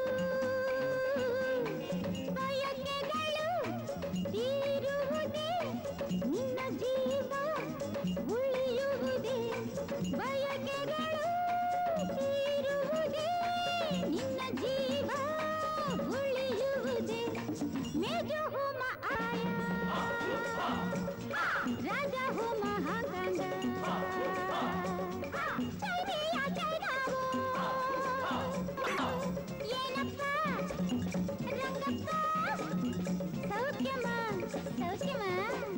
ಬಯಕೆಗಳು ತೀರುವುದೇ ನಿನ್ನ ಜೀವ ಉಳಿಯುವುದೇ ಬಯಕೆಗಳು ತೀರುವುದೇ ನಿನ್ನ ಜೀವ ಉಳಿಯುವುದೇ मैं जो हूँ महामाया राजा हूँ महाकांड चैनिया चैना वो ये नप्पा रंगप्पा सौख्यमा सौख्यमा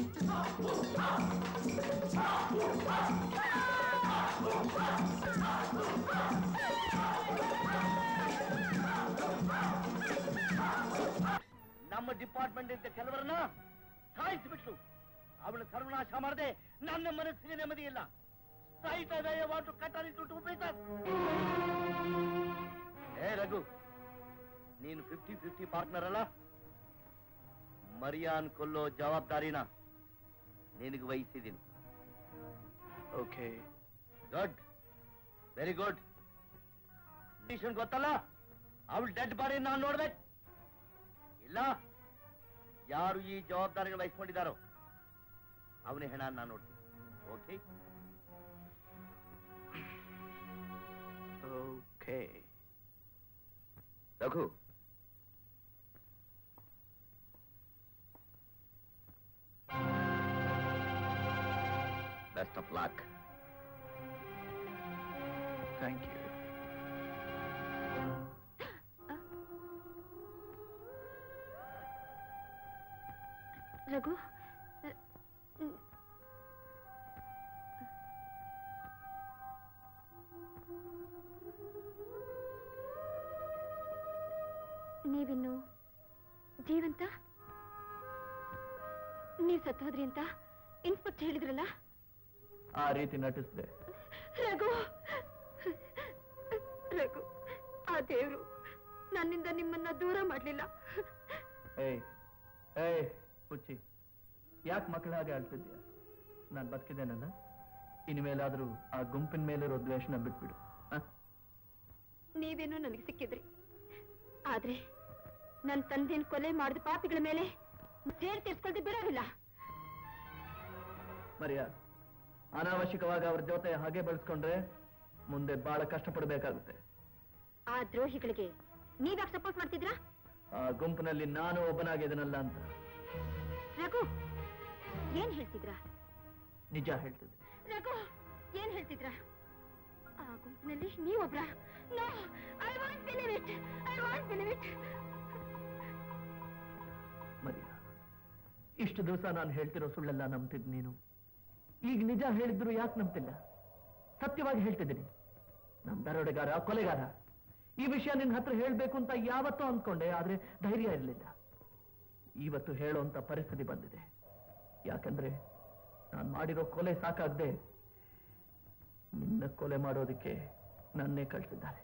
ನಮ್ಮ ಡಿಪಾರ್ಟ್ಮೆಂಟ್ ಇಂದ ಕೆಲವರನ್ನ ಸಾಯಿಸಿಬಿಟ್ಲು. ಅವಳು ಸರ್ವನಾಶ ಮಾಡದೆ ನನ್ನ ಮನಸ್ಸಿಗೆ ನೆಮ್ಮದಿ ಇಲ್ಲ. Straight away what to cut it to pieces. ಏ ರಘು, ನೀನು ಫಿಫ್ಟಿ ಫಿಫ್ಟಿ ಪಾರ್ಟ್ನರ್ ಅಲ್ಲ. ಮರಿಯಾನ್ ಕೊಲ್ಲೋ ಜವಾಬ್ದಾರಿನ ನಿನಗೆ ವಹಿಸಿದ್ದೀನಿ. Okay good, very good. Condition ಗೊತ್ತಲ್ಲ, ಅವಳು ಡೆಡ್ ಬಾಡಿ ನಾನು ನೋಡ್ಬೇಕು. ಇಲ್ಲ, ಯಾರು ಈ ಜವಾಬ್ದಾರಿಗಳು ವಹಿಸ್ಕೊಂಡಿದ್ದಾರೋ ಅವನೇ ಹೆಣ ನಾನು ನೋಡ್ತೀನಿ. Okay okay Raghu, best of luck. Thank you. Raghu ನೀವಿನ್ನು ಜೀವಂತ? ನೀವ್ ಸತ್ತೋದ್ರಿ ಅಂತ ಇನ್ಸ್ಪೆಕ್ಟರ್ ಹೇಳಿದ್ರಲ್ಲ? ಆ ರೀತಿ ನಟಿಸಿದೆ. ರಘು ರಘು, ಆ ದೇವ್ರು ನನ್ನಿಂದ ನಿಮ್ಮನ್ನ ದೂರ ಮಾಡ್ಲಿಲ್ಲ. ಏಯ್ ಏಯ್ ಹುಚ್ಚಿ, ಯಾಕೆ ಮಕ್ಕಳ ಹಾಗೆ ಆಳ್ತಿದ್ಯಾ? ನಾನು ಬದುಕಿದ್ದೇನಲ್ಲ, ಇನ್ಮೇಲಾದ್ರೂ ಆ ಗುಂಪಿನ ಮೇಲಿರೋ ದ್ವೇಷನ ಬಿಟ್ಬಿಡು. ನೀವೇನೋ ನನಗೆ ಸಿಕ್ಕಿದ್ರಿ. ಆದ್ರೆ ನನ್ನ ತಂದೆನ ಕೊಲೆ ಮಾಡಿದ ಪಾಪಿಗಳ ಮೇಲೆ ಸೇರ್ ತೀರ್ಸ್ಕೊಳ್ದೆ ಬಿಡೋದಿಲ್ಲ. ಮರಿಯ, ಅನಾವಶ್ಯಕವಾಗಿ ಅವ್ರ ಜೊತೆ ಹಾಗೆ ಬಳಸ್ಕೊಂಡ್ರೆ ಮುಂದೆ ಬಹಳ ಕಷ್ಟಪಡಬೇಕಾಗುತ್ತೆ. ಆ ದ್ರೋಹಿಗಳಿಗೆ ನೀವ್ಯಾಕೆ ಸಪೋರ್ಟ್ ಮಾಡ್ತಿದ್ರಾ? ಆ ಗುಂಪಿನಲ್ಲಿ ನಾನು ಒಬ್ಬನಾಗಿದ್ದೀನಲ್ಲ ಅಂತ. ರಘು, ಏನ್ ಹೇಳ್ತಿದ್ರಾ? ನಿಜ ಹೇಳ್ತಿದ್ದೆ. ರಘು, ಏನ್ ಹೇಳ್ತಿದ್ರಾ? ಆ ಗುಂಪಿನಲ್ಲಿ ನೀವೊಬ್ರ? No, I want believe it, I want believe it. Maria, ಇಷ್ಟು ದಿವಸ ನಾನು ಹೇಳ್ತಿರೋ ಸುಳ್ಳೆಲ್ಲ ನಂಬ್ತಿದ್ ನೀನು. ಈಗ ನಿಜ ಹೇಳಿದ್ರು ಯಾಕೆ ನಂಬ್ತಿಲ್ಲ? ಸತ್ಯವಾಗಿ ಹೇಳ್ತಿದ್ದೀನಿ. ನಮ್ ದರೋಡೆಗಾರ, ಕೊಲೆಗಾರ. ಈ ವಿಷಯ ನಿನ್ನ ಹತ್ರ ಹೇಳ್ಬೇಕು ಅಂತ ಯಾವತ್ತೂ ಅಂದ್ಕೊಂಡೆ, ಆದ್ರೆ ಧೈರ್ಯ ಇರಲಿಲ್ಲ. ಇವತ್ತು ಹೇಳೋಂತ ಪರಿಸ್ಥಿತಿ ಬಂದಿದೆ. ಯಾಕಂದ್ರೆ ನಾನು ಮಾಡಿರೋ ಕೊಲೆ ಸಾಕಾಗದೆ ನಿನ್ನ ಕೊಲೆ ಮಾಡೋದಕ್ಕೆ ನನ್ನೇ ಕಳಿಸಿದ್ದಾರೆ.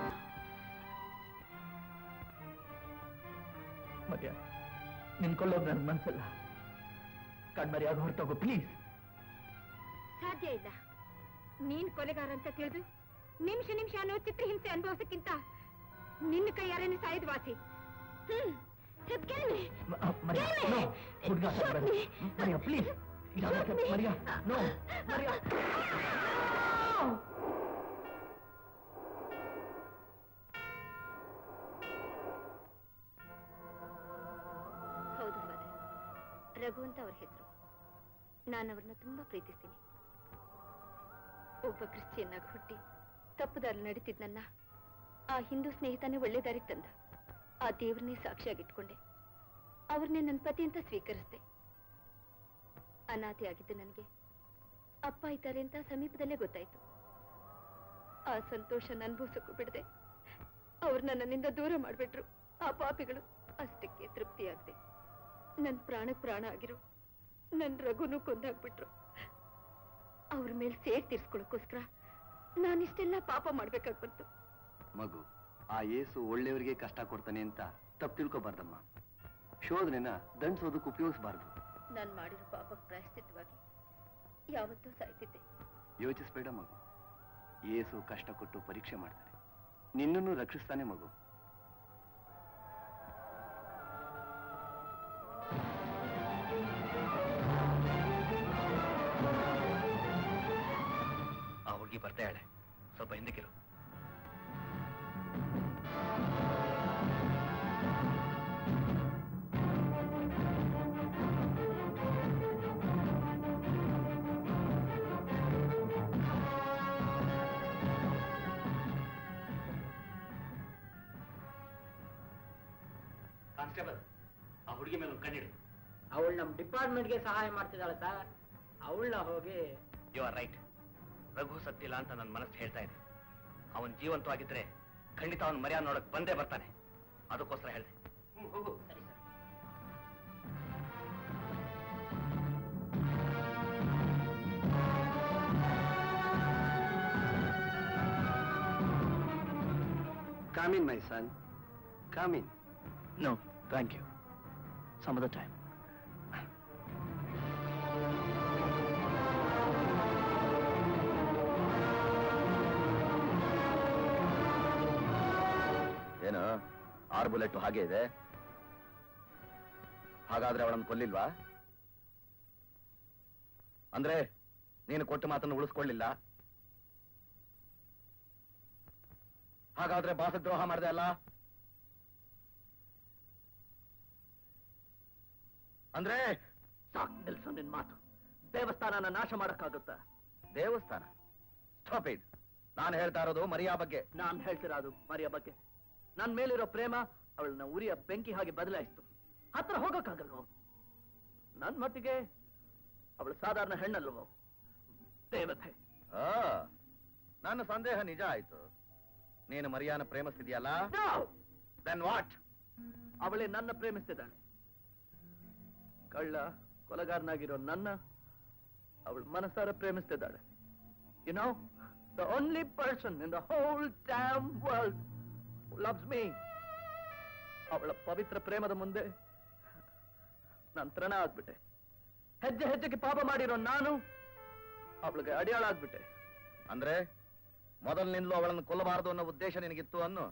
ಮರ್ಯ, ನಿನ್ ಕೊಲ್ಲೋದು ನನ್ ಮನ್ಸಲ್ಲ. ಕಣ್ಮರಿಯಾಗಿ ಹೊರಟೋಗು ಪ್ಲೀಸ್. ಸಾಧ್ಯ ಇಲ್ಲ. ನೀನ್ ಕೊಲೆಗಾರ ಅಂತ ತಿಳಿದು ನಿಮಿಷ ನಿಮಿಷ ಅನ್ನೋ ಚಿತ್ರಹಿಂಸೆ ಅನುಭವಿಸಕ್ಕಿಂತ ನಿನ್ನ ಕೈಯಾರೇನೆ ಸಾಯ್ದು ವಾಸಿ. ಹ್ಮ್, ಮರಿಯ, ನೋ, ಹುಡುಗ ಮರಿಯ ಪ್ಲೀಸ್. ಮರಿಯ, ನೋ, ಮರಿಯ. ಹೌದು ಫಾದರ್, ರಘು ಅಂತ ಅವ್ರ ಹೆಸರು. ನಾನು ಅವ್ರನ್ನ ತುಂಬಾ ಪ್ರೀತಿಸ್ತೀನಿ. ಒಬ್ಬ ಕ್ರಿಶ್ಚಿಯನ್ ಆಗಿ ಹುಟ್ಟಿ ತಪ್ಪುದಾರಿ ನಡೀತಿದ್ ನನ್ನ ಆ ಹಿಂದೂ ಸ್ನೇಹಿತನೇ ಒಳ್ಳೆ ದಾರಿಗೆ ತಂದ. ಆ ದೇವ್ರನ್ನೇ ಸಾಕ್ಷಿಯಾಗಿಟ್ಕೊಂಡೆ. ಅವ್ರನ್ನೇ ನನ್ನ ಪತಿ ಅಂತ ಸ್ವೀಕರಿಸಿದೆ. ಅನಾಥೆ ಆಗಿದ್ದ ನನಗೆ ಅಪ್ಪ ಇದ್ದಾರೆ ಅಂತ ಸಮೀಪದಲ್ಲೇ ಗೊತ್ತಾಯ್ತು. ಆ ಸಂತೋಷ ಅನುಭವಿಸಕ್ಕೂ ಬಿಡದೆ ಅವ್ರನ್ನ ನನ್ನಿಂದ ದೂರ ಮಾಡ್ಬಿಟ್ರು ಆ ಪಾಪಿಗಳು. ಅಷ್ಟಕ್ಕೆ ತೃಪ್ತಿಯಾಗದೆ ನನ್ನ ಪ್ರಾಣಕ್ಕೆ ಪ್ರಾಣ ಆಗಿರು ನನ್ನ ರಘುನು ಕೊಂದಾಗ್ಬಿಟ್ರು. ಅವ್ರ ಮೇಲೆ ಸೇರ್ ತೀರ್ಸ್ಕೊಳ್ಳೋಕ್ಕೋಸ್ಕರ ನಾನಿಷ್ಟೆಲ್ಲ ಪಾಪ ಮಾಡ್ಬೇಕಾಗಿ ಬಂತು. ಮಗು, ಆ ಯೇಸು ಒಳ್ಳೆಯವರಿಗೆ ಕಷ್ಟ ಕೊಡ್ತಾನೆ ಅಂತ ತಪ್ಪು ತಿಳ್ಕೊಬಾರ್ದಮ್ಮ. ಶೋಧನೆನ ದಂಡಿಸೋದಕ್ಕೆ ಉಪಯೋಗಿಸಬಾರ್ದು. ನಾನು ಮಾಡಿರೋ ಪಾಪಕ್ಕೆ ಪ್ರಾಯಶ್ಚಿತ್ತವಾಗಿ ಯಾವತ್ತೂ ಸಾಯ್ತಿದ್ದೆ. ಯೋಚಿಸ್ಬೇಡ ಮಗು. ಯೇಸು ಕಷ್ಟ ಕೊಟ್ಟು ಪರೀಕ್ಷೆ ಮಾಡ್ತಾನೆ, ನಿನ್ನನ್ನು ರಕ್ಷಿಸ್ತಾನೆ ಮಗು. ಆ ಹುಡುಗಿ ಬರ್ತಾಳೆ, ಸ್ವಲ್ಪ ಹಿಂದಕ್ಕಿರು. ಕಾನ್ಸ್ಟೇಬಲ್, ಆ ಹುಡುಗಿ ಮೇಲೆ ಒಂದು ಕಣ್ಣಿಡು. ಅವಳು ನಮ್ಮ ಡಿಪಾರ್ಟ್ಮೆಂಟ್ಗೆ ಸಹಾಯ ಮಾಡ್ತಿದ್ದಾಳೆ ಸರ್. ಅವಳನ್ನ ಹೋಗಿ. You are right. ರಘು ಸತ್ತಿಲ್ಲ ಅಂತ ನನ್ನ ಮನಸ್ಸು ಹೇಳ್ತಾ ಇದೆ. ಅವನ್ ಜೀವಂತವಾಗಿದ್ರೆ ಖಂಡಿತ ಅವನ್ ಮರ್ಯಾದೆ ನೋಡಕ್ ಬಂದೇ ಬರ್ತಾನೆ. ಅದಕ್ಕೋಸ್ಕರ ಹೇಳಿದೆ. ಹೋಗು. ಸರಿ sir. Come in, my son. Come in. No, thank you. Some other time. ಏನು ಆರು ಬುಲೆಟ್ ಹಾಗೆ ಇದೆ? ಹಾಗಾದ್ರೆ ಅವಳನ್ನು ಕೊಲ್ಲಿಲ್ವಾ? ಅಂದ್ರೆ ನೀನು ಕೊಟ್ಟ ಮಾತನ್ನು ಉಳಿಸ್ಕೊಳ್ಳಿಲ್ಲ. ಹಾಗಾದ್ರೆ ಬಾಸ ದ್ರೋಹ ಮಾಡಿದೆ ಅಲ್ಲ? ಅಂದ್ರೆ ಸಾಕ್ ನಿಲ್ಸು ನಿನ್ ಮಾತು. ದೇವಸ್ಥಾನನ ನಾಶ ಮಾಡಕ್ಕಾಗುತ್ತಾ? ದೇವಸ್ಥಾನ? Stop it. ನಾನು ಹೇಳ್ತಾ ಇರೋದು ಮರಿಯಾ ಬಗ್ಗೆ. ನಾನ್ ಹೇಳ್ತಿರೋದು ಮರಿಯಾ ಬಗ್ಗೆ. ನನ್ ಮೇಲಿರೋ ಪ್ರೇಮ ಅವಳನ್ನ ಉರಿಯ ಬೆಂಕಿ ಹಾಗೆ ಬದಲಾಯಿಸ್ತು. ಹತ್ರ ಹೋಗಕ್ಕಾಗಲ್ವೋ? ನನ್ ಮಟ್ಟಿಗೆ ಅವಳು ಸಾಧಾರಣ ಹೆಣ್ಣಲ್ವೋ, ದೇವತೆ. ಆ ನನ್ನ ಸಂದೇಹ ನಿಜ ಆಯ್ತು. ನೀನು ಮರಿಯಾನ ಪ್ರೇಮಿಸ್ತಿದ್ಯಲ್ಲ? Then what? ಅವಳೇ ನನ್ನ ಪ್ರೇಮಿಸ್ತಿದ್ದಾಳೆ. ಕಳ್ಳ ಕೊಲೆಗಾರನಾಗಿರೋ ನನ್ನ ಅವಳು ಮನಸಾರ ಪ್ರೇಮಿಸ್ತಿದ್ದಾಳೆ. You know, the only person in the whole damn world who loves me. ಅವಳ ಪವಿತ್ರ ಪ್ರೇಮದ ಮುಂದೆ ನಾನು ತೃಣ ಆಗ್ಬಿಟ್ಟೆ. ಹೆಜ್ಜೆ ಹೆಜ್ಜೆಗೆ ಪಾಪ ಮಾಡಿರೋ ನಾನು ಅವಳಿಗೆ ಅಡಿಯಾಳ ಆಗ್ಬಿಟ್ಟೆ. ಅಂದ್ರೆ ಮೊದಲಿನಿಂದಲೂ ಅವಳನ್ನು ಕೊಲ್ಲಬಾರದು ಅನ್ನೋ ಉದ್ದೇಶ ನಿನಗಿತ್ತು ಅನ್ನು.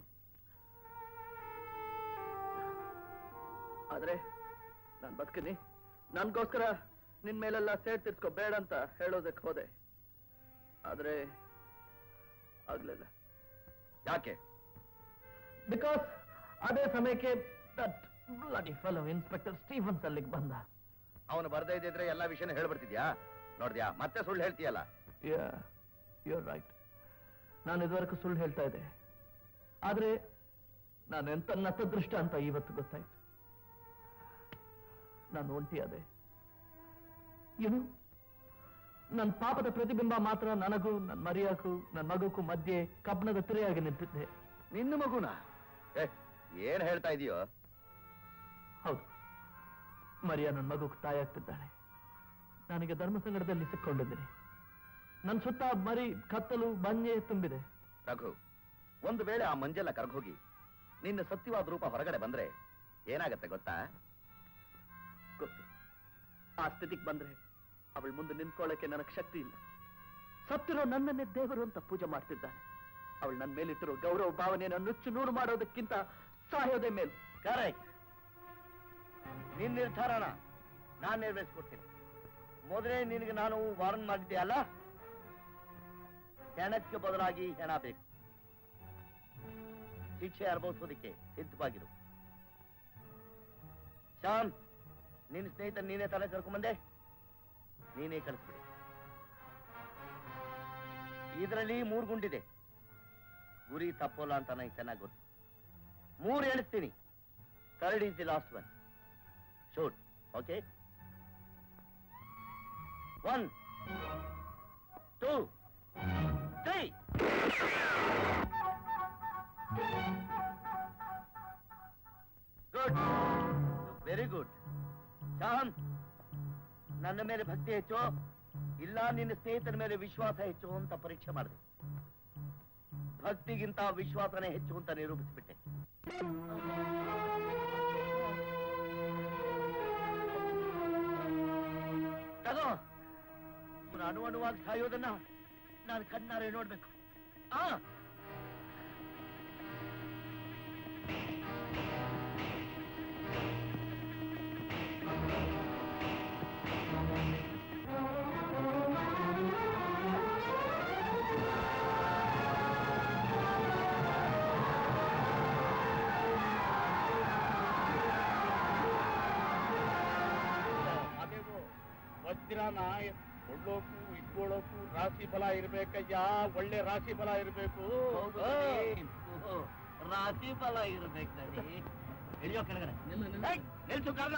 ಆದ್ರೆ ನಾನು ಬದುಕಿನಿ. ನನ್ಗೋಸ್ಕರ ನಿನ್ ಮೇಲೆಲ್ಲ ಸೇಡ್ ತಿರ್ಸ್ಕೊ ಬೇಡ ಅಂತ ಹೇಳೋದಕ್ಕೆ ಹೋದೆ. ಆದ್ರೆ ಆಗ್ಲಿಲ್ಲ. ಯಾಕೆ? ಬಿಕಾಸ್ ಅದೇ ಸಮಯಕ್ಕೆ that bloody fellow inspector Stephens ಅಲ್ಲಿಗೆ ಬಂದ. ಅವನು ಬರ್ದೇ ಇದ್ದಿದ್ರೆ ಎಲ್ಲಾ ವಿಷಯನೂ ಹೇಳ್ಬಿಡ್ತಿದ್ಯಾ? ನೋಡ್ದ್ಯಾ ಮತ್ತೆ ಸುಳ್ಳು ಹೇಳ್ತೀಯಲ್ಲ. Yeah you are right. ನಾನು ಇದುವರೆಗೂ ಸುಳ್ಳು ಹೇಳ್ತಾ ಇದ್ದೆ. ಆದ್ರೆ ನಾನು ಎಂತ ನತದೃಷ್ಟ ಅಂತ ಇವತ್ತು ಗೊತ್ತಾಯ್ತು. ನಾನು ಒಂಟಿಯಾದೆ. ಏನು ನನ್ನ ಪಾಪದ ಪ್ರತಿಬಿಂಬ ಮಾತ್ರ ನನಗೂ ನನ್ನ ಮರಿಯಾಗೂ ನನ್ನ ಮಗುಕ್ಕೂ ಮಧ್ಯೆ ಕಬ್ಬಣದ ತಿರೆಯಾಗಿ ನಿಂತಿದ್ದೆ. ನಿನ್ನ ಮಗುನ ಏನ್ ಹೇಳ್ತಾ ಇದೀಯೋ? ಹೌದು, ಮರಿಯಾ ನನ್ನ ಮಗುಕ್ಕೆ ತಾಯಾಗ್ತಿದ್ದಾಳೆ. ನನಗೆ ಧರ್ಮ ಸಂಕಟದಲ್ಲಿ ಸಿಕ್ಕೊಂಡಿದ್ದೀನಿ. ನನ್ನ ಸುತ್ತ ಮರಿ ಕತ್ತಲು ಬಂಜೆ ತುಂಬಿದೆ. ರಘು, ಒಂದು ವೇಳೆ ಆ ಮಂಜೆಲ್ಲ ಕರ್ಗೋಗಿ ನಿನ್ನ ಸತ್ಯವಾದ ರೂಪ ಹೊರಗಡೆ ಬಂದ್ರೆ ಏನಾಗತ್ತೆ ಗೊತ್ತಾ? ಗೊತ್ತು. ಆ ಸ್ಥಿತಿಗೆ ಬಂದ್ರೆ ಅವಳ ಮುಂದೆ ನಿಂತ್ಕೊಳ್ಳಕ್ಕೆ ನನಗೆ ಶಕ್ತಿ ಇಲ್ಲ. ಸತ್ತಿರೋ ನನ್ನನ್ನೇ ದೇವರು ಅಂತ ಪೂಜೆ ಮಾಡ್ತಿದ್ದಾನೆ. ಅವಳು ನನ್ನ ಮೇಲಿಟ್ಟಿರೋ ಗೌರವ ಭಾವನೆಯನ್ನು ನುಚ್ಚು ನೂರು ಮಾಡೋದಕ್ಕಿಂತ ಸಾಯೋದೇ ಮೇಲು. ಕರೆಕ್ಟ್. ನಿನ್ ನಿರ್ಧಾರನ ನಾನ್ ನೆರವೇರಿಸ್ಕೊಡ್ತೀನಿ. ಮೊದಲೇ ನಿನಗೆ ನಾನು ವಾರನ್ ಮಾಡಿದ್ದೆ ಅಲ್ಲ, ಹೆಣಕ್ಕೆ ಬದಲಾಗಿ ಹೆಣ ಬೇಕು. ಶಿಕ್ಷೆ ಅನುಭವಿಸೋದಕ್ಕೆ ಸಿದ್ಧವಾಗಿರು. ಶ್ಯಾಮ್, ನಿನ್ನ ಸ್ನೇಹಿತ ನೀನೇ ತಲೆ ಕರ್ಕೊಂಬಂದೆ, ನೀನೇ ಕಳಿಸ್ಬಿಡಿ. ಇದರಲ್ಲಿ ಮೂರು ಗುಂಡಿದೆ. ಗುರಿ ತಪ್ಪೋಲ್ಲ ಅಂತ ನನಗೆ ಚೆನ್ನಾಗಿ ಗೊತ್ತು. ಮೂರು ಎಣಿಸ್ತೀನಿ. Third is the last one. Shoot. Okay? One, two, three. Good, very good. Shyam, ನನ್ನ ಮೇಲೆ ಭಕ್ತಿ ಹೆಚ್ಚು ಇಲ್ಲ ನಿನ್ನ ಸ್ನೇಹಿತರ ಮೇಲೆ ವಿಶ್ವಾಸ ಹೆಚ್ಚು ಅಂತ ಪರೀಕ್ಷೆ ಮಾಡಿದೆ. ಭಕ್ತಿಗಿಂತ ವಿಶ್ವಾಸನೇ ಹೆಚ್ಚು ಅಂತ ನಿರೂಪಿಸಿಬಿಟ್ಟೆ. ತಗೋ, ಇವನು ಅಣು ಅಣುವಾಗಿ ಸಾಯೋದನ್ನ ನಾನು ಕಣ್ಣಾರೆ ನೋಡ್ಬೇಕು. ಆ ವಜ್ರನ ಕೊಳ್ಳೋಕು ಇಟ್ಕೊಳ್ಳೋಕು ರಾಶಿ ಬಲ ಇರ್ಬೇಕಯ್ಯ. ಒಳ್ಳೆ ರಾಶಿ ಬಲ ಇರ್ಬೇಕು. ರಾಶಿ ಫಲ ಇರ್ಬೇಕು. ಎಳಿಯೋ ಕೆಳಗಡೆ ನಿಲ್ಸು ಕಾರಣ.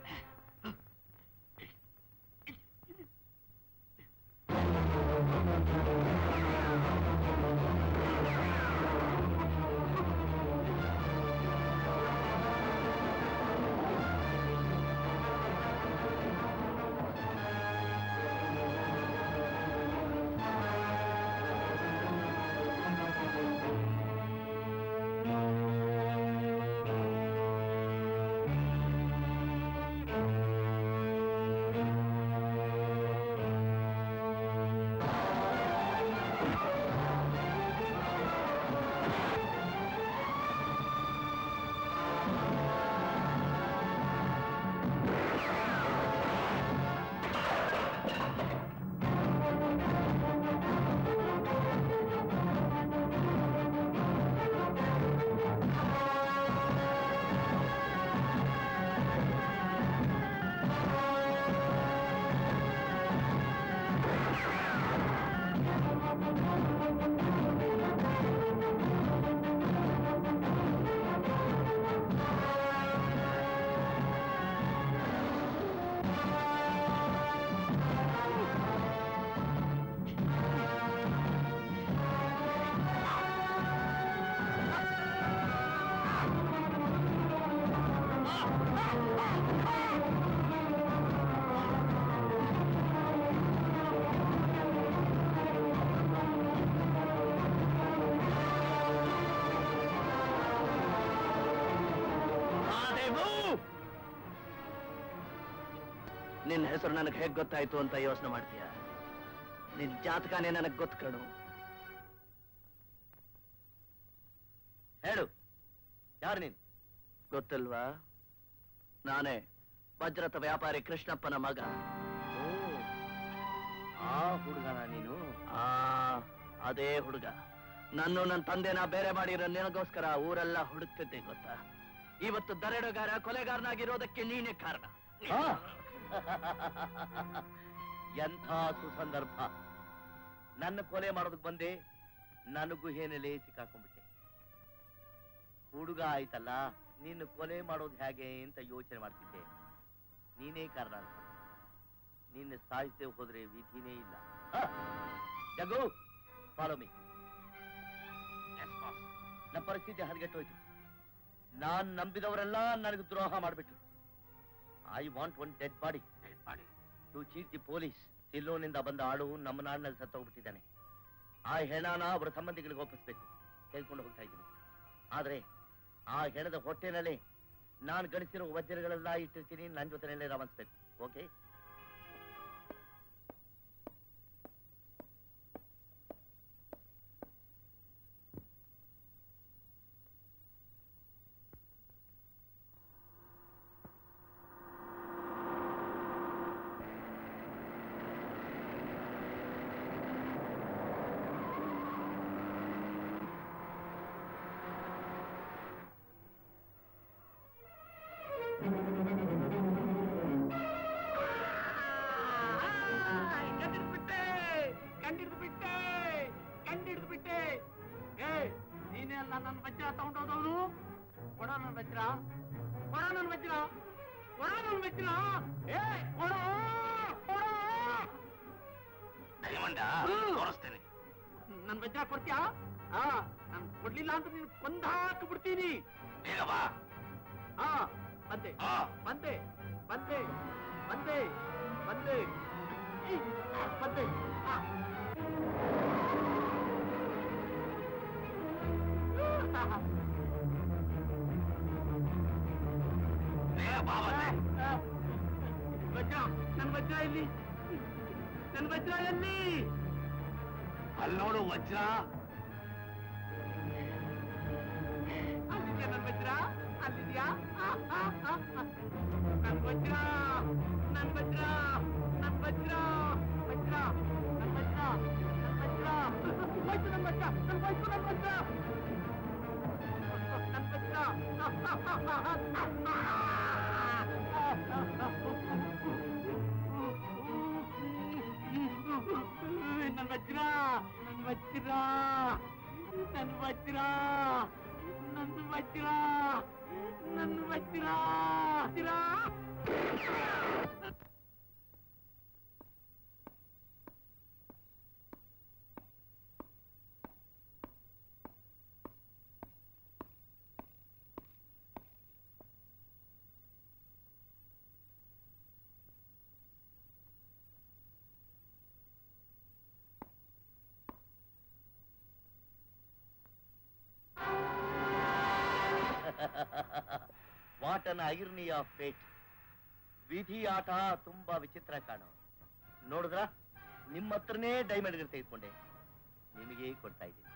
ನಿನ್ನ ಹೆಸರು ನನಗೆ ಹೇಗೆ ಗೊತ್ತಾಯ್ತು ಅಂತ ಯೋಚನೆ ಮಾಡ್ತೀಯ? ನಿನ್ ಜಾತಕನೇ ನನಗೆ ಗೊತ್ತು ಕಣು. ಹೇಳು, ಯಾರು ನೀನು? ಗೊತ್ತಿಲ್ವಾ? ನಾನೇ ವಜ್ರತ ವ್ಯಾಪಾರಿ ಕೃಷ್ಣಪ್ಪನ ಮಗ. ಓ, ಆ ಹುಡುಗನ ನೀನು? ಆ ಅದೇ ಹುಡುಗ. ನಾನು ನನ್ನ ತಂದೆನ ಬೇರೆ ಮಾಡಿರೋ ನಿನಗೋಸ್ಕರ ಊರೆಲ್ಲ ಹುಡುಕ್ತಿದ್ದೆ ಗೊತ್ತಾ. ಇವತ್ತು ದರೋಡೆಗಾರ ಕೊಲೆಗಾರನಾಗಿರೋದಕ್ಕೆ ನೀನೇ ಕಾರಣ. ಆ? ಎಂಥ ಸುಸಂದರ್ಭ. ನನ್ನ ಕೊಲೆ ಮಾಡೋದಕ್ಕೆ ಬಂದೆ, ನನಗೂ ಏನೆಲೆ ಸಿಕ್ಕಾಕೊಂಡ್ಬಿಟ್ಟೆ. ಹುಡುಗ ಆಯ್ತಲ್ಲ, ನಿನ್ನ ಕೊಲೆ ಮಾಡೋದು ಹೇಗೆ ಅಂತ ಯೋಚನೆ ಮಾಡ್ತಿದ್ದೆ. ನೀನೇ ಕಾರಣ ಅಂತ. ನಿನ್ನ ಸಾಯಿಸದೆ ಹೋದ್ರೆ ವಿಧಿನೇ ಇಲ್ಲ. Jagu, follow me. ನಮ್ಮ ಪರಿಸ್ಥಿತಿ ಹದಗೆಟ್ಟೋಯ್ತು. ನಾನ್ ನಂಬಿದವರೆಲ್ಲ ನನಗೆ ದ್ರೋಹ ಮಾಡಿಬಿಟ್ರು. I want one dead body to cheat the police. ಸಿಲ್ಲೋನಿಂದ ಬಂದ ಆಳು ನಮ್ಮ ನಾಡಿನಲ್ಲಿ ಸತ್ತೋಗ್ಬಿಟ್ಟಿದ್ದಾನೆ. ಆ ಹೆಣನ ಅವರ ಸಂಬಂಧಿಗಳಿಗೆ ಒಪ್ಪಿಸ್ಬೇಕು. ತೆಗೆದುಕೊಂಡು ಹೋಗ್ತಾ ಇದ್ದೀನಿ. ಆದ್ರೆ ಆ ಹೆಣದ ಹೊಟ್ಟೆನಲ್ಲಿ ನಾನು ಗಳಿಸಿರೋ ವಜ್ರಗಳೆಲ್ಲ ಇಟ್ಟಿರ್ತೀನಿ. ನನ್ನ ಜೊತೆನಲ್ಲೇ ರವಾನಿಸ್ಬೇಕು. ಓಕೆ? ಕಂಡಿಡ್ಬಿಟ್ಟೆ ಕಂಡಿಡ್ಬಿಟ್ಟೆ ಕಂಡಿಡ್ಬಿಟ್ಟೆ ಏ, ನೀನೇ ಅಲ್ಲ ನನ್ನ ವಜ್ರ ತಗೊಂಡೋದವನು. ಕೊಡ ನನ್ನ ವಜ್ರ, ಕೊಡ ನನ್ನ ವಜ್ರ, ಕೊಡ ನನ್ನ ವಜ್ರ. ಏ, ಕೊಡ ಕೊಡ. ತೋರಿಸ್ತೇನೆ. ನನ್ನ ವಜ್ರ ಕೊಡ್ತೀಯಾ? ಹಾ, ನಾನು ಕೊಡ್ಲಿಲ್ಲ ಅಂತ ನೀನು ಕೊಂದ ಹಾಕಿ ಬಿಡ್ತೀನಿ. ಬೇಗ ಬಾ. ಹಾ, ಬಂದೆ ಬಂದೆ ಬಂದೆ ಬಂದೆ ಬಂದೆ ಈ, ಬಂದೆ. ಹಾ. ವಜ್ರ, ನನ್ನ ವಜ್ರ ಎಲ್ಲಿ? ನನ್ನ ವಜ್ರ ಎಲ್ಲಿ? ಅಲ್ಲೋಡು ವಜ್ರ. ಅಲ್ಲಿದ್ಯಾ ನನ್ನ ವಜ್ರ? ಅಲ್ಲಿದ್ಯಾ? ನನ್ನ ವಜ್ರ, ನನ್ನ ವಜ್ರ, ನನ್ನ ವಜ್ರ, ವಜ್ರ, ನನ್ನ ವಜ್ರ, ನನ್ನ ವಜ್ರ, ಹೋಯ್ತು ನನ್ನ ವಜ್ರ, ನನ್ನ ಹೋಯ್ತು ನನ್ನ ವಜ್ರ, ನನ್ನ ವಜ್ರ. ನನ್ನ ವಜ್ರ, ನನ್ನ ವಜ್ರ, ನನ್ನ ವಜ್ರ, ನನ್ನ ವಜ್ರ, ನನ್ನ ವಜ್ರ, ವಜ್ರ. What an irony of fate. ವಿಧಿ ಆಟ ತುಂಬಾ ವಿಚಿತ್ರ ಕಾಣೋ. ನೋಡಿದ್ರ, ನಿಮ್ಮ ಹತ್ರನೇ ಡೈಮಂಡ್ಗಳು ತೆಗೆದುಕೊಂಡೆ. ನಿಮಗೆ ಕೊಡ್ತಾ ಇದ್ದೀನಿ.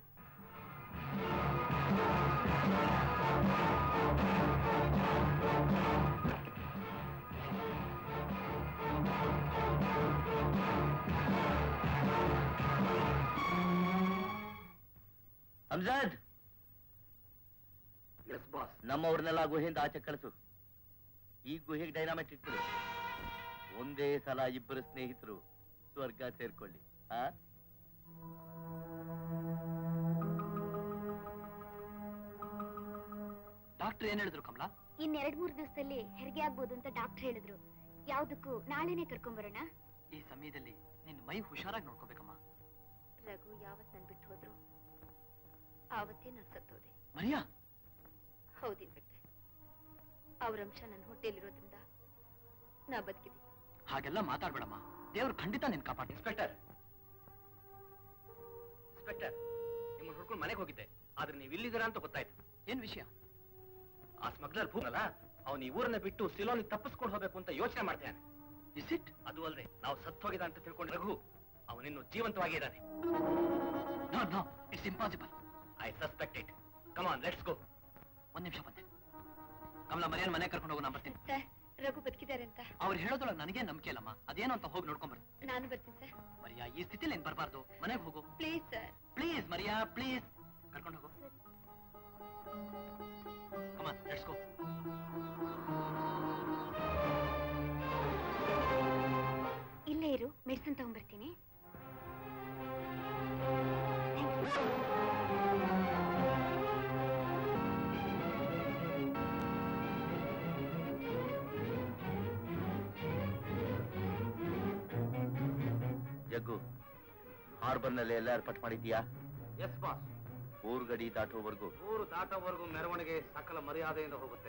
ಅಮ್ಜದ್, ನಮ್ಮವ್ರನ್ನೆಲ್ಲ ಗುಹೆಯಿಂದ ಆಚೆ ಕಳಿಸು. ಈ ಗುಹೆಗೆ ಡೈನಾಮೈಟ್ ಇಟ್ಬಿಡು. ಒಂದೇ ಸಲ ಇಬ್ಬರು ಸ್ನೇಹಿತರು ಸ್ವರ್ಗ ಸೇರ್ಕೊಳ್ಳಿ. ಆ ಡಾಕ್ಟರ್ ಏನ್ ಹೇಳಿದ್ರು ಕಮಲಾ? ಇನ್ನೆರಡ್ ಮೂರ್ ದಿವಸದಲ್ಲಿ ಹೆರಿಗೆ ಆಗ್ಬೋದು ಅಂತ ಡಾಕ್ಟರ್ ಹೇಳಿದ್ರು. ಯಾವ್ದಕ್ಕೂ ನಾಳೆನೆ ಕರ್ಕೊಂಬರೋಣ. ಈ ಸಮಯದಲ್ಲಿ ನಿನ್ ಮೈ ಹುಷಾರಾಗಿ ನೋಡ್ಕೋಬೇಕಮ್ಮ. ರಘು ಯಾವತ್ ನನ್ ಬಿಟ್ಟು ಹೋದ್ರು ಆವತ್ತೇ ನಾನ್ ಸತ್ತೋದೆ. ಮರಿಯಾ? ಹೌದು ಇನ್ಸ್ಪೆಕ್ಟರ್, ಅವ್ರ ಅಂಶ ನನ್ನ ಹೊಟ್ಟೆಲಿರೋದ್ರಿಂದ ನಾ ಬದುಕಿದೆ. ಹಾಗೆಲ್ಲ ಮಾತಾಡ್ಬೇಡಮ್ಮ. ದೇವ್ರು ಖಂಡಿತ ನಿನ್ ಕಾಪಾಡ. ಇನ್ಸ್ಪೆಕ್ಟರ್, ಇನ್ಸ್ಪೆಕ್ಟರ್, ನಿಮ್ಮನ್ನ ಹುಡ್ಕೊಂಡು ಮನೆಗೆ ಹೋಗಿದ್ದೆ. ಆದ್ರೆ ನೀವು ಇಲ್ಲಿದ್ದೀರಾ ಅಂತ ಗೊತ್ತಾಯ್ತು. ಏನ್ ವಿಷಯ? ಆ ಸ್ಮಗ್ಲರ್ ಭೂಮಲ್ಲ, ಅವನು ಈ ಊರನ್ನ ಬಿಟ್ಟು ಸಿಲೋನಿಗೆ ತಪ್ಪಿಸ್ಕೊಂಡು ಹೋಗ್ಬೇಕು ಅಂತ ಯೋಚನೆ ಮಾಡ್ತಾನೆ. Is it? ಅದು ಅಲ್ಲದೆ ನಾವು ಸತ್ತು ಹೋಗಿದ ಅಂತ ತಿಳ್ಕೊಂಡು ರಘು ಅವನಿನ್ನು ಜೀವಂತವಾಗಿ ಇದ್ದಾನೆ. No no, it's impossible. I suspect it. Come on let's go. ಒಂದ್ ನಿಮಿಷ ಬಂದೆ. ಕಮಲ ಮರಿಯನ್ ಮನೆ ಕರ್ಕೊಂಡು ಹೋಗು, ನಾನು ಬರ್ತೀನಿ. ಸರ್ ರಘು ಬದುಕಿದ್ದಾರೆ ಅಂತ ಅವ್ರು ಹೇಳೋದ್ರೊಳಗೆ ನನಗೆ ನಂಬಿಕೆ ಇಲ್ಲಮ್ಮ. ಅದೇನು ಅಂತ ಹೋಗಿ ನೋಡ್ಕೊಂಡ್ ಬರ್ತೀನಿ. ನಾನು ಬರ್ತೀನಿ ಸರ್. ಮರಿಯಾ ಈ ಸ್ಥಿತಿಲಿ ಏನ್ ಬರಬಾರ್ದು. ಮನೆಗೆ ಹೋಗು please sir. Please Maria please. ಕರ್ಕೊಂಡು ಹೋಗು. Come on let's go. ಇಲ್ಲೇ ಇರು, ಮೆಡಿಸಿನ್ ತಗೊಂಡ್ಬರ್ತೀನಿ. ಜಗ್ಗು, ಹಾರ್ಬರ್ನಲ್ಲಿ ಎಲ್ಲ ಏರ್ಪಾಟ್ ಮಾಡಿದ್ಯಾ? Yes boss. ಊರು ಗಡಿ ದಾಟೋವರೆಗೂ ಊರು ದಾಟೋವರೆಗೂ ಮೆರವಣಿಗೆ ಸಕಲ ಮರ್ಯಾದೆಯಿಂದ ಹೋಗುತ್ತೆ.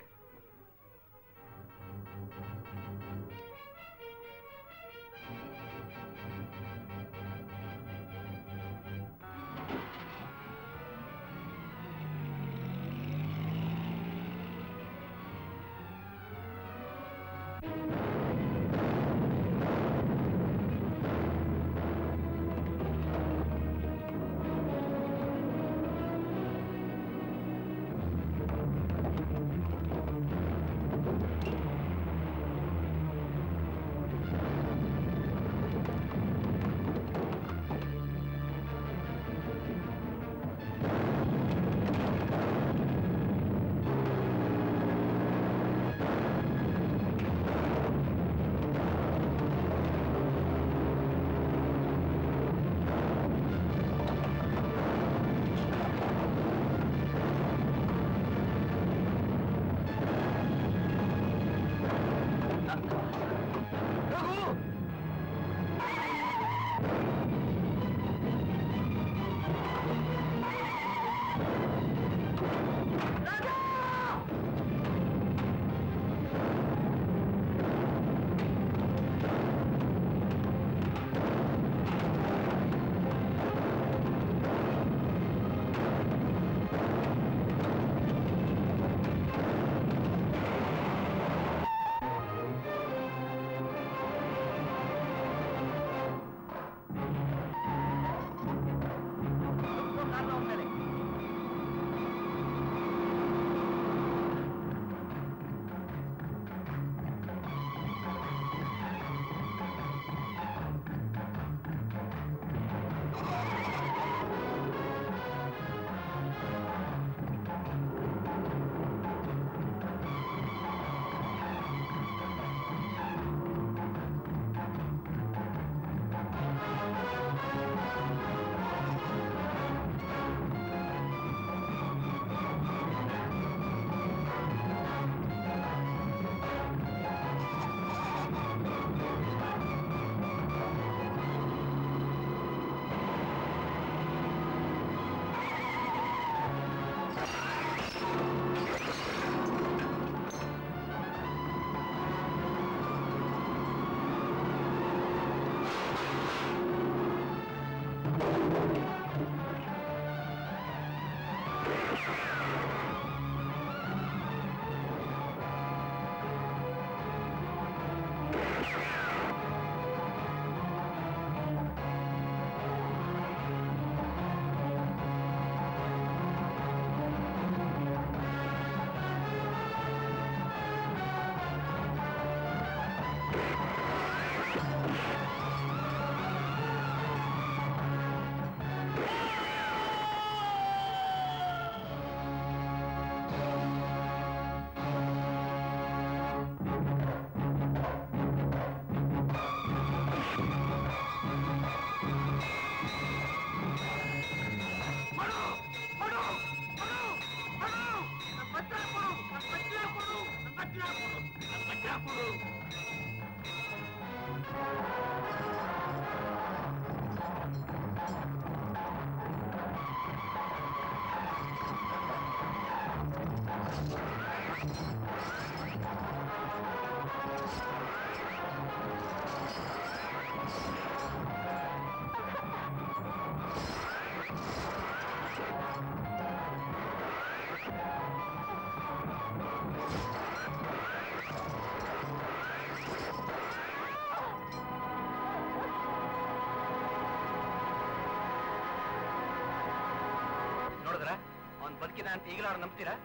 ಅವನ್ ಬದುಕಿದ ಅಂತ ಈಗಲಾರು ನಂಬ್ತೀರಾ?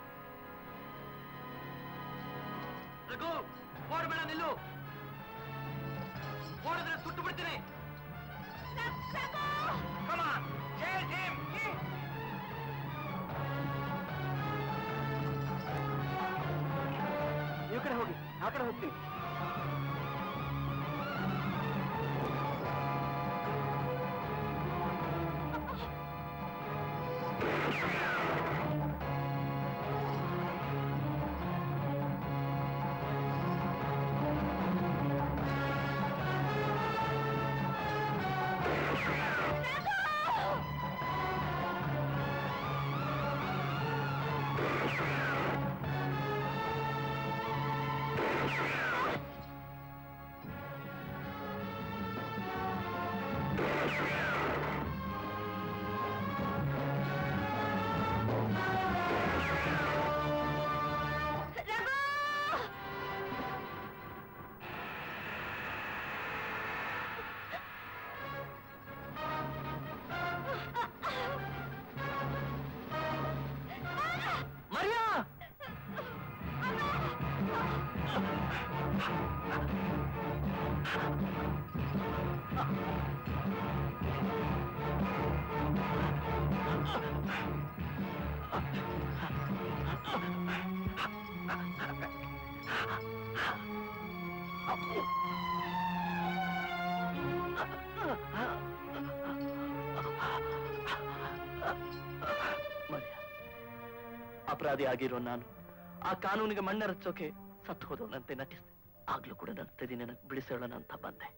ರಘು, ಓಡಬೇಡ, ನಿಲ್ಲು. ಓಡಿದ್ರೆ ಸುಟ್ಟು ಬಿಡ್ತೀನಿ. Come on, chase him. ಈ ಕಡೆ ಹೋಗಿ, ಆ ಕಡೆ ಹೋಗ್ತೀನಿ. ಅಪರಾಧಿ ಆಗಿರೋ ನಾನು ಆ ಕಾನೂನಿಗೆ ಮಣ್ಣೆರಚೋಕೆ ಸತ್ತು ಹೋದವನಂತೆ ನಟಿಸಿದೆ. ಆಗ್ಲೂ ಕೂಡ ನನ್ನ ತೆದಿ ನನಗೆ ಬಿಡಿಸೋಣ ಅಂತ ಬಂದೆ.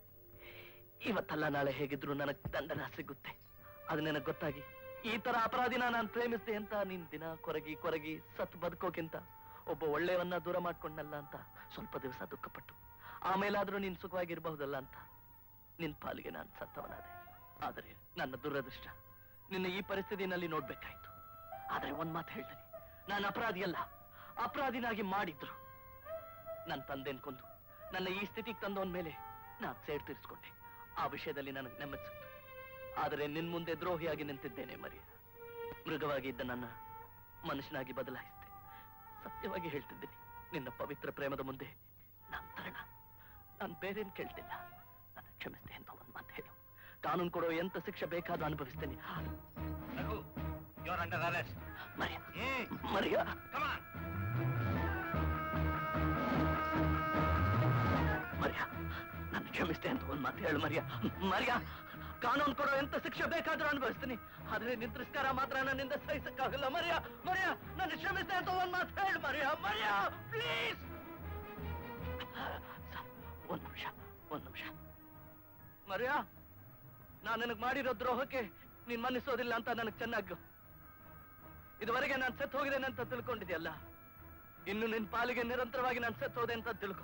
ಇವತ್ತಲ್ಲ ನಾಳೆ ಹೇಗಿದ್ರು ನನಗೆ ದಂಡನ ಸಿಗುತ್ತೆ. ಅದು ನನಗೆ ಗೊತ್ತಾಗಿ ಈ ತರ ಅಪರಾಧಿನ ನಾನು ಪ್ರೇಮಿಸಿದೆ ಅಂತ ನೀನ್ ದಿನ ಕೊರಗಿ ಕೊರಗಿ ಸತ್ತು ಬದುಕೋಕ್ಕಿಂತ ಒಬ್ಬ ಒಳ್ಳೆಯವನ್ನ ದೂರ ಮಾಡ್ಕೊಂಡಲ್ಲ ಅಂತ ಸ್ವಲ್ಪ ದಿವಸ ದುಃಖಪಟ್ಟು ಆಮೇಲಾದ್ರೂ ನೀನ್ ಸುಖವಾಗಿರ್ಬಹುದಲ್ಲ ಅಂತ ನಿನ್ ಪಾಲಿಗೆ ನಾನು ಸತ್ತವನಾದೆ. ಆದರೆ ನನ್ನ ದುರದೃಷ್ಟ ನಿನ್ನ ಈ ಪರಿಸ್ಥಿತಿನಲ್ಲಿ ನೋಡ್ಬೇಕಾಯ್ತು. ಆದ್ರೆ ಒಂದ್ ಮಾತು ಹೇಳ್ತೀನಿ, ನಾನು ಅಪರಾಧಿ ಅಲ್ಲ, ಅಪರಾಧಿನಾಗಿ ಮಾಡಿದ್ರು. ನನ್ನ ತಂದೆನ್ ಕೊಂದು ನನ್ನ ಈ ಸ್ಥಿತಿಗೆ ತಂದವನ್ ಮೇಲೆ ನಾನು ಸೇಡ್ ತೀರಿಸ್ಕೊಂಡೆ. ಆ ವಿಷಯದಲ್ಲಿ ನನಗೆ ನೆಮ್ಮದಿ ಸಿಕ್ತು. ಆದರೆ ನಿನ್ ಮುಂದೆ ದ್ರೋಹಿಯಾಗಿ ನಿಂತಿದ್ದೇನೆ ಮರಿಯ. ಮೃಗವಾಗಿ ಇದ್ದ ನನ್ನ ಮನುಷ್ಯನಾಗಿ ಬದಲಾಯಿಸಿದೆ. ಸತ್ಯವಾಗಿ ಹೇಳ್ತಿದ್ದೀನಿ, ನಿನ್ನ ಪವಿತ್ರ ಪ್ರೇಮದ ಮುಂದೆ ನಾನು ತರಣ. ನಾನು ಬೇರೇನ್ ಕೇಳ್ತಿಲ್ಲ. ನನ್ನ ಕ್ಷಮಿಸಿದೆ ಅಂತ ಒಂದ್ ಮಾತು ಹೇಳು. ಕಾನೂನು ಕೊಡೋ ಎಂತ ಶಿಕ್ಷೆ ಬೇಕಾದ್ರೂ ಅನುಭವಿಸ್ತೇನೆ. ಮರಿಯ ಮರಿಯ ಮರಿಯ ನನ್ನ ಕ್ಷಮಿಸಿದೆ ಅಂತ ಒಂದ್ ಮಾತು ಹೇಳು ಮರಿಯ. ಮರಿಯ, ಕಾನೂನು ಕೊಡೋ ಎಂತ ಶಿಕ್ಷೆ ಬೇಕಾದ್ರೂ ಅನುಭವಿಸ್ತೀನಿ. ಆದ್ರೆ ನಿನ್ ತಿರಸ್ಕಾರ ಮಾತ್ರ ನನ್ನಿಂದ ಸಹಿಸಕ್ಕಾಗಲ್ಲ. ಮರಿಯ ಮರಿಯ ನನ್ನ ಕ್ಷಮಿಸಿದೆ ಅಂತ ಒಂದ್ ಮಾತು ಹೇಳು ಮರಿಯ. ಮರಿಯ ಪ್ಲೀಸ್. ಒಂದ್ ನಿಮಿಷ ಒಂದ್ ನಿಮಿಷ ಮರಿಯ, ನಾನ್ ನನಗ್ ಮಾಡಿರೋ ದ್ರೋಹಕ್ಕೆ ನೀನ್ ಮನ್ನಿಸೋದಿಲ್ಲ ಅಂತ ನನಗ್ ಚೆನ್ನಾಗಿ ಇದುವರೆಗೆ ನಾನು ಸತ್ತು ಹೋಗಿದ್ದೇನೆ ಅಂತ ತಿಳ್ಕೊಂಡಿದ್ಯಲ್ಲ, ಇನ್ನು ನಿನ್ ಪಾಲಿಗೆ ನಿರಂತರವಾಗಿ ನಾನು ಸತ್ತು ಹೋದೆ ಅಂತ ತಿಳ್ಕೊ.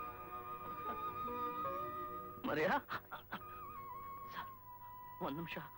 ಮರಿಯಾ, ಒಂದ್ ನಿಮಿಷ